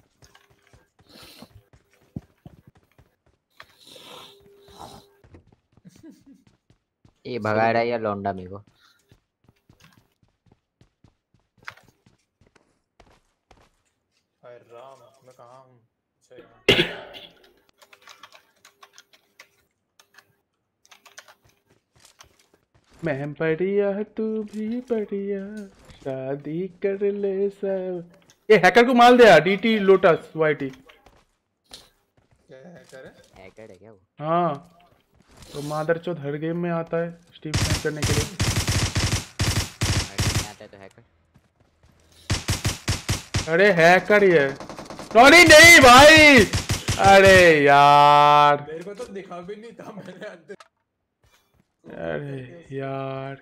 ये भगा रहा है या लौंडा मेरे को? राम मैं कहाँ हूँ? अच्छा यहाँ। मैं बढ़िया तू भी बढ़िया शादी कर ले सब। ये हैकर को मार दिया डीटी लोटस वाईटी। क्या हैकर है? हैकर है क्या वो? हाँ तो मादरचोद हर गेम में आता है स्टीम स्नैप करने के लिए। हर गेम में आता है तो हैकर। अरे हैकर ही है। नॉनी नहीं भाई। अरे यार मेरे को तो दिखा भी नहीं था मैंने अंदर। अरे यार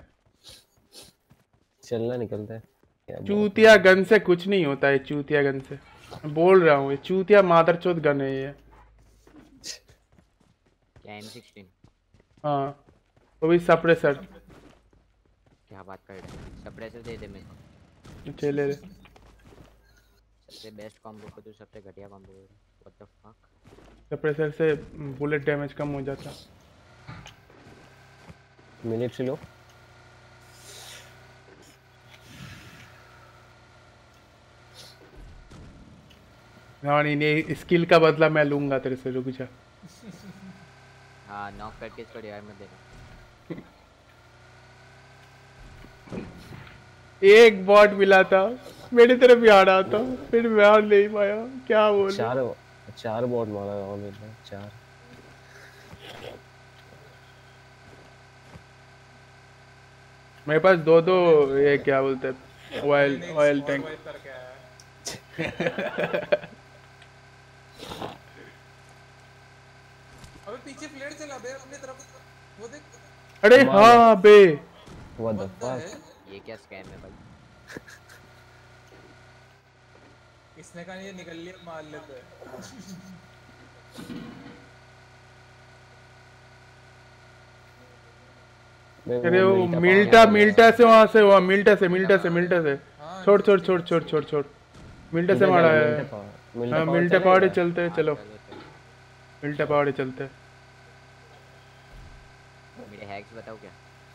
चलना निकलता है क्या बात चूतिया गन से कुछ नहीं होता है। चूतिया गन से मैं बोल रहा हूँ ये चूतिया मादरचोद गन है ये। क्या एम सिक्सटीन? हाँ वो भी सप्रेसर। क्या बात कर रहे हैं? सप्रेसर दे दे मेरे को। चले रे सबसे बेस्ट कॉम्बो को तो सबसे घटिया कॉम्बो है। What the fuck? सप्रेसर से बुलेट डैमेज कम हो जाता। मिलिट्री लो। हाँ नहीं नहीं स्किल का बदला मैं लूंगा तेरे से। रुक जा। हाँ नॉक करके इसको डिवाइड में देना। एक बॉट मिला था मेरी तरफ ही आ रहा था फिर मार नहीं पाया। क्या बोल चार चार बॉट मारा है ऑन में चार। मेरे पास दो दो ये क्या बोलते हैं ऑयल ऑयल टैंक। अबे पीछे फ्लेयर चला बे अपनी तरफ वो देख। अरे हाँ बे व्हाट द फक? ये क्या स्कैम है भाई? इसने कहा ये निकल लिया मार लेते हैं। अरे वो मिल्टा मिल्टा से वहाँ से वहाँ मिल्टा से मिल्टा से मिल्टा से छोड़ छोड़ छोड़ छोड़ छोड़ छोड़ मिल्टा से मारा है। हाँ मिल्टा पहाड़ी चलते हैं चलो मिल्टा पहाड़ी चलते हैं। मेरे हैक्स बताओ क्या?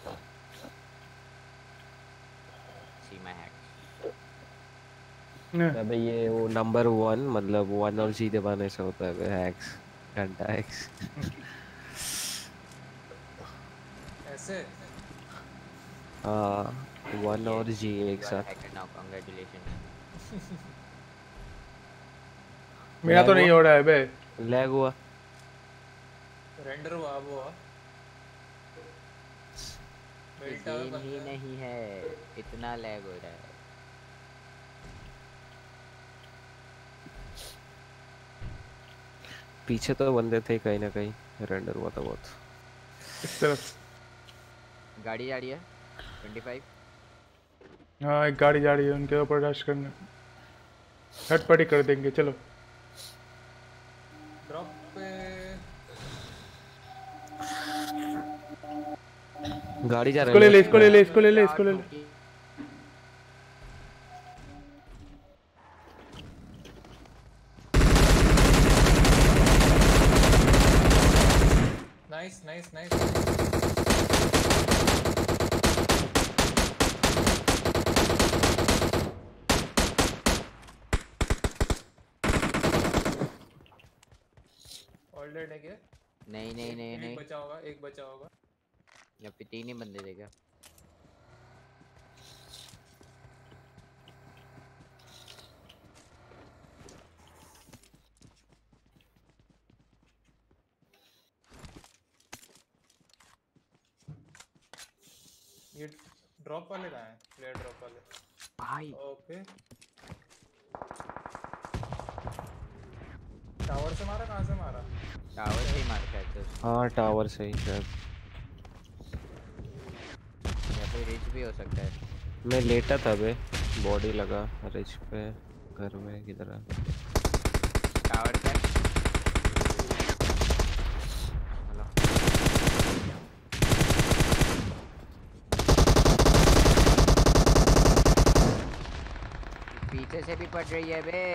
See my hacks. अबे ये वो नंबर वन मतलब वन और जी दबाने से होता है हैक्स घंटा हैक्स। ऐसे हाँ वन और जी एक साथ। Now congratulations. मेरा तो नहीं हो रहा है बे। लैग हुआ रेंडर हुआ वो सीन ही नहीं है इतना लैग हो रहा है। पीछे तो बंदे थे कहीं ना कहीं रेंडर हुआ था बहुत। इस तरफ गाड़ी जा रही है पच्चीस। हाँ एक गाड़ी जा रही है उनके ऊपर रश करना। झटपटी कर देंगे चलो। ड्रॉप पे गाड़ी जा रही है। इसको ले ले इसको ले ले इसको ले ले इसको ले ले। Nice nice nice. All dead है क्या? नहीं नहीं नहीं नहीं एक बचा होगा एक बचा होगा। या फिर तीन ही बंदे थे क्या? ये ड्रॉप वाले कहाँ हैं? प्लेयर ड्रॉप वाले भाई ओके। टावर से मारा कहाँ से मारा? टावर से ही मारा शायद। हाँ टावर से ही शायद या फिर रिच भी हो सकता है। मैं लेटा था बे बॉडी लगा रिच पे घर में किधर है टावर पे। पीछे से भी पड़ रही है बे।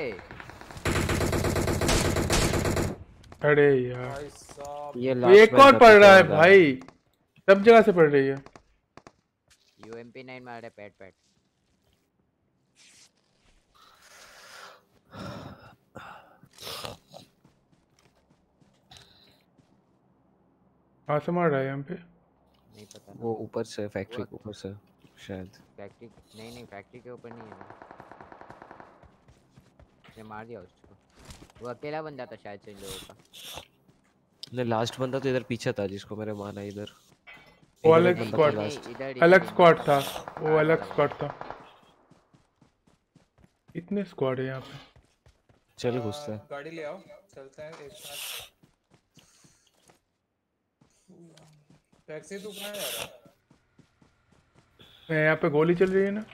अरे यार ये एक और पड़ रहा है भाई सब जगह से पड़ रही है। यू एम पी नाइन मार रहा है पैट पैट। कहाँ से मार रहा है यहाँ पे? नहीं पता वो ऊपर से फैक्ट्री के ऊपर से शायद। फैक्ट्री नहीं नहीं फैक्ट्री के ऊपर नहीं है वो। ने मार दिया उसको। वो अकेला बंदा था शायद से इन लोगों का। नहीं लास्ट बंदा तो इधर पीछे था जिसको मैंने मारा इधर। वो इधर अलग एक बंदा स्क्वाड था लास्ट। अलग स्क्वाड था वो अलग स्क्वाड था। इतने स्क्वाड है यहाँ पे। चल घुसते हैं। गाड़ी ले आओ चलते हैं एक साथ। टैक्सी तू कहाँ जा रहा है? मैं यहाँ पे गोली चल रही है ना।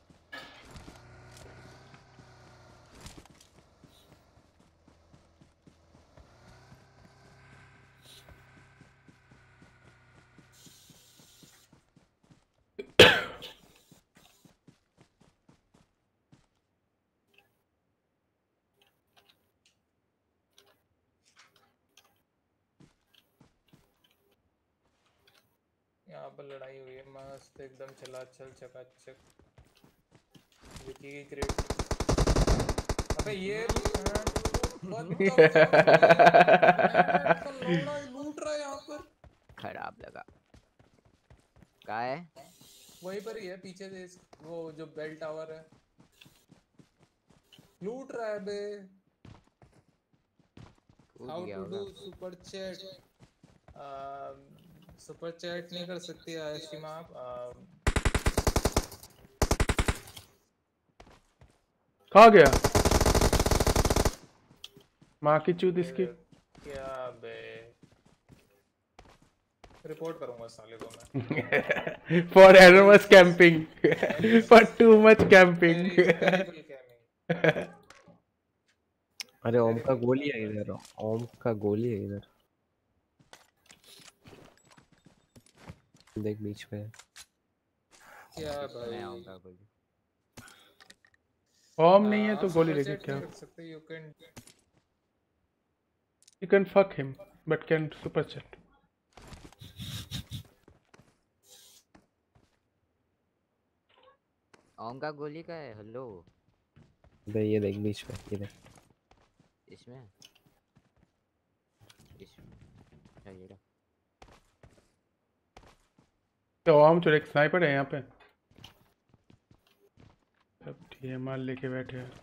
यहाँ पर लड़ाई हुई है मस्त एकदम चला चल चकाचक। विकी की क्रेट। अबे ये लूट रहा है यहाँ पर। खराब लगा। कहाँ है? वहीं पर ही है पीछे से वो जो बेल टावर है। लूट रहा है बे। How to do super chat. Super chat नहीं कर सकती आशिमा आप। कहाँ गया? माँ की चूत इसकी। क्या बे रिपोर्ट करूंगा साले को मैं। For enormous camping, for too much camping. अरे ओम का गोली है इधर। ओम का गोली है इधर। देख बीच में। क्या भाई? ओम नहीं है तो गोली लेके क्या? You can You can fuck him, but can super chat. ओम का गोली का है। हेलो बे ये देख बीच में इधर। इसमें इसमें अच्छा ये रहा। तो ओम तो एक स्नाइपर है यहाँ पे। सब ठीक माल लेके बैठे हैं।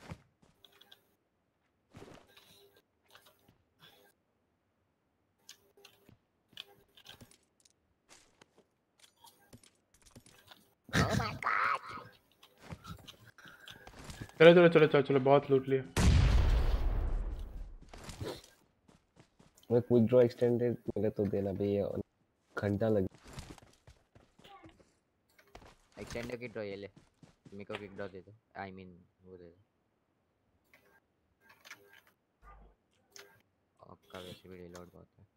Oh my God! चलो चलो चलो चलो चलो बहुत लूट लिया। मैं क्विक ड्रॉ एक्सटेंडेड मिले तो देना भैया। घंटा लग। एक्सटेंडेड की ड्रॉ ये ले। मेरे को क्विक ड्रॉ दे दो। आई मीन वो दे दो। आपका वैसे भी रीलोड बहुत है।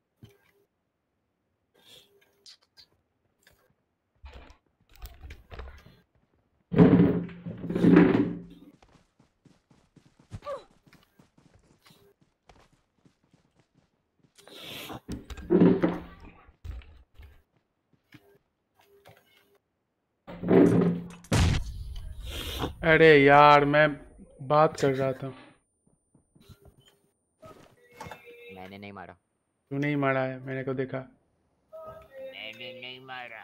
अरे यार मैं बात कर रहा था। मैंने नहीं मारा। तू नहीं मारा है मैंने को देखा। मैंने नहीं मारा।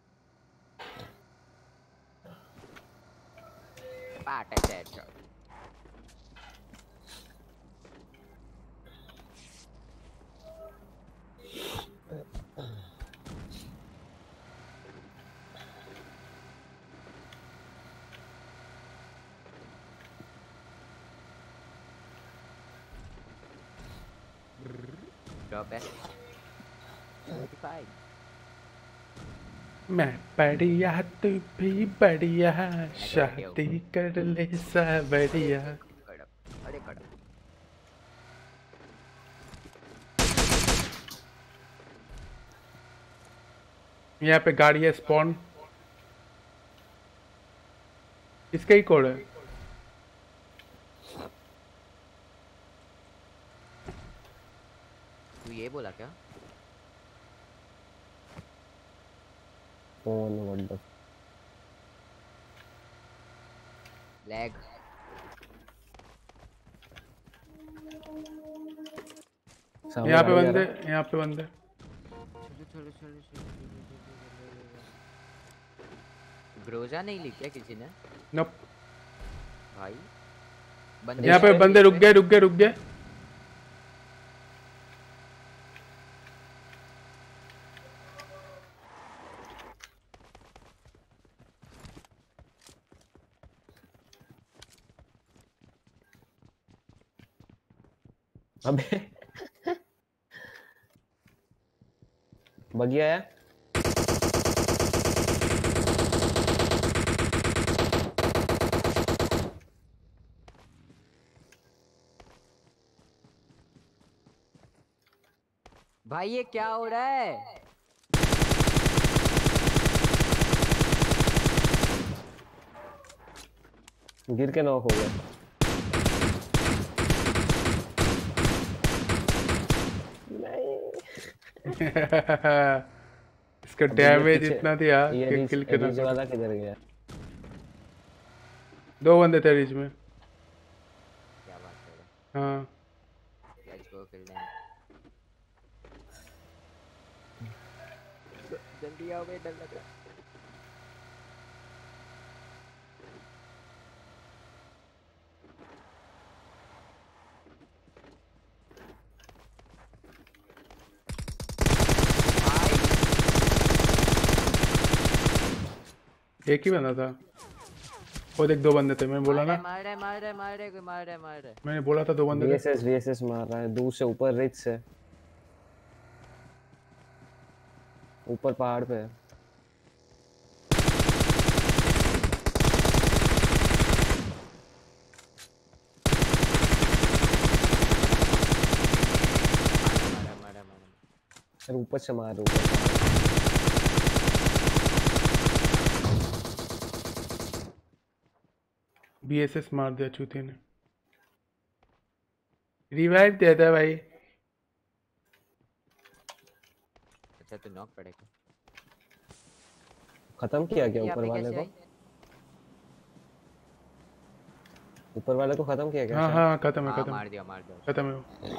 पार्ट है चैट। ड्रॉप है। मैं बढ़िया तू भी बढ़िया शादी कर ले सब बढ़िया। अरे कड़ यहाँ पे गाड़ी है स्पॉन। इसका ही कोड है। तू ये बोला क्या? कौन व्हाट द लैग। यहाँ पे बंदे यहाँ पे बंदे। चलो चलो चलो। ग्रोजा नहीं ली क्या किसी ने? नप भाई यहाँ पे बंदे रुक गए रुक गए रुक गए। अबे बगी आया। भाई ये क्या हो रहा है? गिर के नॉक हो गया। इसका डैमेज इतना दिया कि किल के रीच वाला किधर गया? दो बंदे थे रीच में। क्या बात कर रहे? हाँ लेट्स गो किल देम। जल्दी आओ बे, डर लग रहा है। एक ही बंदा था वो, देख दो बंदे थे। मैंने बोला ना, मार रहे मार रहे मार रहे कोई मार रहे मार रहे। मैंने बोला था दो बंदे थे। वीएसएस वीएसएस मार रहा है दूर से, ऊपर रिच से, ऊपर पहाड़ पे है। ऊपर से मार, ऊपर से मार। बीएसएस मार दिया चूतिया ने। रिवाइव दिया था भाई। अच्छा तो नॉक पड़ेगा। खत्म किया क्या ऊपर वाले को? ऊपर वाले को खत्म किया क्या? हाँ हाँ खत्म है, खत्म मार दिया मार दिया खत्म है।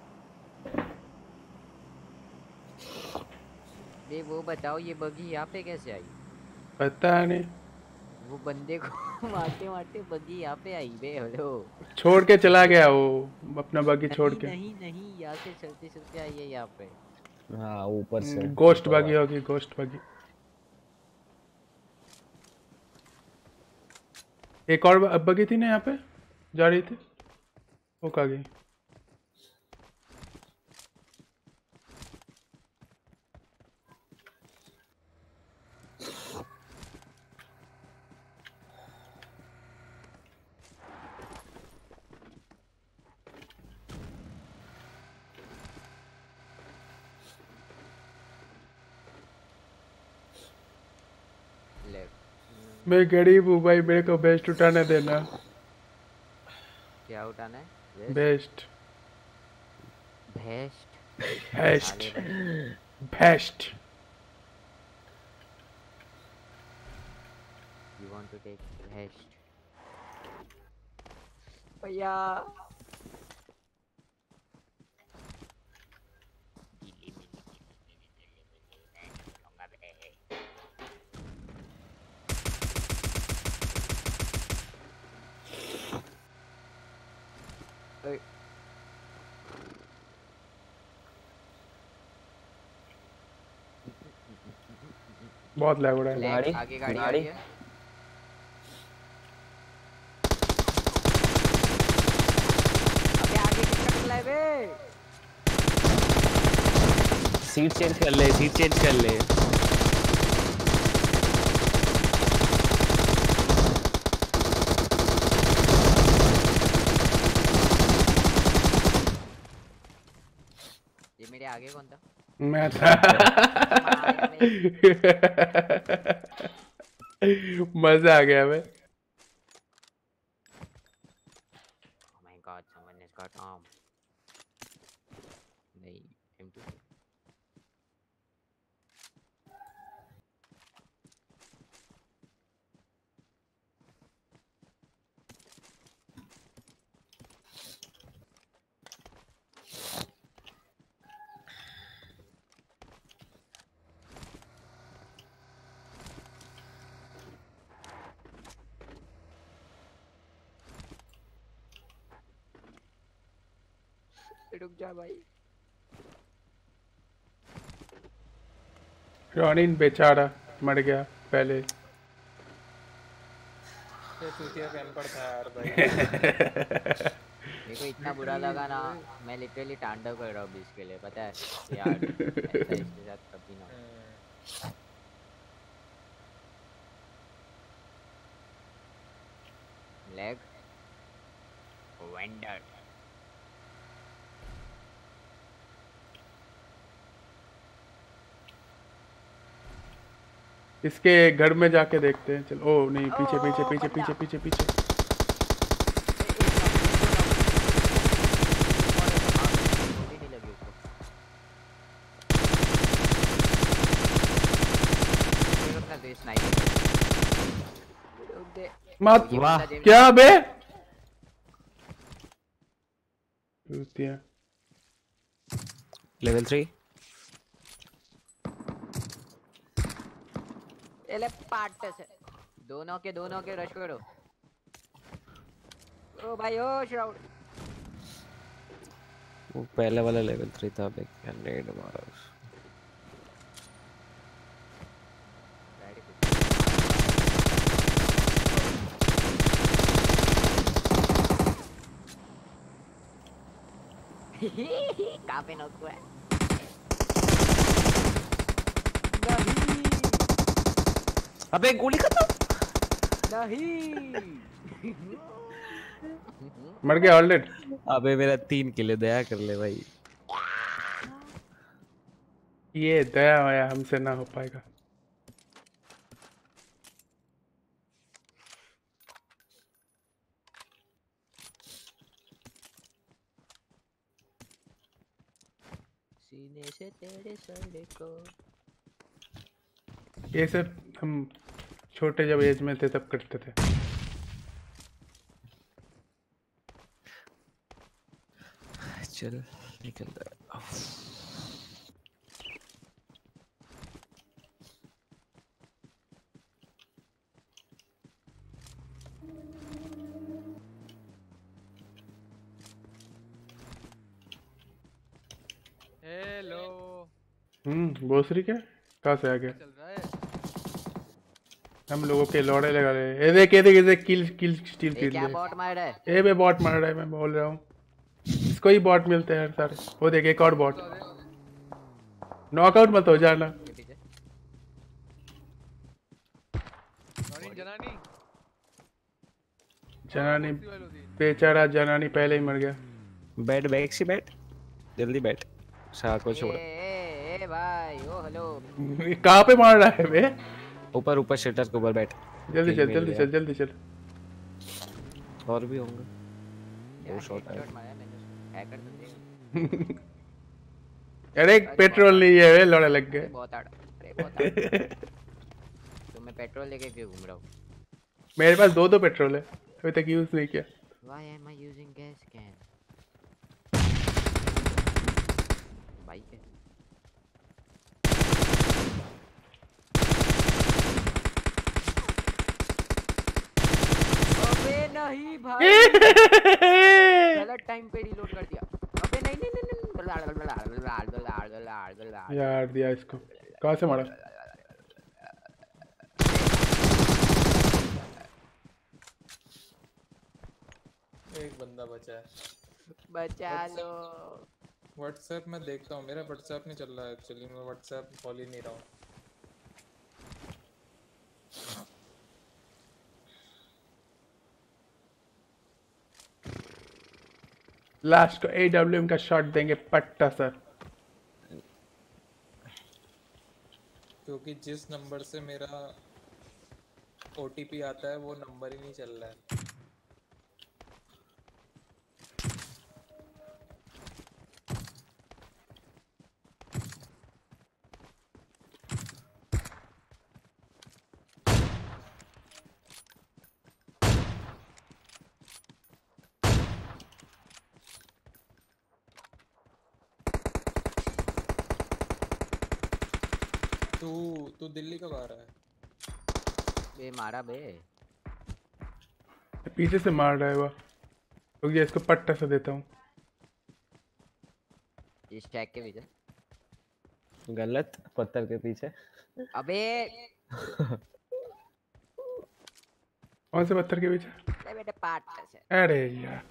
ये वो बताओ ये बगी यहाँ पे कैसे आई? पता नहीं, वो बंदे को मारते मारते बगी यहाँ पे आई बे। हेलो छोड़ के चला गया वो अपना बागी छोड़ के। नहीं नहीं यहाँ से चलते चलते आई है यहाँ पे। हाँ ऊपर से गोस्ट बागी होगी, गोस्ट बागी। एक और बगी थी ना यहाँ पे जा रही थी, वो कहाँ गई? मैं गरीब हूँ भाई, मेरे को बेस्ट उठाने देना। क्या उठाना है? Best best best best. You want to take best भैया? बहुत लैग हो रहा है। गाड़ी आगे गाड़ी गाड़ी आ रही है। अबे आगे किसका निकला है बे? सीट चेंज कर ले, सीट चेंज कर ले। ये मेरे आगे कौन था? मैं था। मजा आ गया भाई। Oh my God, someone has got arm. नहीं, एम टू। रुक जा भाई। रॉनिन बेचारा मर गया पहले। ये चूतिया कैंपर था यार भाई। मेरे को इतना बुरा लगा ना, मैं लिटरली तांडव कर रहा हूँ बीस के लिए, पता है यार। ऐसा इसके साथ कभी ना हो। लेग वेंडर इसके घर में जाके देखते हैं। चलो ओ नहीं, पीछे पीछे पीछे पीछे पीछे पीछे। मत वाह क्या बे लेवल थ्री। एले पार्ट से दोनों के दोनों के रश करो। ओ भाई ओ श्राउड। वो पहले वाला लेवल थ्री था, बे कैंडिडेट मारा उस। कहाँ पे नॉक हुआ है? अबे गोली खत्म। नहीं मर गया ऑलरेडी। अबे मेरा तीन किले, दया कर ले भाई। ये दया होया हमसे ना हो पाएगा। सीने से तेरे सर को। ये सब हम छोटे जब एज में थे तब करते थे। चल निकलता है। हेलो। हम्म बोसरी क्या कहाँ से आ गया? चल रहा है? हम लोगों के लौड़े लगा रहे हैं। ये देख ये देख ये देख किल किल स्टील किल। क्या बॉट मार रहा है? ए बे बॉट मार रहा है, मैं बोल रहा हूँ। इसको ही बॉट मिलते हैं सारे। वो देख एक और बॉट। नॉकआउट मत हो जाना। जनानी जनानी बेचारा जनानी पहले ही मर गया। बैठ बैठ सी बैठ, जल्दी बैठ। शाह को छोड़। ए ए भाई ओ हेलो। कहाँ पे मार रहा है बे? ऊपर ऊपर शटर के ऊपर बैठ। जल्दी चल जल्दी चल जल्दी चल। और भी होंगे। दो शॉट है। हैकर तो देख। अरे पेट्रोल नहीं है वे लौड़े लग गए। बहुत आड़ अरे बहुत आड़। तो मैं पेट्रोल लेके क्यों घूम रहा हूँ? मेरे पास दो दो पेट्रोल है, अभी तक यूज नहीं किया। Why am I using gas can? Bike है। अबे नहीं भाई। गलत टाइम पे रिलोड कर दिया। अबे नहीं नहीं नहीं नहीं। यार दिया इसको। कहाँ से मारा? एक बंदा बचा है। बचा लो। व्हाट्सएप में देखता हूँ, मेरा व्हाट्सएप नहीं चल रहा है एक्चुअली, मैं व्हाट्सएप खोल ही नहीं रहा हूँ। लास्ट को ए डब्ल्यू एम का शॉट देंगे पट्टा सर। क्योंकि जिस नंबर से मेरा ओटीपी आता है वो नंबर ही नहीं चल रहा है। तू तू दिल्ली कब आ रहा है? बे मारा बे। पीछे से मार रहा है वो। रुक जा इसको पट्टा से देता हूँ। इस टैग के पीछे। गलत, पत्थर के पीछे। अबे कौन से पत्थर के पीछे? ले बेटे पार्ट से। अरे यार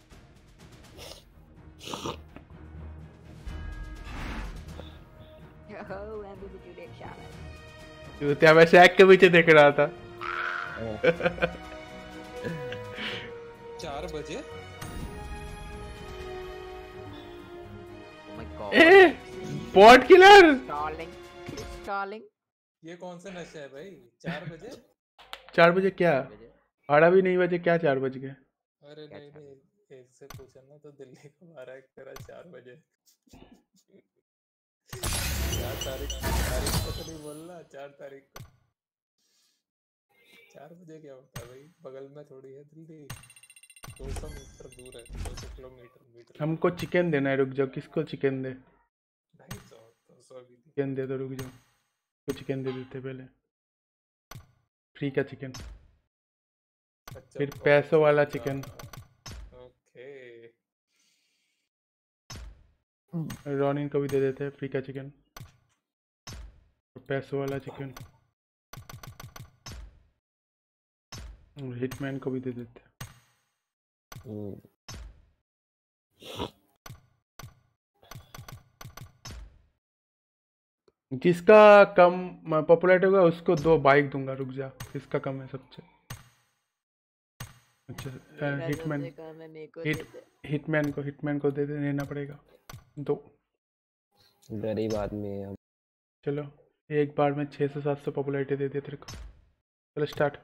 Oh, I'm going to take shower. जूतिया मैं शैक के पीछे देख रहा था। चार बजे Oh my god. A bot killer. Stalling. Stalling. ये कौन सा नशा है भाई? चार बजे? चार बजे क्या? आधा भी नहीं बजे क्या चार बज गए? अरे नहीं नहीं, एक से पूछा ना तो दिल्ली को आ रहा है तेरा चार बजे। चार तारीख तारीख को तो नहीं बोलना, चार तारीख को। चार बजे क्या होता है भाई? बगल में थोड़ी है दिल्ली, दो सौ मीटर दूर है, दो सौ किलोमीटर मीटर। हमको चिकन देना है, रुक जाओ। किसको चिकन दे? ढाई सौ दो सौ भी दी। चिकन दे दो, रुक जाओ। तो चिकन दे देते पहले, फ्री का चिकन, फिर पैसों वाला चिकन। ओके रॉनिन को भी दे देते हैं फ्री का चिकन, पैसों वाला चिकन। हिटमैन को भी दे देते हैं। जिसका कम पॉपुलैरिटी होगा उसको दो बाइक दूंगा। रुक जा, किसका कम है सबसे? अच्छा हिटमैन, हिट हिटमैन को हिटमैन को दे देना पड़ेगा दो। गरीब आदमी है हम। चलो एक बार में छः से सात सौ पॉपुलैरिटी दे दिया तेरे को। चलो स्टार्ट।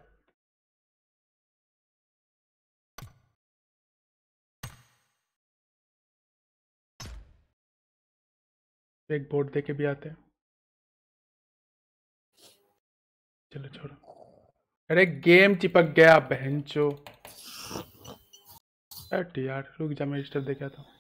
एक बोर्ड दे के भी आते हैं। चलो छोड़ो। अरे गेम चिपक गया बहनचो। अरे यार रुक जा, मैं रजिस्टर देखा था।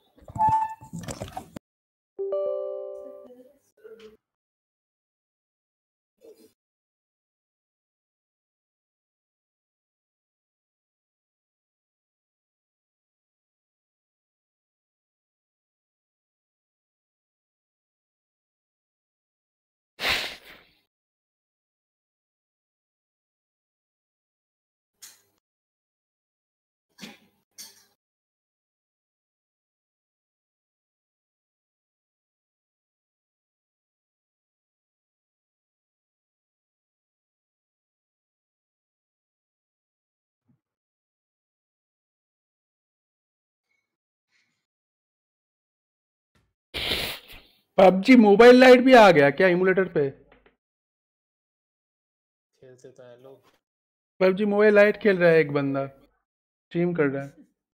पबजी मोबाइल लाइट भी आ गया क्या इमुलेटर पे? खेलते तो हैं लोग। पबजी मोबाइल लाइट खेल रहा है एक बंदा, स्ट्रीम कर रहा है।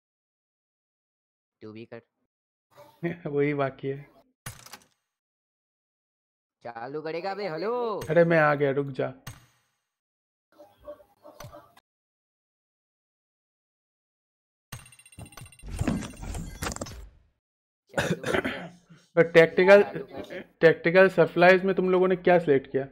तू भी कर। वही बाकी है। चालू करेगा बे? हेलो। अरे मैं आ गया, रुक जा। तो टैक्टिकल टैक्टिकल सप्लाईज में तुम लोगों ने क्या सिलेक्ट किया?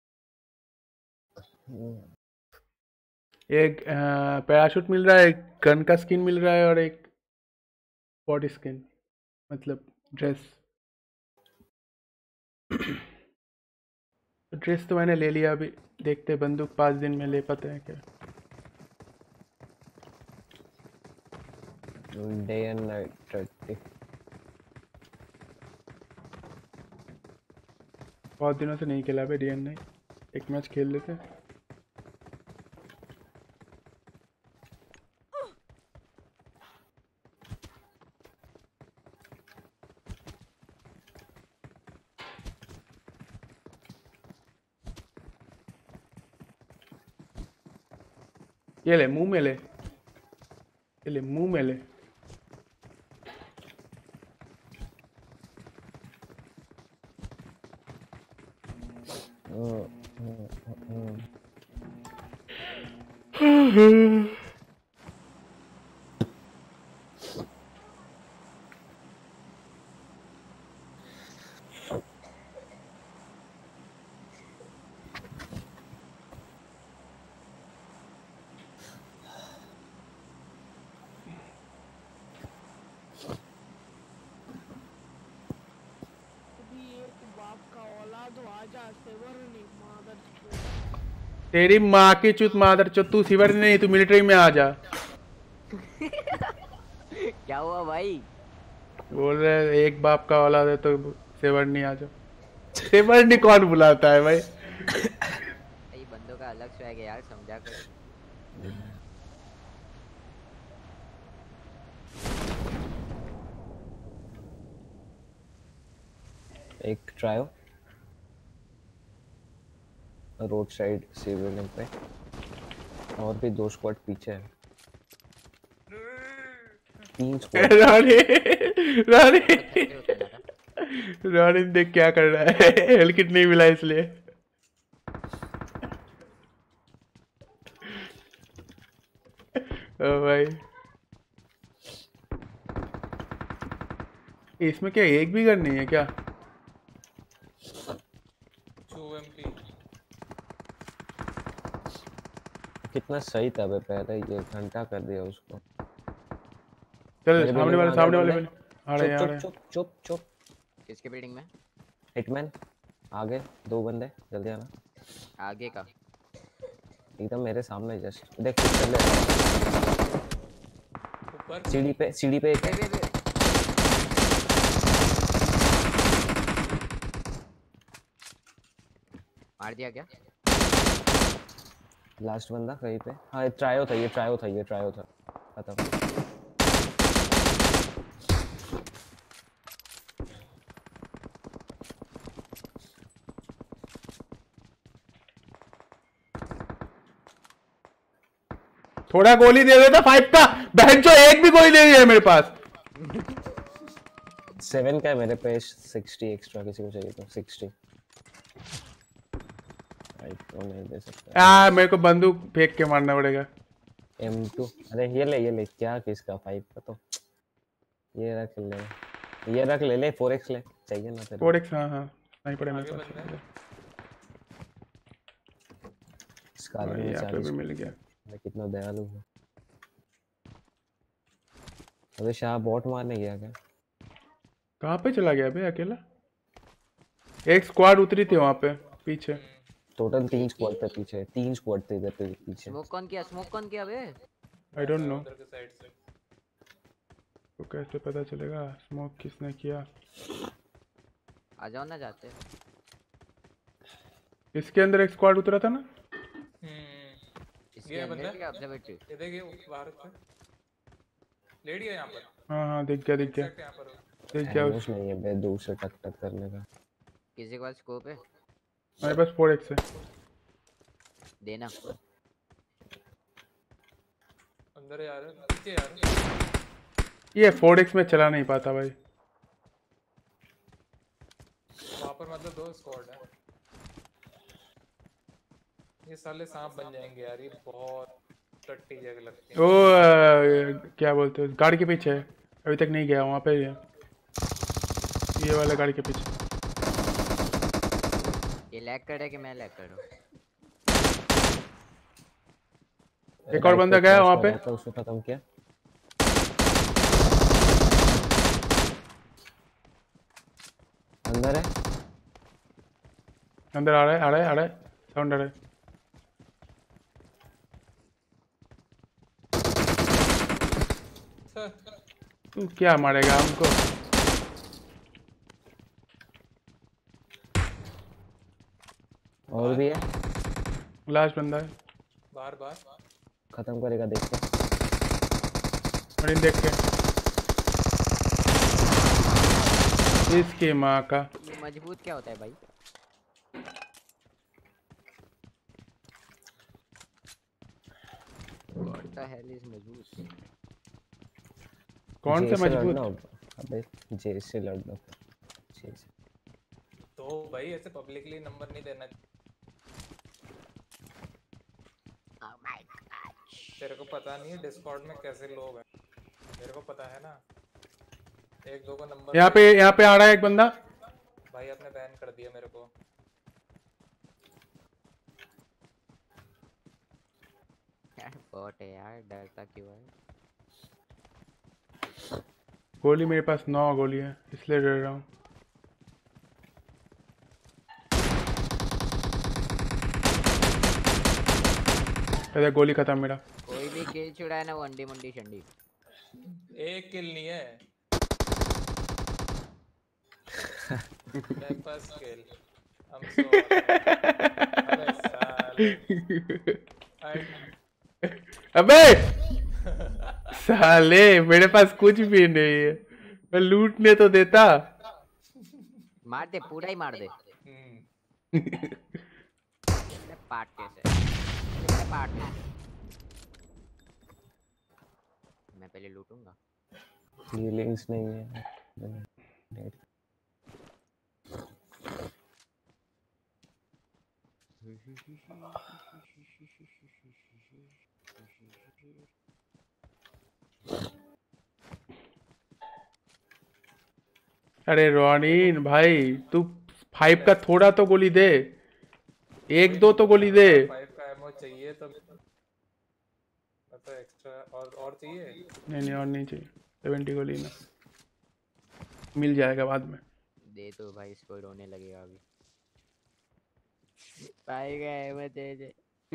एक पैराशूट मिल रहा है, एक गन का स्किन मिल रहा है और एक बॉडी स्किन, मतलब ड्रेस। तो ड्रेस तो मैंने ले लिया, अभी देखते बंदूक पाँच दिन में ले पाते हैं क्या। Day and night thirty. बहुत दिनों से नहीं खेला भाई डे एंड नाइट, एक मैच खेल लेते हैं। ये ले मुंह में ले, ये ले मुंह में ले। तेरी माँ की चुत मादर चुत, तू सिवर नहीं, तू मिलिट्री में आ जा। क्या हुआ भाई? बोल रहे एक बाप का औलाद है तो सेवर नहीं आ जाओ। सेवर नहीं कौन बुलाता है भाई? ये बंदों का अलग स्वैग है यार, समझा कर। एक ट्रायो रोड साइड सिविलियन पे, और भी दो स्क्वाड पीछे है, तीन स्क्वाड। रानी रानी रानी देख क्या कर रहा है, हेल किट नहीं मिला इसलिए। ओ भाई इसमें क्या एक भी गन नहीं है क्या? कितना सही था बे, पहले ये घंटा कर दिया उसको। चल सामने वाले सामने वाले में आ रहे चुप हैं। चुप चुप चुप। किसके बिल्डिंग में? हिटमैन आगे दो बंदे, जल्दी आना। आगे का एकदम मेरे सामने जस्ट देख, चल ले सीढ़ी पे, सीढ़ी पे एक है। मार दिया क्या? लास्ट बंदा कहीं पे। हाँ ये ट्रायो था, ये ट्रायो था, ये ट्रायो था। खत्म। थोड़ा गोली दे देता फाइव का, बहन चो एक भी गोली नहीं है मेरे पास। सेवन का है मेरे पे, सिक्सटी एक्स्ट्रा किसी को चाहिए तो सिक्सटी। आई तो नहीं दे सकता। आ मेरे को बंदूक फेंक के मारना पड़ेगा। एम टू, अरे ये ले ये ले, क्या किसका फाइव का तो ये रख ले, ये रख ले, ले फोर एक्स ले, चाहिए ना तेरे फोर एक्स? हाँ हाँ नहीं पड़े मेरे पास। स्कार में यहाँ पे भी मिल गया। मैं कितना दयालु हूँ। अबे शाह बॉट मारने गया क्या? कहाँ पे चला गया बे अकेला? एक स्क्वाड उतरी थी वहाँ पे पीछे। टोटल तीन स्क्वाड थे पीछे, तीन स्क्वाड थे इधर पे पीछे। स्मोक कौन किया? स्मोक कौन किया बे? आई डोंट नो, तो कैसे पता चलेगा स्मोक किसने किया? आ जाओ ना जाते। इसके अंदर एक स्क्वाड उतरा था ना। इसके अंदर क्या ऑब्जर्वेटरी? ये देखिए बाहर से लेडी है यहाँ पर। हाँ हाँ दिख गया दिख गया दिख गया। उस नहीं है बे, दूर से टक टक करने का। किसी के पास स्कोप है? मेरे पास फोर एक्स है, देना। अंदर यार, नीचे यार। ये फोर एक्स में चला नहीं पाता भाई। वहाँ पर मतलब दो स्क्वाड है। ये साले सांप बन जाएंगे यार, ये बहुत टट्टी जगह लगती है। वो आ, क्या बोलते हैं, गाड़ी के पीछे है, अभी तक नहीं गया वहाँ पे ही है, ये वाला गाड़ी के पीछे। ये लैग कर रहा है कि मैं लैग कर रहा हूँ? एक और बंदा गया वहाँ पे। तो उसको खत्म किया। अंदर है, अंदर आ रहा है आ रहा है आ रहा है, साउंड आ रहा है। तू क्या मारेगा हमको? और भी है, लास्ट बंदा है। बाहर बाहर खत्म करेगा देख के, मरीन देख के। इसकी माँ का ये मजबूत क्या होता है भाई? What the hell is मजबूत? कौन से मजबूत? अबे जे से लड़ लो, जे से। तो भाई ऐसे पब्लिकली नंबर नहीं देना। Oh my God. तेरे को पता नहीं है डिस्कॉर्ड में कैसे लोग हैं, मेरे को पता है ना। एक दो को नंबर यहाँ पे यहाँ पे आ रहा है एक बंदा। भाई आपने बैन कर दिया मेरे को। बॉट है यार, डरता क्यों है? गोली मेरे पास नौ गोली है, इसलिए डर रहा हूँ। अरे गोली खत्म मेरा। कोई भी किल छुड़ाए ना वंडी मुंडी शंडी। एक किल नहीं है। मेरे पास किल। I'm sorry. अबे साले। अबे साले मेरे पास कुछ भी नहीं है, मैं लूटने तो देता। मार दे पूरा ही मार दे। पार्ट कैसे? पार्ट मैं पहले लूटूंगा। ये लिंक्स नहीं है। अरे रोनिन भाई तू फाइव का थोड़ा तो गोली दे, एक दो तो गोली दे। फाइव का एमो चाहिए तो मतलब एक्स्ट्रा और और चाहिए? नहीं नहीं और नहीं चाहिए, सेवेंटी गोली ना मिल जाएगा बाद में। दे तो भाई इसको रोने लगेगा अभी। भाई गए मैं दे दे।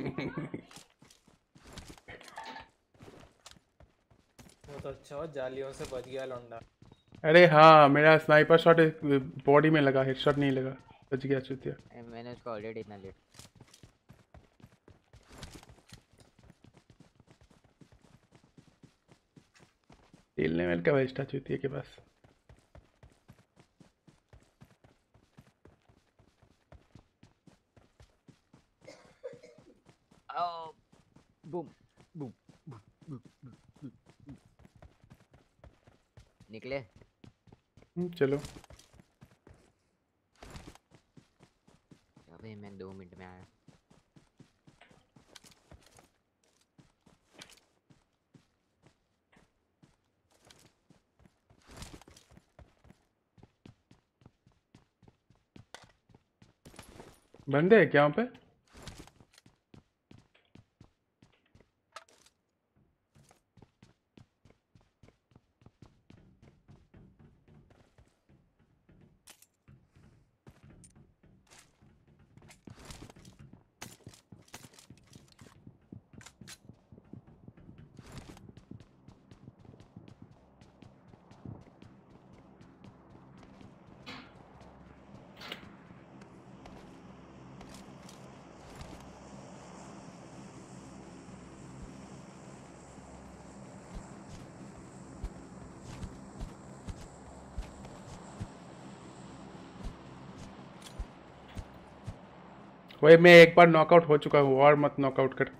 वो तो अच्छा हो जालियों से बच गया लौंडा। अरे हाँ मेरा स्नाइपर शॉट बॉडी में लगा, हेडशॉट नहीं लगा, बच गया चुतिया। मैंने उसको ऑलरेडी इतना लेट। तेल ने मिल का वेस्टा चुतिया के पास। Oh, boom, boom, boom, boom, boom, boom. निकले? चलो। अबे मैं दो मिनट में आया। बंदे हैं क्या वहाँ पे? वही मैं एक बार नॉकआउट हो चुका हूँ और मत नॉकआउट कर।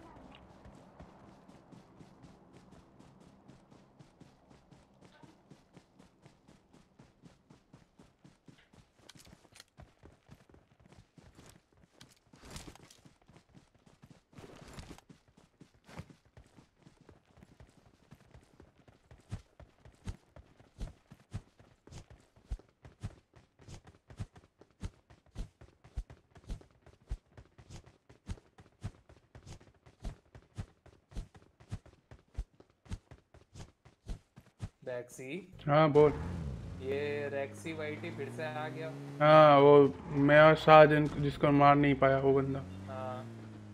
रैक्सी। हाँ बोल। ये रैक्सी वाइटी फिर से आ गया। हाँ वो मैं और शाह जिन जिसको मार नहीं पाया वो बंदा। हाँ।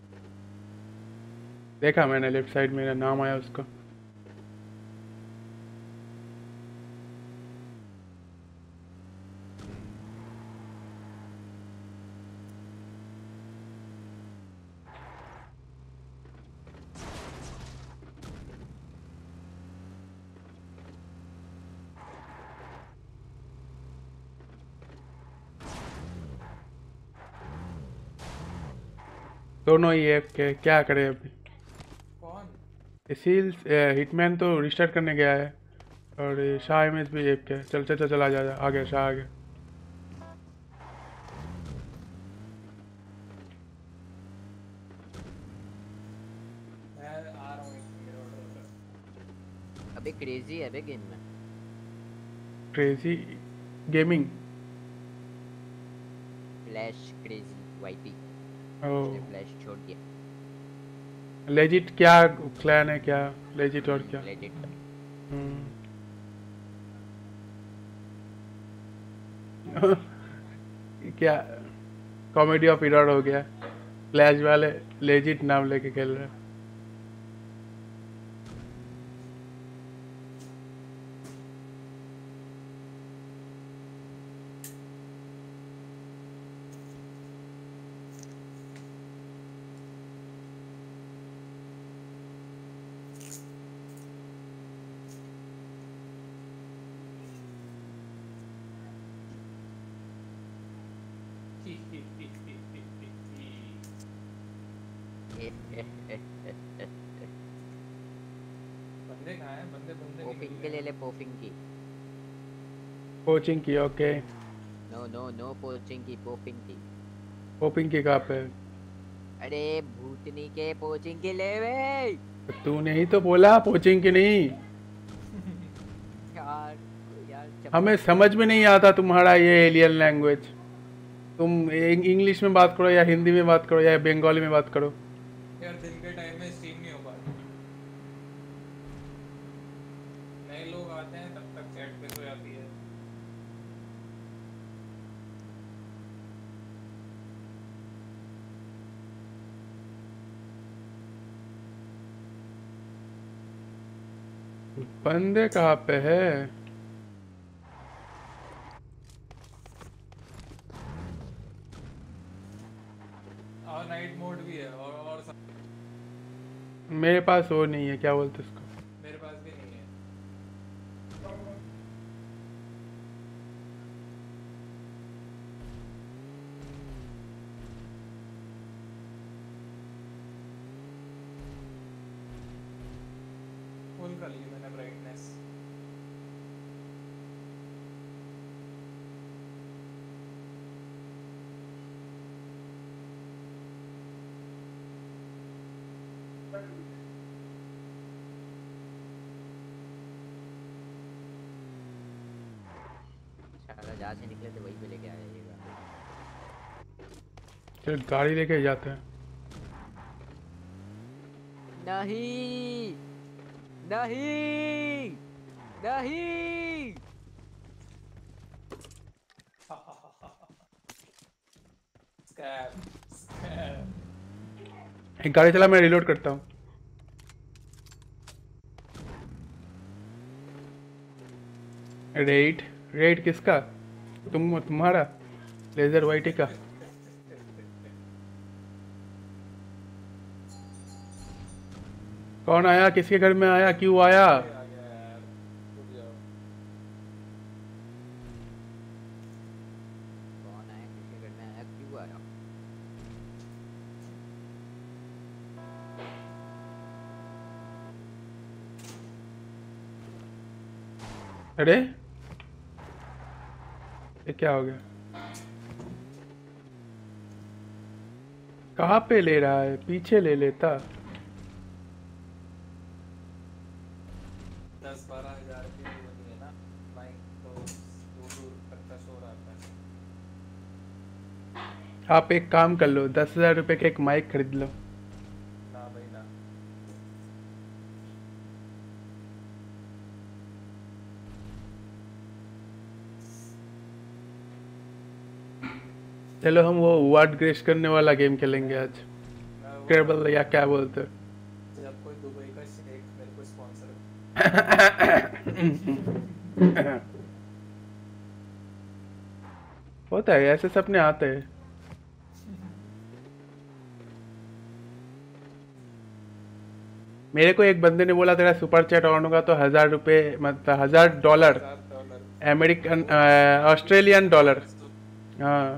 देखा मैंने लेफ्ट साइड मेरा नाम आया उसका। दोनों ही एफ के क्या करे अभी। कौन? इसील हिटमैन तो रिस्टार्ट करने गया है और शाह एम एस भी एफ के। चल चल चल चला जा आ गया शाह आ गया। मैं आ रहा हूँ एक मिनट। अबे क्रेजी है बे गेम में। Crazy gaming. Flash crazy YT. Oh flash छोड़ दिया। लेजिट क्या क्लैन है क्या? लेजिट और क्या? लेजिट। क्या कॉमेडी ऑफ इरर हो गया। फ्लैश वाले लेजिट नाम लेके खेल रहे हैं। बंदे कहाँ हैं? बंदे बंदे पोफिंग के ले ले पोफिंग की। कोचिंग की okay. No no no poaching की पोफिंग की। पोपिंग की कहाँ पे? अरे भूतनी के पोचिंग की ले बे। तूने ही तो बोला कोचिंग की नहीं। यार यार हमें समझ में नहीं आता तुम्हारा ये एलियन लैंग्वेज। तुम इंग्लिश में बात करो या हिंदी में बात करो या बंगाली में बात करो। यार दिन के टाइम में स्ट्रीम नहीं हो पाता। नए लोग आते हैं तब तक चैट पे हो जाती है। बंदे कहाँ पे है? और नाइट मोड भी है और और सब। मेरे पास वो नहीं है, क्या बोलते उसको? मेरे पास भी नहीं है। फुल कर ली मैंने ब्राइटनेस। साला जहाँ से निकले थे वहीं पे लेके आ जाइएगा। चल गाड़ी लेके जाते हैं। नहीं नहीं नहीं। Scam scam. एक गाड़ी चला, मैं रिलोड करता हूँ। रेड रेड किसका? तुम तुम्हारा लेजर वाइटी का। कौन आया? किसके घर में आया? क्यों आया? कौन आया किसके घर में आया क्यों आया? अरे ये क्या हो गया? कहाँ पे ले रहा है? पीछे ले लेता। दस बारह हजार की होती है ना माइक, तो दूर दूर तक का शोर आता है। आप एक काम कर लो, दस हजार रुपये का एक माइक खरीद लो। ना भाई ना। चलो हम वो वार्ड ग्रेस करने वाला गेम खेलेंगे आज। टेबल या क्या बोलते हो? जब कोई दुबई का शेख मेरे को स्पॉन्सर होता है ऐसे, सपने आते हैं। मेरे को एक बंदे ने बोला तेरा सुपर चैट ऑन होगा तो हजार रुपये मतलब हजार डॉलर अमेरिकन ऑस्ट्रेलियन डॉलर। हाँ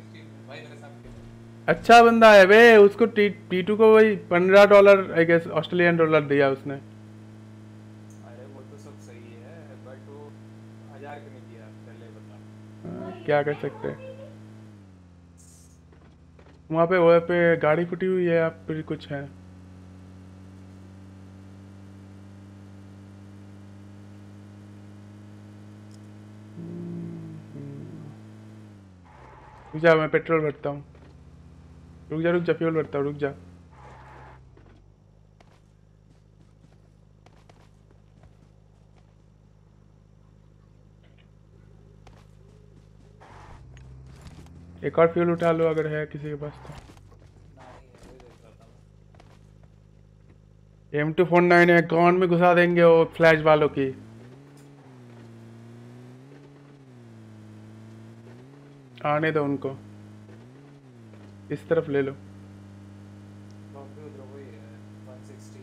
अच्छा बंदा है वे। उसको टी टीटू को वही पंद्रह dollar I guess Australian dollar दिया उसने। अरे वो तो सब सही है बट वो हजार क्यों नहीं दिया पहले बता। हाँ, क्या कर सकते हैं। वहाँ पे वहाँ पे गाड़ी फटी हुई है या फिर कुछ है? रुक जा, मैं पेट्रोल भरता हूँ। रुक जा रुक जा फ्यूल भरता हूँ, रुक जा। एक और फ्यूल उठा लो अगर है किसी के पास तो। एम टू फोर नाइन है, अकाउंट में घुसा देंगे वो फ्लैश वालों की। आने दो उनको, इस तरफ ले लो। उधर वही है one sixty.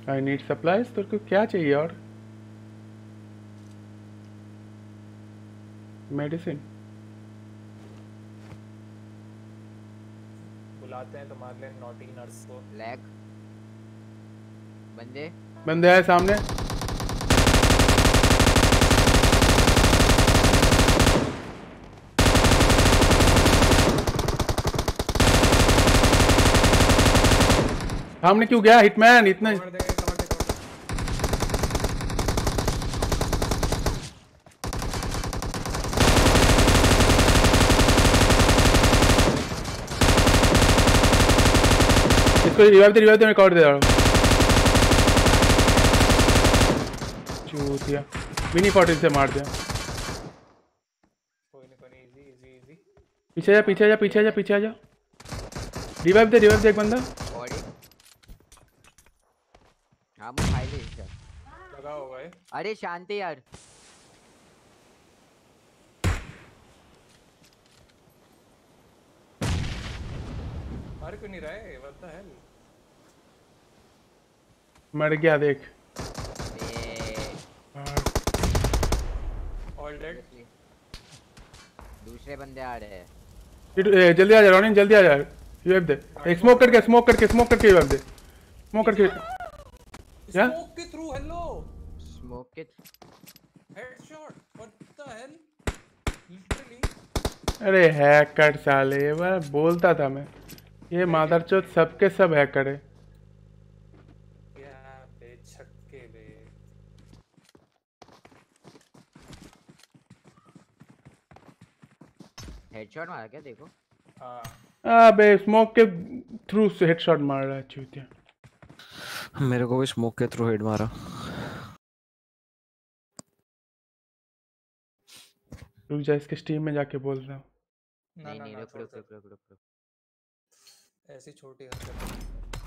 I need supplies. तो को क्या चाहिए और? मेडिसिन बुलाते हैं तुम्हारे लिए नॉटी नर्स को। लैग बंदे बंदे आए सामने। सामने क्यों गया हिटमैन इतना? इसको रिवाइव दे रिवाइव दे मैं कवर दे रहा हूँ। चूतिया मिनी फोर्टीन से मार दिया। पीछे जा पीछे जा पीछे जा पीछे जा। रिवाइव दे रिवाइव दे एक बंदा। हाँ वो खाई ले इसे। लगा होगा ये। अरे शांति यार। मार क्यों नहीं रहा है? What the hell? मर गया देख। All dead. दूसरे बंदे आ रहे हैं। ए, जल्दी आ जा रोनिन जल्दी आ जा। रिवाइव दे। एक स्मोक करके स्मोक करके स्मोक करके रिवाइव दे। स्मोक करके क्या? स्मोक के थ्रू हेलो। स्मोक के headshot. What the hell? Literally. अरे हैकर साले ये बार बोलता था मैं। ये मादरचोद सबके सब हैकर है। क्या बे छक्के बे। हेडशॉट मारा क्या देखो? हाँ। अबे स्मोक के थ्रू से हेडशॉट मार रहा है चूतिया। मेरे को भी स्मोक के थ्रू हेड मारा। रुक जा इसके स्टीम में जाके बोल रहा हूँ। नहीं नहीं रुक रुक रुक रुक रुक। ऐसी छोटी हरकत।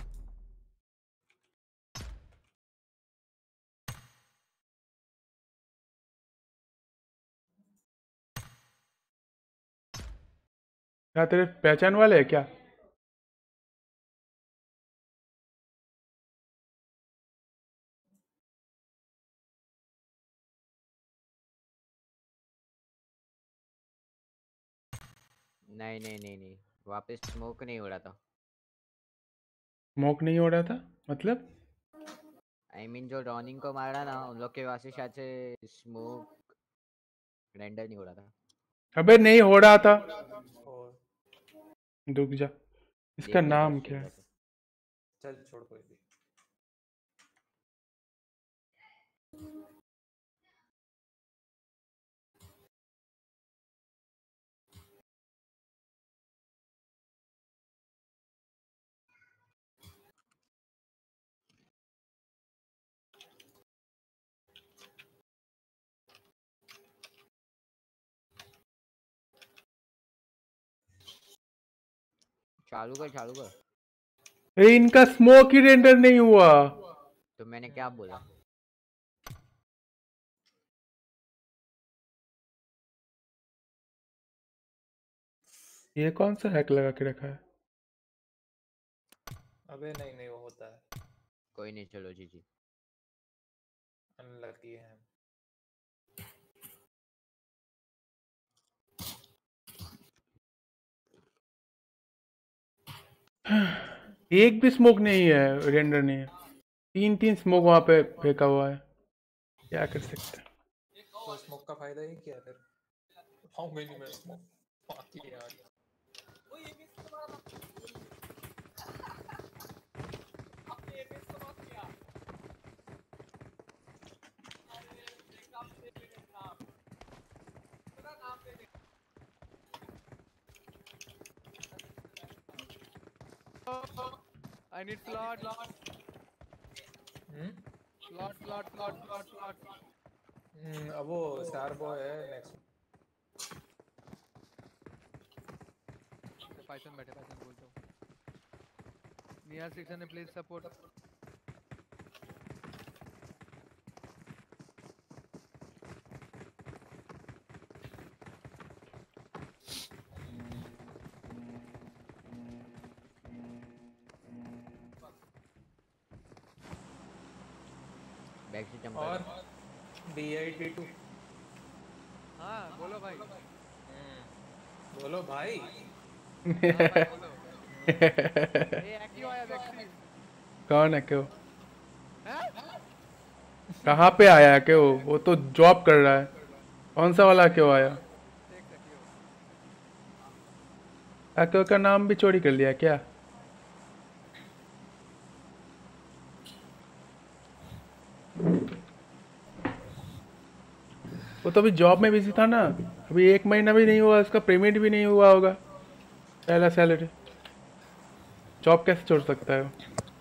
क्या तेरे पहचान वाले है क्या? नहीं नहीं नहीं नहीं वापस स्मोक नहीं हो रहा था। स्मोक नहीं हो रहा था मतलब? आई I मीन mean, जो रॉनिंग को मारा ना उन लोग के वहां से शायद से स्मोक रेंडर नहीं हो रहा था। अबे नहीं हो रहा था। रुक जा इसका नाम क्या है? चल छोड़ कोई भी। चालू कर चालू कर। अरे इनका स्मोक ही रेंडर नहीं हुआ। तो मैंने क्या बोला? ये कौन सा हैक लगा के रखा है? अबे नहीं नहीं वो होता है। कोई नहीं चलो जी जी। अनलकी है। एक भी स्मोक नहीं है रेंडर नहीं है। तीन तीन स्मोक वहां पे फेंका हुआ है। क्या कर सकते हैं? तो स्मोक का फायदा ही क्या है फिर? हाउ मेनी मैं स्मोक बाकी है यार। I need slot. Hmm? Slot, slot, slot, slot, slot. Hmm अब वो स्टार बॉय है नेक्स्ट। पाइथन बैठे पाइथन बोलता हूँ। नियर सेक्शन ने प्लीज सपोर्ट। टैक्सी जंपर और डी आई टी टू हाँ बोलो भाई। बोलो भाई। हाँ भाई बोलो। ये एक्टिव आया व्यक्ति। कौन है क्यों? हैं? कहाँ पे आया है क्यों? वो तो जॉब कर रहा है। कौन सा वाला क्यों आया? क्यों का नाम भी चोरी कर लिया क्या? वो तो अभी जॉब में बिजी था ना, अभी एक महीना भी नहीं हुआ, उसका पेमेंट भी नहीं हुआ होगा पहला सैलरी। जॉब कैसे छोड़ सकता है वो?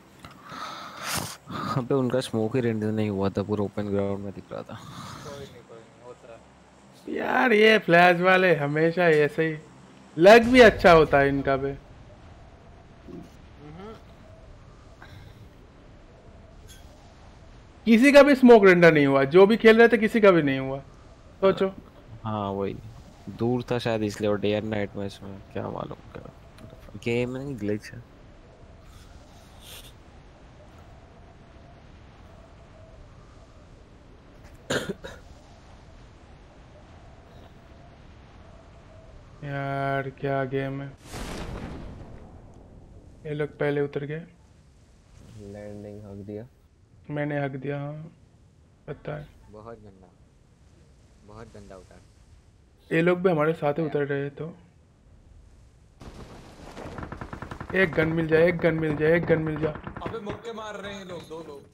अबे उनका स्मोक ही रेंडर नहीं हुआ था, पूरा ओपन ग्राउंड में दिख रहा था। कोई नहीं कोई नहीं होता है। यार ये फ्लैश वाले हमेशा ऐसे ही, लग भी अच्छा होता है इनका भी। किसी का भी स्मोक रेंडर नहीं हुआ, जो भी खेल रहे थे किसी का भी नहीं हुआ। सोचो। हाँ वही दूर था शायद इसलिए, और डे एंड नाइट में इसमें क्या मालूम क्या गेम नहीं ग्लिच है। यार क्या गेम है। ये लोग पहले उतर गए। लैंडिंग हक दिया मैंने हक दिया। हाँ पता है। बहुत गंदा बहुत गंदा उतार। ये लोग भी हमारे साथ ही उतर रहे तो। एक गन मिल जाए, एक गन मिल जाए, एक गन मिल जाए। अबे मुक्के मार रहे हैं लोग, दो लोग।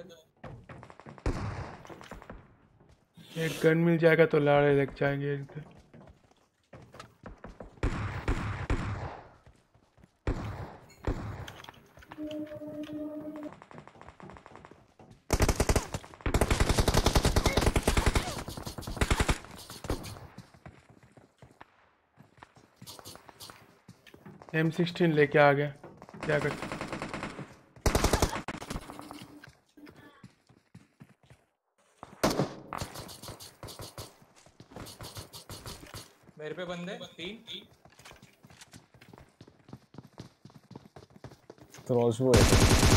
एक गन मिल जाएगा तो लाड़े लग जाएंगे एकदम। एम सिक्सटीन लेके आ गया, क्या कर। मेरे पे बंदे तीन। क्रॉसबो है।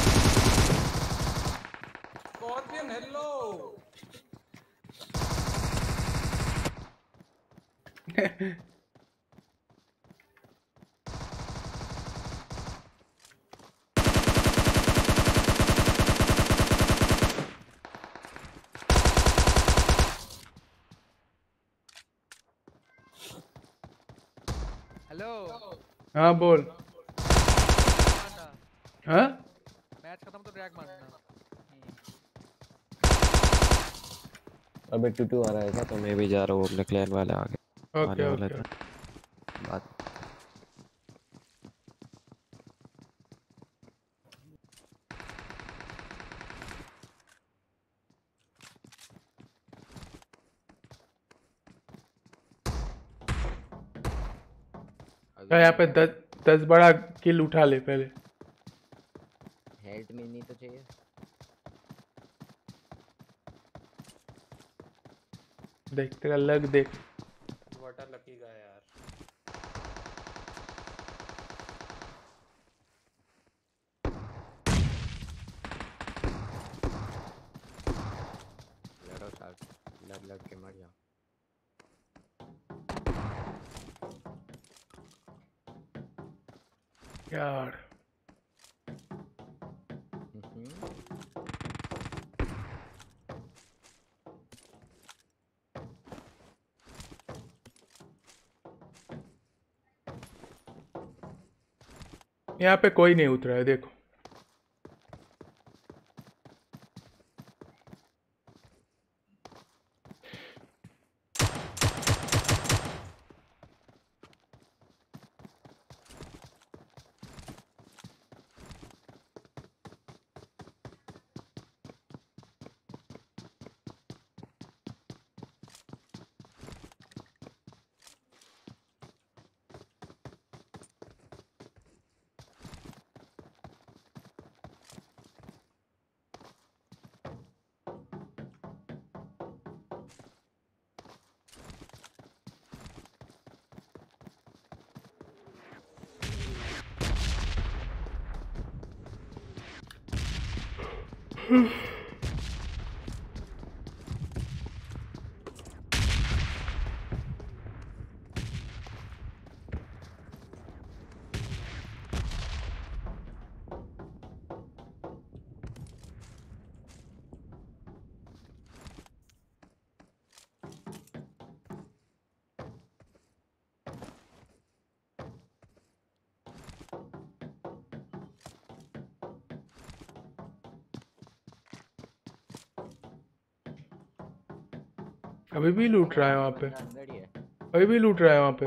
Scorpion hello. हेलो। हाँ बोल। हाँ मैच खत्म तो ड्रैग मारना। अबे टू टू आ रहा है क्या? तो मैं भी जा रहा हूँ अपने क्लैन वाले आगे। ओके, आने वाला ओके, था बात। क्या यहाँ पे दस दस बड़ा किल उठा ले पहले। हेल्थ मिलनी तो चाहिए। देख तेरा लग देख। वाटर लगेगा यार। लड़ो साथ, लड़ लड़ के मर जाओ। यार यहाँ पे कोई नहीं उतरा है देखो। अभी भी लूट रहा है वहाँ पे, बंदा अंदर ही है। अभी भी लूट रहा है वहाँ पे।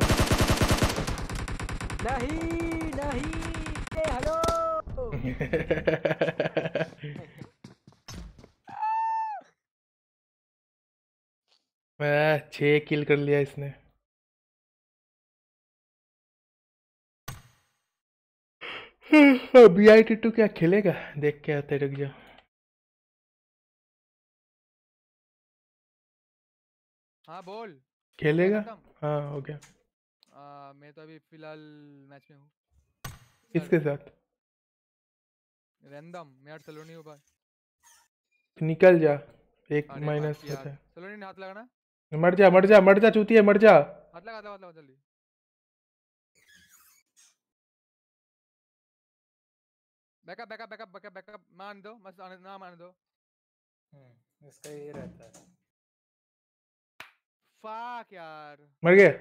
नहीं नहीं ए हेलो मैं छह किल कर लिया इसने। बी आई टी टू क्या खेलेगा, देख के आते, रुक जा। हाँ बोल। खेलेगा? खत्म? हाँ हो गया। आ, मैं तो अभी फिलहाल मैच में हूँ। किसके साथ? रैंडम, मैं यार सलोनी हूँ भाई। निकल जा, एक अरे माइनस बाकी यार, होता है। सलोनी ने हाथ लगाना। मर जा मर जा मर जा, चूती है, मर जा। हाथ लगा, हाथ लगा, हाथ लगा जल्दी। Backup backup backup backup backup मान दो, मत आने ना मान दो। हम्म इसका ये रहता है। फक यार। मर गया।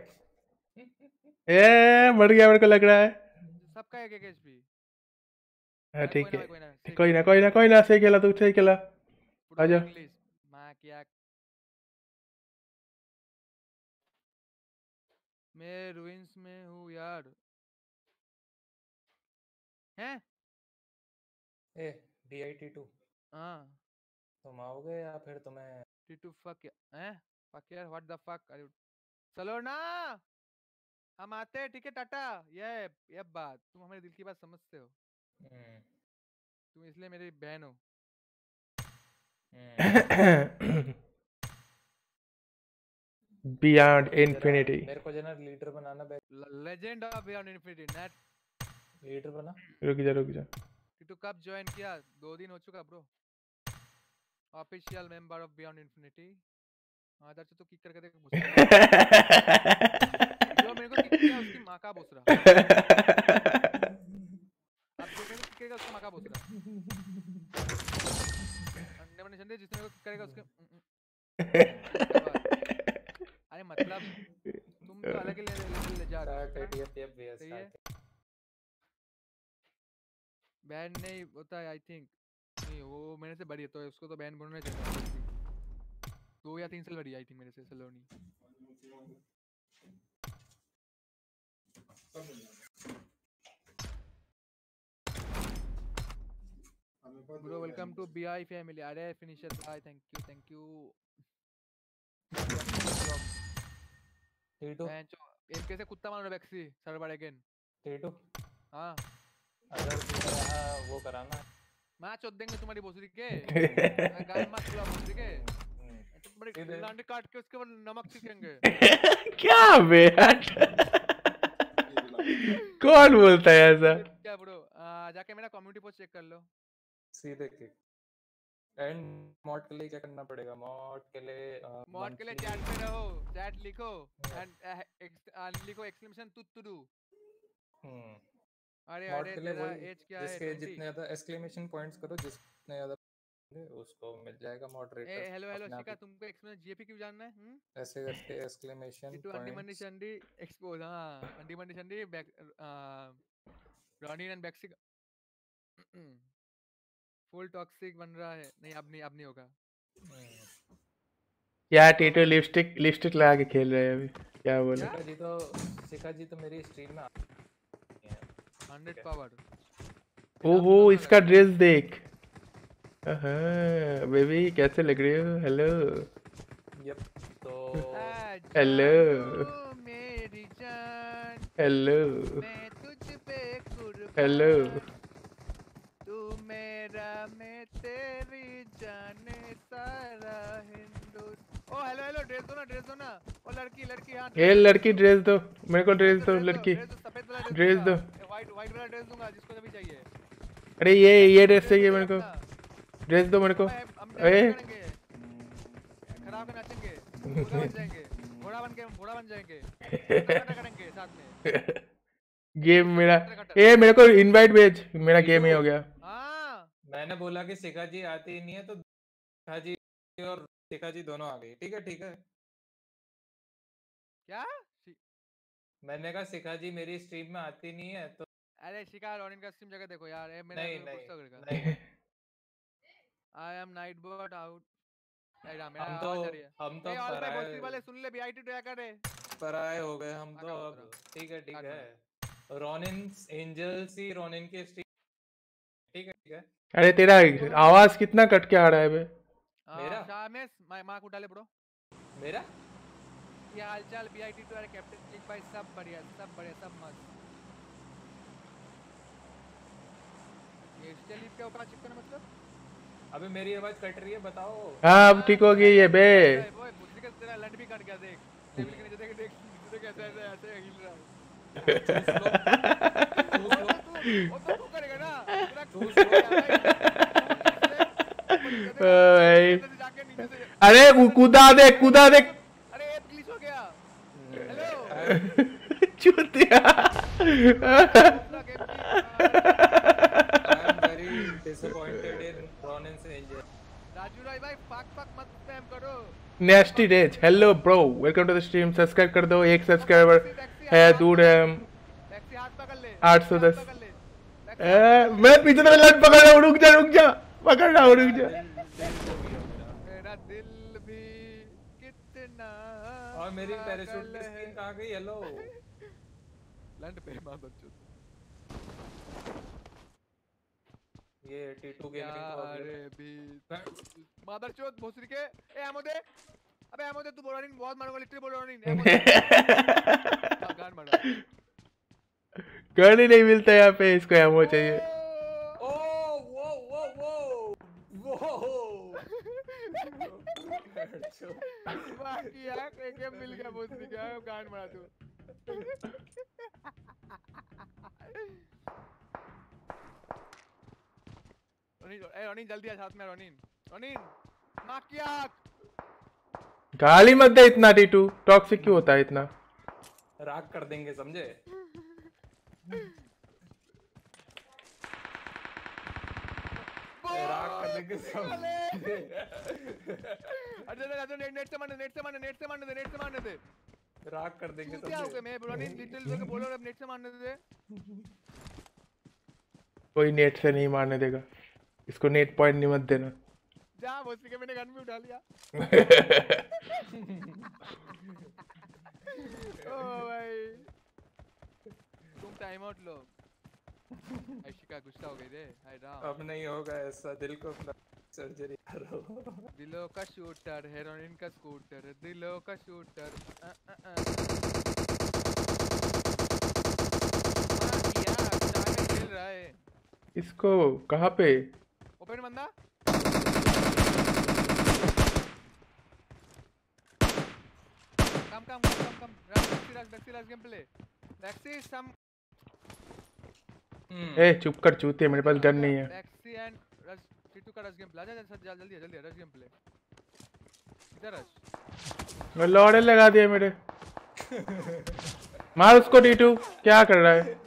ए मर गया, मेरे को लग रहा है। सबका एक एक एचपी। हाँ भाई ठीक कोई ना है, भाई, कोई ना, सही कोई खेला, ना सही कोई ना कोई ना, सही खेला तू, सही खेला। पुट ऑन आजा। इंग्लिश मां क्या। मैं रूइंस में हूँ यार। हैं? A D I T two हाँ तुम आओगे या फिर तुम्हें टी टू फक हैं? फक यार, what the fuck are you? सलोना हम आते हैं, ठीक है टाटा। ये ये बात तुम हमारे दिल की बात समझते हो। हम्म तुम इसलिए मेरी बहन हो। बियॉन्ड मेरे को जरा इन्फिनिटी। मेरे को जरा लीडर बनाना बे legend of beyond infinity net. Leader बना। रुक जा रुक जा। टी टू कब ज्वाइन किया? दो दिन हो चुका bro. Official member of beyond infinity. आदर से तो किक करके देख घुस रहा। जो मेरे को किक किया उसकी मां का बोस रहा। अब जो मेरे को किक करेगा उसकी मां का बोस रहा। अंडे बने चंदे, जिसने मेरे को किक करेगा उसके अरे मतलब तुम तो अलग ही लेवल ले जा रहे हो। सही है। बैन नहीं होता है आई थिंक। नहीं वो मेरे से बड़ी है तो उसको तो बैन बनना चाहिए। दो या तीन साल बड़ी आई थिंक मेरे से Saloni. Bro welcome to BI family. अरे फिनिशर भाई thank you thank you. Titu एक कैसे कुत्ता मार रहा बैक्सी सर्वर अगेन। टीटू हां अगर तुम्हें यहाँ वो कराना मैच चोद देंगे तुम्हारी भोसड़ी के। गाल मत खुला भोसड़ी के। तो बड़ी लांडी काट के उसके ऊपर नमक छिड़केंगे। क्या बे कौन बोलता है ऐसा? क्या ब्रो जाके मेरा कम्युनिटी पोस्ट चेक कर लो। सीधे किक एंड मॉड के लिए क्या करना पड़ेगा? मॉड के लिए मॉड के लिए चैट पे रहो, चैट लिखो एंड लिखो एक्सक्लेमेशन तुतुडू। हम्म अरे मॉड अरे के लिए तेरा वही एज क्या है? जिसके जितने ज्यादा एक्सक्लेमेशन पॉइंट्स करो, जितने ज्यादा उसको मिल जाएगा मॉडरेटर। ए हेलो हेलो शिका, तुमको एक्सक्लेमेशन जीएपी क्यों जानना है? हम ऐसे करके एक्सक्लेमेशन पॉइंट्स अंडी मंडी चंडी एक्सपोज। हां अंडी मंडी चंडी बैक रॉनी एंड बैक्सी फुल टॉक्सिक बन रहा है। नहीं अब नहीं अब नहीं होगा यार। टीटू लिपस्टिक लिपस्टिक लगा के खेल रहे हैं अभी, क्या बोले? शिका जी तो शिका जी तो मेरी स्ट्रीम में हंड्रेड पावर। ओहो इसका ड्रेस देख। हाँ बेबी कैसे लग रही हो? हेलो यप तो हेलो मेरी जान हेलो मैं तुझ पे कुर्बान। हेलो तू मेरा मैं तेरी जाने सारा Hindu. Oh hello hello dress दो ना, ड्रेस दो ना। ओ लड़की लड़की हां ये लड़की ड्रेस दो मेरे को, ड्रेस दो लड़की, ड्रेस दो। व्हाइट व्हाइट वाला ड्रेस दूंगा जिसको भी चाहिए। अरे ये ये ड्रेस चाहिए मेरे को, ड्रेस दो मेरे को। ए खराब के नाचेंगे, घोड़ा बन जाएंगे, घोड़ा बन के घोड़ा बन जाएंगे, करेंगे साथ में। गेम मेरा ए मेरे को इनवाइट भेज, मेरा गेम ही हो गया। हां मैंने बोला कि शिखा जी आती ही नहीं है तो शिखा जी और शिखा जी दोनों आ गई। ठीक है ठीक है। क्या मैंने कहा शिखा जी मेरी स्ट्रीम में आती नहीं है तो। अरे शिखा और इनका स्ट्रीम जगह देखो यार। ए मेरा नहीं कुछ तो नहीं करेगा। नहीं I am night bird out. नहीं राम मेरा हम आवाज आ तो रही है। हम तो ए ऑल भाई पराए भोसरी वाले सुन ले बीआईटी ट्रैक करे। पराए हो गए हम तो काका अब। उतरा। ठीक है ठीक काट है। रोनिन एंजल्स ही रोनिन के स्ट्रीम। ठीक है ठीक है। अरे तेरा आवाज कितना कट के आ रहा है बे? मेरा? शामेस मार्क उठा ले ब्रो। मेरा? ये हालचाल बीआईटी टू कैप्टन क्लिक भाई सब बढ़िया सब बढ़िया सब मस्त। ये स्टेलिप के ऊपर चिपकना मतलब? अबे मेरी आवाज कट रही है बताओ। हाँ अब ठीक हो गई है बे। ओए बुद्धि का तेरा लंड भी कट गया देख। टेबल के नीचे देख देख देख कैसे ऐसे ऐसे हिल रहा है। वो तो तू करेगा ना तेरा चूस भाई अरे कूदा दे कूदा दे। अरे ऐप ग्लिच हो गया। हेलो चूतिया। disappointed in Ronin's Angel. Raju राय भाई फक फक मत स्पैम करो। Nasty rage hello bro welcome to the stream. Subscribe कर दो। एक सब्सक्राइबर है दूर है। आठ सौ दस। मैं पीछे तो लट पकड़ रहा हूँ। रुक जा रुक जा पकड़ रहा हूँ रुक जा। मेरा दिल भी कितना और मेरी पैराशूट की स्किन कहाँ गई? हेलो लैंड पे मार बच्चों। ये टीटू गेमिंग अरे भी मादरचोद भोसरी के ए एमो दे। अबे एमो दे तू बोल रही बहुत मारूंगा लिटरली बोल रही एमो दे। गान मारा गन ही नहीं मिलता यहाँ पे। इसको एमो चाहिए। ओ वो वो वो वो बाकी यार एक गेम मिल गया भोसरी का गान मारा तू। रोनिन ए रोनिन जल्दी आ साथ में रोनिन। रोनिन मार किया। गाली मत दे इतना। टीटू टॉक्सिक क्यों होता है इतना? राग कर देंगे समझे? राग कर देंगे समझे? अरे अरे नेट नेट से मारने नेट से मारने नेट से मारने दे नेट से मारने दे। राग कर देंगे समझे? क्या हो गया? मैं रोनिन लिटिल को बोल रहा हूं नेट से मारने दे। कोई नेट से नहीं मारने देगा। इसको नेट पॉइंट नहीं मत देना। जा भोसरी के मैंने गन भी उठा लिया। ओ भाई तुम टाइम आउट लो। आशिका गुस्सा हो गई रे। हाय राम अब नहीं होगा ऐसा। दिल को सर्जरी करो। दिलों का शूटर हेरोइन का स्कूटर दिलों का शूटर। आ, आ, आ। क्या चाय खेल रहा है? इसको कहाँ पे? ओपन बंदा। कम कम कम कम कम रैक्सी रैक्सी रैक्सी रैक्सी गेम प्ले रैक्सी सम। ए चुप कर चूते मेरे पास गन नहीं है। रैक्सी एंड रश टीटू का रश गेम प्ले। आजा जल्दी जल्दी जल्दी रश गेम प्ले। इधर रश। मैं लौड़े लगा दिया मेरे। मार उसको टीटू। क्या कर रहा है?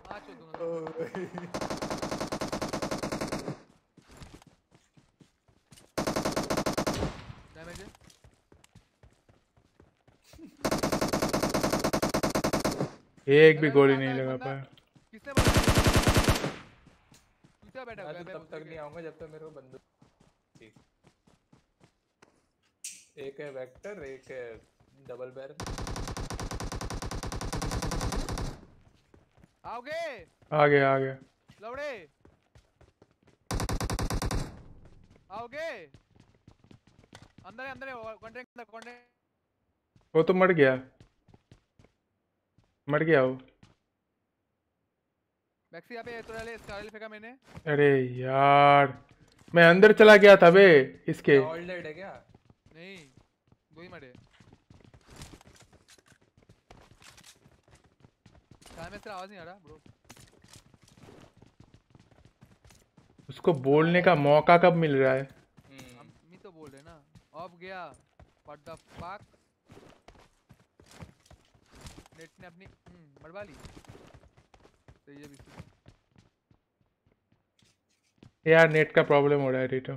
एक भी गोली नहीं लगा पाया। किसने मारा? तू बैठा मैं तो तब तक नहीं आऊंगा जब तक मेरे को बंदूक। एक है वेक्टर एक है डबल बैरल। आओगे? आ गया आ गया। लौड़े आओगे? अंदर है अंदर है कॉन्ट्रैक्ट अंदर कॉन्ट्रैक्ट। वो तो मर गया मर गया वो। बैक्सी यहाँ पे तो ले स्कारल फेंका मैंने। अरे यार मैं अंदर चला गया था बे इसके। ऑल डेड है क्या? नहीं दो ही मरे। कान में तेरा आवाज नहीं आ रहा ब्रो। उसको बोलने का मौका कब मिल रहा है? हम मी तो बोल रहे ना। ऑफ गया व्हाट द फक। नेट ने अपनी मरवा ली। तो ये भी यार नेट का प्रॉब्लम हो रहा है टीटू।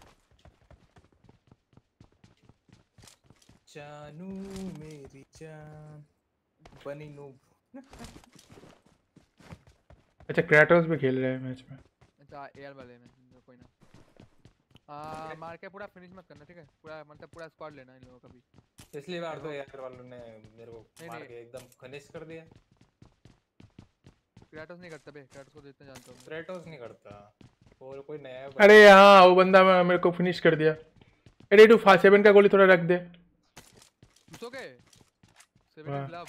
जानू मेरी जान बनी नूब। अच्छा क्रेटोस भी खेल रहे हैं मैच में। अच्छा एयर वाले में कोई ना। आ, मार के पूरा फिनिश मत करना, ठीक है? पूरा मतलब पूरा स्क्वाड लेना इन लोगों का भी। पिछली बार तो यार वालों ने मेरे को नहीं, मार नहीं। के एकदम फिनिश कर दिया। क्रेटोस नहीं करता बे, क्रेटोस को जितना जानता हूँ मैं। क्रेटोस नहीं करता, और कोई नया अरे हाँ वो बंदा मैं- मेरे को फिनिश कर दिया। अरे तू फास्ट सेवन का गोली थोड़ा रख दे। घुसोगे? सेवन हाँ। Is love.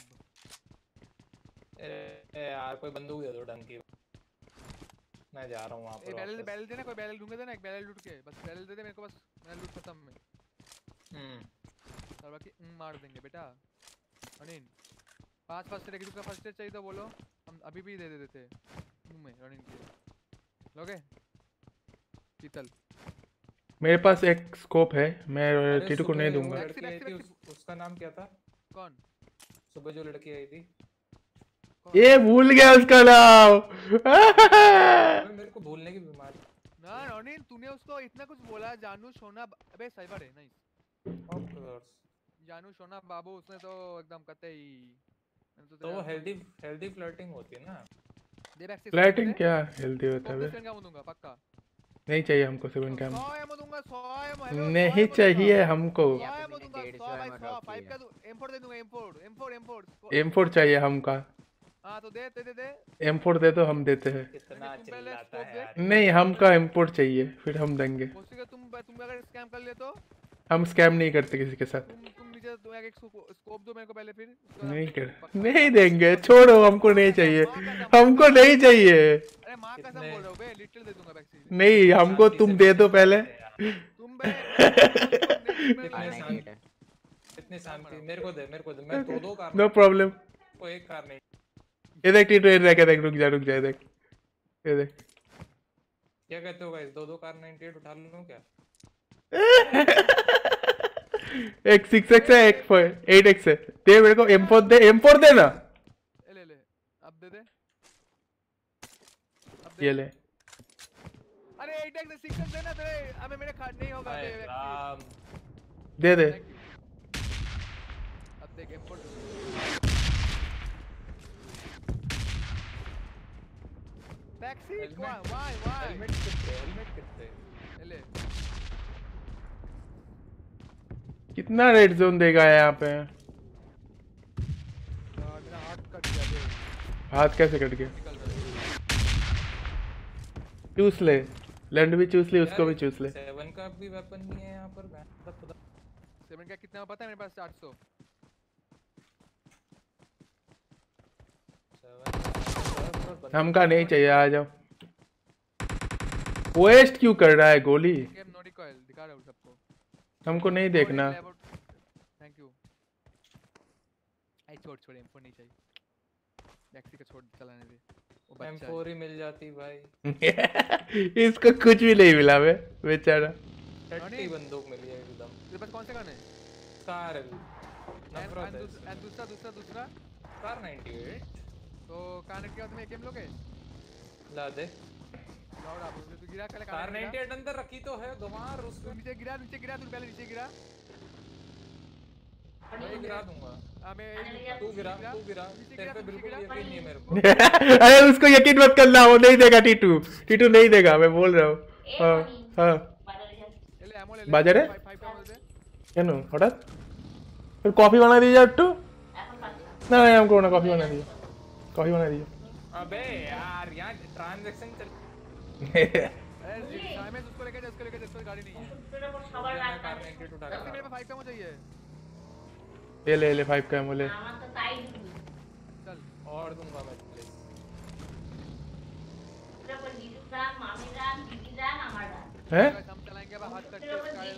ए यार कोई बंदूक दे दो ढंग की, मैं जा रहा हूँ वहाँ ए पर बैरल वापस। बैरल देना, कोई बैरल ढूंढ के देना, एक बैरल लूट के, बस बैरल दे दे मेरे को, बस मेरा लूट खत्म है। हम्म और बाकी उम, मार देंगे बेटा। अनिन पांच फर्स्ट एड, किसी का फर्स्ट एड चाहिए तो बोलो, हम अभी भी दे दे देते मुंह में रनिंग के। लोगे? शीतल मेरे पास एक स्कोप है, मैं अरे टीटू को सुबह नहीं वो दूंगा। लड़की आई थी, उस- उसका नाम क्या था? कौन? सुबह जो लड़की आई थी। ये भूल गया उसका नाम। अबे मेरे को भूलने की बीमारी। ना अनिन तूने उसको इतना कुछ बोला, जानू सोना, अबे साइबर है नाइस। ऑफ कोर्स जानू सोना बाबू, उसने तो एकदम कतई। मैंने तो तो वो हेल्दी हेल्दी फ्लर्टिंग होती है ना। दे बैक से फ्लैटिंग क्या हेल्दी होता है बे? का दूंगा पक्का। नहीं चाहिए हमको सेवन कैम। सौ एमो दूंगा, सौ एमो। हेलो नहीं चाहिए हमको। सौ एमो दूंगा, सौ भाई सौ। फाइव का एम फोर दे दूंगा, M four M four M four M four चाहिए हमका। हां तो दे दे दे दे। एम फोर दे दो, हम देते हैं। कितना चिल्लाता है यार। नहीं हमका इम्पोर्ट चाहिए, फिर हम देंगे। उसके तुम तुम अगर स्कैम कर ले तो हम स्कैम नहीं करते किसी के साथ। तुम तुम नीचे तुम एक स्कोप दो मेरे को पहले, फिर नहीं कर नहीं देंगे, छोड़ो, हमको नहीं चाहिए, हमको नहीं चाहिए। अरे मां कसम बोल रहा हूं बे, लिटिल दे दूंगा बैक। नहीं हमको तुम दे दो पहले। तुम बे कितनी शांति, मेरे को दे, मेरे को दे, मैं दो दो कार नो प्रॉब्लम। कोई एक कार नहीं। ये देख टीटू, ये देख, ये देख, रुक जा रुक जा, ये देख ये देख। क्या कहते हो गाइस, दो दो कार नाइंटी एट उठा लूं क्या? एक सिक्स एक्स है, एक एट एक्स है। दे मेरे को एम फोर दे, एम फोर दे ना। ले ले अब दे दे, ये ले। अरे एट एक्स सिक्स एक्स देना तेरे, अबे मेरे कार्ड नहीं होगा बे। राम दे दे। अब देख M four back seat. Why why why helmet कितने, हेलमेट कितने? ले कितना रेड जोन देगा यहाँ पे? यार मेरा हाथ कट गया बे। हाथ कैसे कट गया? चूस ले, लैंड भी चूस ले, उसको भी चूस ले। सेवन का भी वेपन नहीं है यहाँ पर। खुदा सेवन का कितना पता है मेरे पास? आठ सौ। हमका नहीं चाहिए, आ जाओ। वेस्ट क्यों कर रहा है गोली? गेम नो रिकॉइल दिखा रहा हूं सबको। हमको नहीं देखना। Thank you. आई छोड़ छोड़ एम फोर नहीं चाहिए, बैक्सी का छोड़ चलाने दे, वो बच्चा एम फोर ही मिल जाती भाई। इसको कुछ भी नहीं मिला बे बेचारा। टट्टी बंदूक मिली है एकदम। तेरे पास कौन से गन है? कार है, नफरत है। एंड दूसरा दूसरा दूसरा कार नाइंटी एट। तो कार के बाद में एक गेम लोगे? ला दे। लाउड आप तू गिरा पहले कार नाइंटी एट अंदर रखी तो है, गवार उसको नीचे गिरा, नीचे गिरा, तू पहले नीचे गिरा। मैं गिरा दूंगा। हां मैं तू गिरा, तू गिरा, तेरे पे बिल्कुल यकीन नहीं है मेरे को। अरे उसको यकीन मत करना, वो नहीं देगा। टीटू टीटू नहीं देगा, मैं बोल रहा हूँ। हाँ हाँ ले एमो ले ले। बाजार है फाइव का दे क्या नो हटात फिर कॉफी बना दीजिए टू। ना नहीं हमको ना कॉफी बना दीजिए, कॉफी बना दीजिए। अबे यार यहाँ ट्रांजैक्शन चल। अरे साइमन उसको लेके जा, उसको लेके जा, उसको गाड़ी नहीं है। मैं कार नाइंटी एट उठा बैक्सी कर मेरे पे फाइव का चाहिए। ये ले ले फाइव का एमो ले। चल और दूंगा मैं प्लीज। हैं? हम चलाएंगे अब हाथ कट के स्काइल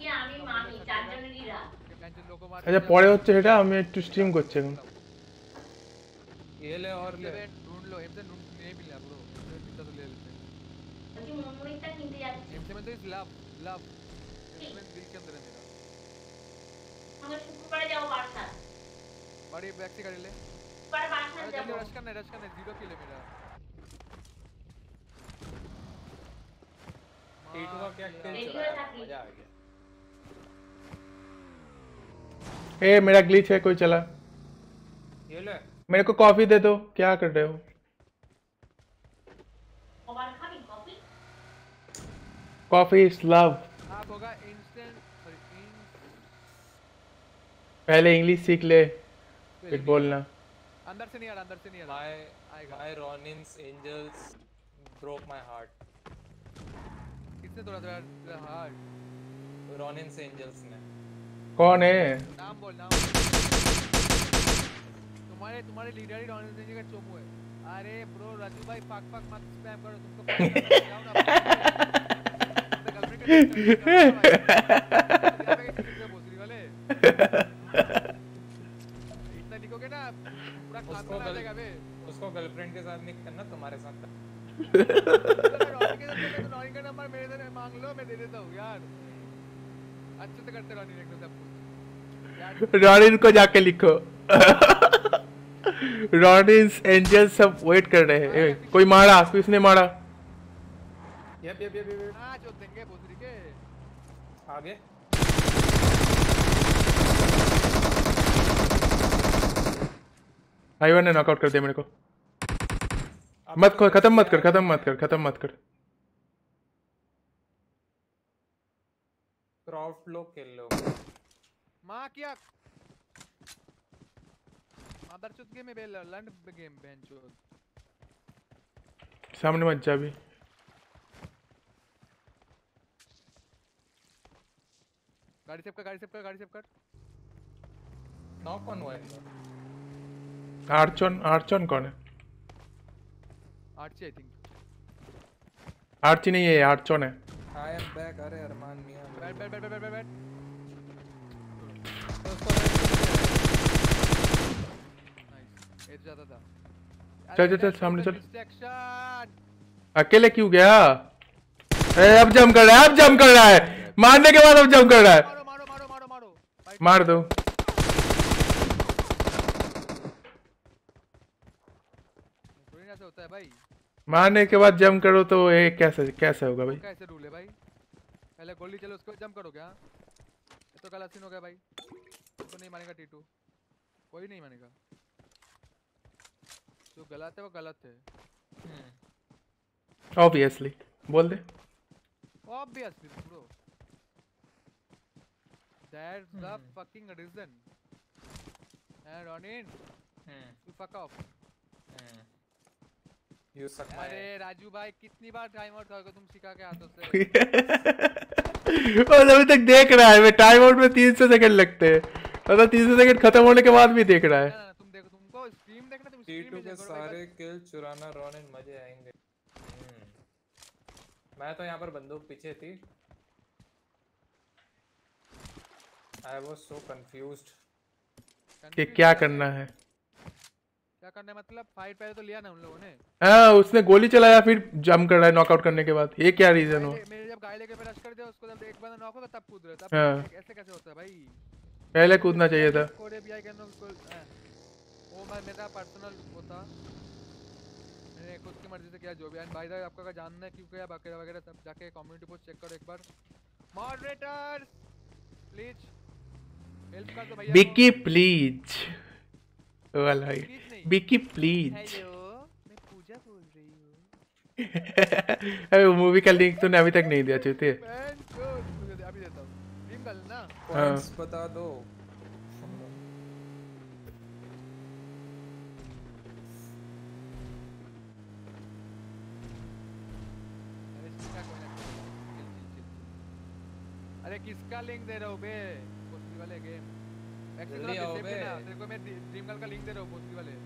का। अच्छा পরে হচ্ছে এটা, আমি একটু স্ট্রিম করছি এখন। ये ले और ले। ढूंढ लो, एम से नहीं मिला ब्रो, कितना तो ले लेते हैं। एम से में तो इज लव लव, एम से दिल के अंदर है मेरा। हम शुक्रवार जाओ बारसा। बड़ी बैक से गाड़ी ले। पर बारसा जाओ। रश करना रश करना, जीरो किल है मेरा। टीटू का क्या किल चला, मजा आ गया। ए मेरा ग्लिच है, कोई चला। ये ले मेरे को कॉफी दे दो। क्या कर रहे हो? और खाली कॉफी कॉफी इज लव। पहले इंग्लिश सीख ले फिर बोलना। अंदर से नहीं आ रहा, अंदर से नहीं आ रहा। My आएगा। my Ronin's angels broke my heart. किसने तोड़ा तेरा तेरा हार्ट? Ronin's angels ने। कौन है? नाम बोल, नाम। तुम्हारे तुम्हारे लीडर ही रॉनिन सिंह का चोमू है। अरे ब्रो राजू भाई फक फक मत स्पैम करो, तुमको पता जाओ ना। अपने गर्लफ्रेंड के भोसड़ी वाले इतना लिखोगे ना पूरा खानदान आ जाएगा बे। उसको गर्लफ्रेंड के साथ नहीं करना, तुम्हारे साथ करना। रॉनिन के साथ तो रॉनिन का नंबर मेरे से मांग लो, मैं दे देता हूँ यार। अच्छे से करते रॉनिन एकदम सब कुछ। रॉनिन को जाके लिखो। रॉनिन्स एंजल सब वेट कर रहे हैं। ए, कोई मारा, किसने मारा? Yup yup yup yup. हां जो देंगे भोसड़ी के आगे। आईवन ने नॉकआउट कर दिया मेरे को। मत खोल, खत्म मत कर, खत्म मत कर, खत्म मत कर। क्रॉफ्ट लो, खेल लो। मां क्या मदरचोद गेम में बेल लंड गेम बेंचोद। सामने मत जा भी। गाड़ी सेव कर, गाड़ी सेव कर, गाड़ी सेव कर। नॉक कौन हुआ है? आर्चन, आर्चन कौन है? Archie I think. आर्ची नहीं है, आर्चन है। I am back. अरे अरमान मियां बैठ बैठ बैठ बैठ बैठ। नाइस, एज ज्यादा था। चल चल चल सामने चल। अकेले क्यों गया? ए अब जंप कर रहा है, अब जंप कर रहा है। मारने के बाद अब जंप कर रहा है। मारो मारो मारो मारो मारो। मार दो। थोड़ी ना ऐसा होता है भाई। मारने के बाद जंप करो तो ये कैसे कैसे होगा भाई? कैसे रूल है भाई? पहले गोली चलो उसके बाद जंप करो क्या? ये तो गलत सीन हो गया भाई। तो नहीं मानेगा टीटू, कोई नहीं मानेगा। जो गलत है वो गलत है। ऑब्वियसली बोल दे। Obviously bro, that's the fucking reason. And Ronin you fuck off. You suck my. अरे राजू भाई कितनी बार टाइम आउट करोगे तुम सिखा के हाथों से? और अभी तक देख रहा है। मैं टाइम आउट में तीन सौ सेकंड लगते हैं, मतलब तीन सौ सेकंड खत्म होने के बाद भी देख रहा है। ना, ना, तुम देखो, तुमको स्ट्रीम देखना, तुम स्ट्रीम टीटू के सारे किल चुराना रॉनिन, मजे आएंगे। मैं तो यहाँ पर बंदूक पीछे थी। I was so confused। कि क्या करना है? क्या करना है मतलब? फाइट पहले तो लिया ना उन लोगों ने। हाँ उसने गोली चलाया फिर जंप कर रहा है नॉकआउट करने के बाद। ये क्या रीजन हुआ? मेरे जब गाड़ी लेके मैं रश कर दिया उसको, जब एक बंदा नॉक होगा तब कूद रहा था। हाँ। ऐसे कैसे होता है भाई? पहले कूदना चाहिए था। कोडे भी आई कैन नो वो मैं मेरा पर्सनल होता, मैंने खुद की मर्जी से किया जो भी। एंड भाई आपका का जानना है क्यों किया वगैरह वगैरह सब जाके कम्युनिटी पोस्ट चेक करो एक बार। मॉडरेटर्स प्लीज हेल्प कर दो भैया। बिकी प्लीज वाला है। बिकी प्लीज। हेलो मैं पूजा बोल रही हूं। अरे मूवी का लिंक तूने अभी तक नहीं दिया चूते। अभी देता हूं। ड्रीम गर्ल ना पॉइंट्स बता दो। अरे किसका लिंक दे रहा हूं बे? पोस्टी वाले गेम एक्चुअली जल्दी आओ बे। तेरे को मैं ड्रीम गर्ल का लिंक दे रहा हूं पोस्टी वाले।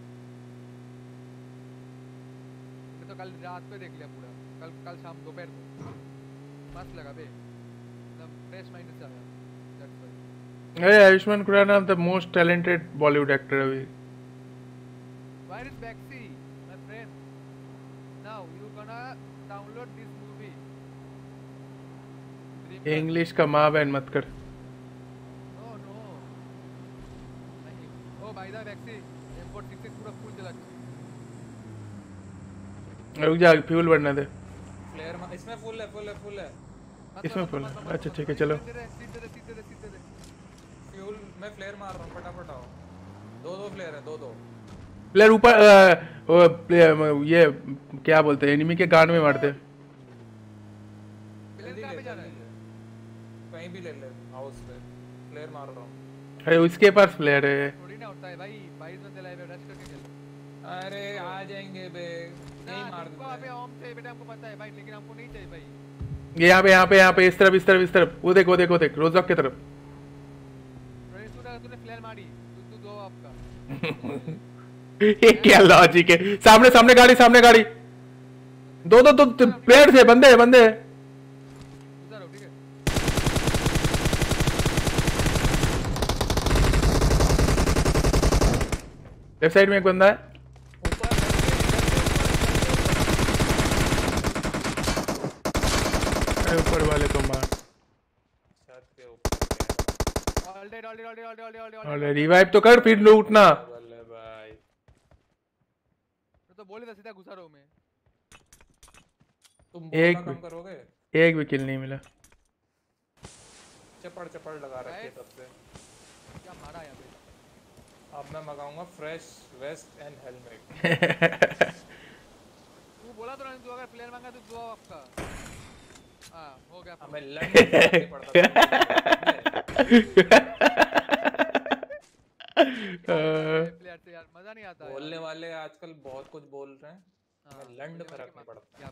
मैं तो कल रात को देख लिया पूरा, कल कल शाम दोपहर को मस्त लगा बे, एकदम फ्रेश माइंड से आया। That's why. अरे Ayushmann Khurrana the most talented Bollywood actor अभी। Where is Baxi, my friend? Now you gonna download this movie. English का माँ बहन मत कर। No no. नहीं। Oh by the Baxi, M four sixty-six पूरा फुल चला। रुक जा फ्यूल भरना दे। फ्लेयर इसमें फुल है, फुल है, फुल है। इसमें फुल है। अच्छा ठीक है चलो। फ्यूल मैं फ्लेयर मार रहा हूं, फटाफट आओ। दो दो फ्लेयर है, दो दो। प्लेयर ऊपर वो ये क्या बोलते हैं एनिमी के गान में मारते हैं। जल्दी ले, जल्दी ले। कहीं भी ले ले हाउस पे। फ्लेयर मार रहा हूं। अरे उसके पास प्लेयर है। थोड़ी ना होता है भाई, बाईस में चला है रश करके खेल। अरे आ जाएंगे बे, यही मार तुमको देते अबे ओम चाहिए बेटा, हमको पता है भाई, लेकिन हमको नहीं चाहिए भाई। ये यहाँ पे यहाँ पे यहाँ पे इस तरफ इस तरफ इस तरफ, वो देख वो देख वो देख रोजॉक की तरफ। तूने तूने फ्लेयर मारी, तू तू दो आपका। ये क्या लॉजिक है? सामने सामने गाड़ी, सामने गाड़ी, दो दो दो प्लेयर थे, बंदे बंदे। उधर हो, ठीक है। लेफ्ट साइड में एक बंदा है। अरे ऊपर वाले को मार। All dead all dead all dead all dead all dead अरे रिवाइव तो कर, फिर लूटना। भाई तो बोले था सीधा घुसा रहा हूं मैं। तुम एक बोलना कम भी करोगे? एक भी किल नहीं मिला। चपड़ चपड़ लगा रखी है तब से। क्या मारा यहाँ पे? अब मैं मंगाऊंगा फ्रेश वेस्ट एंड हेलमेट। तू बोला तो नहीं, तू अगर प्लेयर मांगा तो दो आपका। हाँ हो गया। हमें लड़ने पड़ता था। प्लेयर से यार मजा नहीं आता। बोलने वाले आजकल बहुत कुछ बोल रहे हैं, हमें लंड फर्क नहीं पड़ता।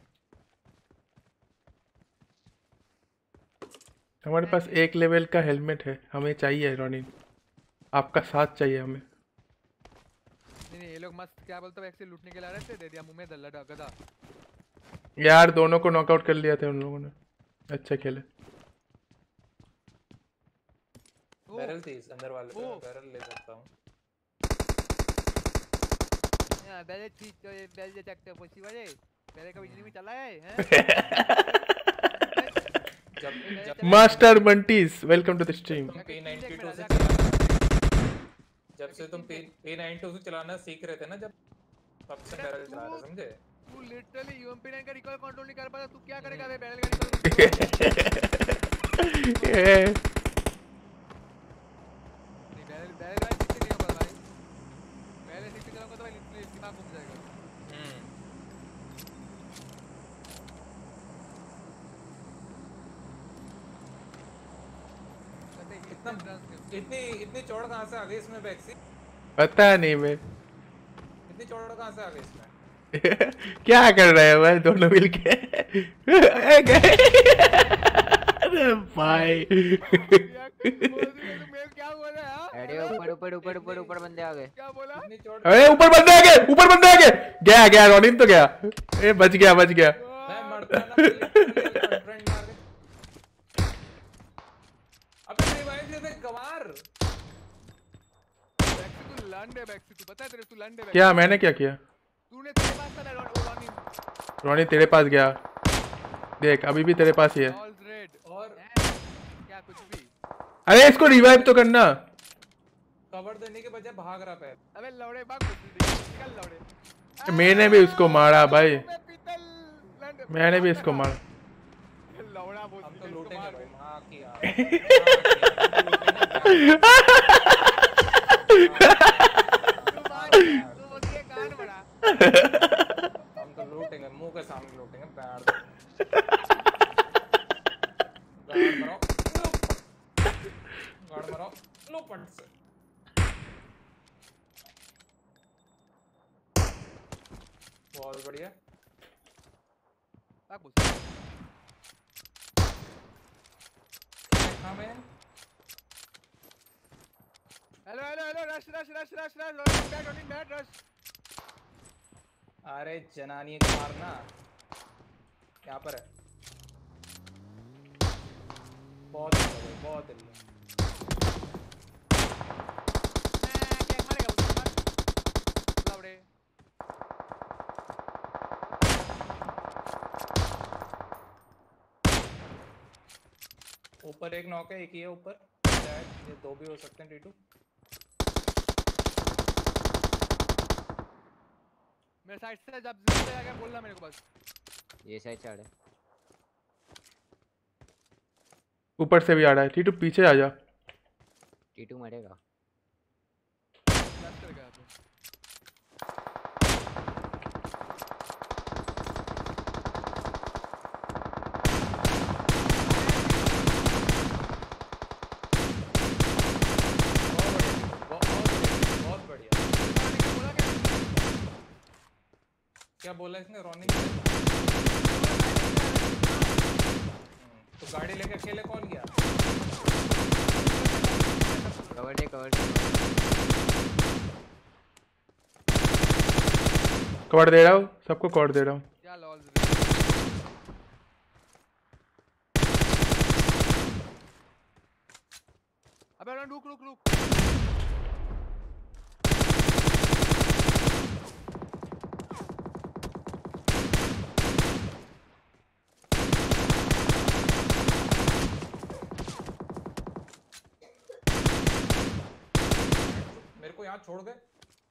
हमारे पास एक लेवल का हेलमेट है, हमें चाहिए रोनिन, आपका साथ चाहिए हमें। नहीं नहीं, ये लोग मस्त क्या बोलते हैं, एक्चुअली लूटने के लिए आ रहे थे, दे दिया मुंह में दल्ला गधा। यार दोनों को नॉकआउट कर लिया था उन लोगों ने, अच्छा खेले। बैरल थी इस अंदर वाले पे, बैरल ले सकता हूं। हां बैरल थी तो ये बैरल ले सकते हो पसी वाले, बैरल का बिजली में चला है हैं। जब जब मास्टर बंटीज welcome to the stream. P ninety two से जब से तुम पी नाइंटी टू से चलाना सीख रहे थे ना, जब तब से बैरल चला रहे, समझे? तू लिटरली यूएमपी नाइन का रिकॉल कंट्रोल नहीं कर पाता, तू क्या करेगा बे बैरल गाड़ी ये बैरल बैरल गाड़ी सीखने नहीं होगा भाई, बैरल सीखने चलाऊंगा तो भाई लिटरली दिमाग घूम जाएगा। हम्म इतनी इतनी चौड़ कहां से आ गई इसमें बैक्सी? पता नहीं मैं। इतनी चौड़ कहां से आ गई इसमें? क्या कर रहे हो भाई दोनों मिलके? अरे भाई क्या बोला यार? अरे ऊपर ऊपर ऊपर ऊपर ऊपर बंदे आ गए। क्या बोला? अरे ऊपर बंदे आ गए, ऊपर बंदे आ गए। गया गया रोनिन तो गया, ए बच गया बच गया। मैं मरता ना फ्रेंड मार दे। अबे रिवाइव दे दे गवार। बैक्सी तू लंड है, बैक्सी तू पता है तेरे, तू लंड है। क्या मैंने क्या किया? तूने तेरे पास था रोनिन। रोनिन तेरे पास गया, देख अभी भी तेरे पास ही है। ऑल रेड और क्या कुछ भी। अरे इसको रिवाइव तो करना। कवर देने के बजाय भाग रहा है। अबे लौड़े भाग, निकल लौड़े। मैंने भी उसको मारा भाई, मैंने भी इसको मारा। लौड़ा बोल, हम तो लूटेंगे भाई, मां की यार। तू मुझे कान बड़ा। हम तो लूटेंगे, मुंह के सामने लूटेंगे पैर। गाड़ मारो, गाड़ मारो, लो पंच से। बहुत बढ़िया। भाग बोल। हमें hello hello hello rush rush rush rush rush रोनिंग बैट रोनिंग बैट रश। अरे जनानी को मारना यहाँ पर है। बहुत बहुत ऊपर एक नॉक है, एक ही है ऊपर, शायद ये दो भी हो सकते हैं। टीटू मेरे साइड से जब जिससे जाके बोलना मेरे को बस। ये साइड चढ़ है, ऊपर से भी आ रहा है। टीटू पीछे आ जा। टीटू मरेगा। लेफ्ट गया तो क्या बोला इसने रॉनिंग? तो गाड़ी लेके अकेले कौन गया? कवर दे कवर कवर दे रहा हूँ, सबको कवर दे रहा हूँ। क्या लॉल अबे अरे रुक रुक रुक मेरे को यहाँ छोड़ दे।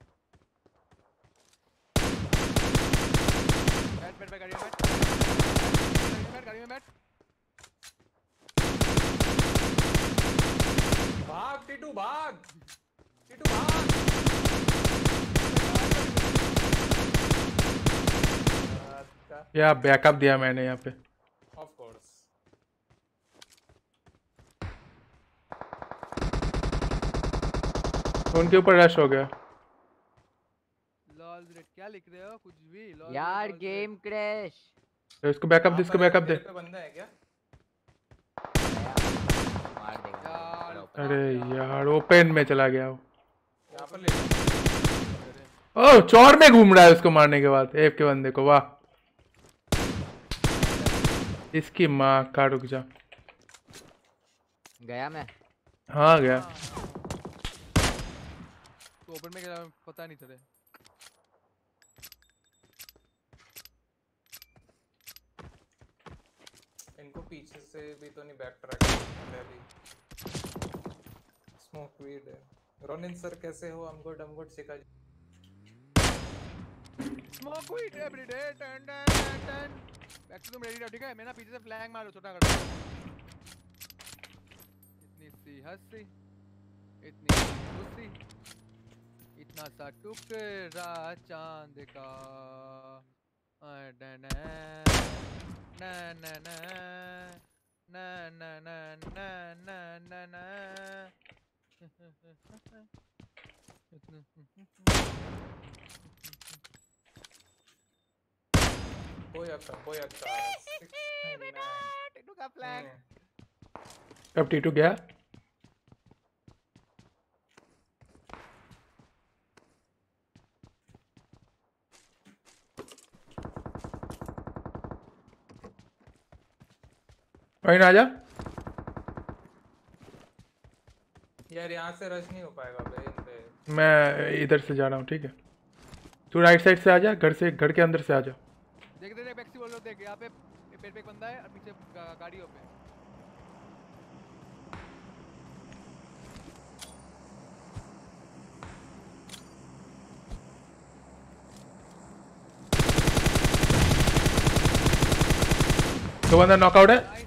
बैठ बैठ बैठ गाड़ी में बैठ गाड़ी में बैठ गाड़ी में बैठ भाग टीटू भाग टीटू भाग। या बैकअप दिया मैंने यहाँ पे। Of course. उनके ऊपर रश हो गया। लॉल रेड क्या लिख रहे हो कुछ भी लॉल यार गेम क्रैश। तो इसको बैकअप दे, इसको बैकअप दे। पे बंदा है क्या? मार देगा अरे यार ओपन में चला गया वो। यहाँ पर ले ओह चौर में घूम रहा है उसको मारने के बाद एफ के बंदे को। वाह इसकी माँ का। रुक जा गया मैं। हाँ गया। तो ओपन में गया पता नहीं चले। इनको पीछे से भी तो नहीं बैक ट्रैक है अभी। स्मोक वीड है। रोनिन सर कैसे हो? I'm good, I'm good Shikha ji. Smoke weed everyday टन टन टन टन। बैक टू तुम रेडी रहो ठीक है? मैं ना पीछे से फ्लैंग मारो छोटा कर दो। इतनी सी हंसी इतनी खुशी इतना सा टुकड़ा चांद का ना ना ना ना ना ना ना ना ना ना कोई अक्का कोई अक्का टीटू का फ्लैग। कब टीटू गया? वहीं आ जा यार। यहाँ से रश नहीं हो पाएगा बे इन पे। मैं इधर से जा रहा हूँ ठीक है? तू राइट साइड से आ जा, घर से घर के अंदर से आ जा। देख देख बैक्सी बोल लो देख यहाँ पे पेड़ पे एक बंदा है और पीछे गा, गाड़ियों पे। तो बंदा नॉकआउट है।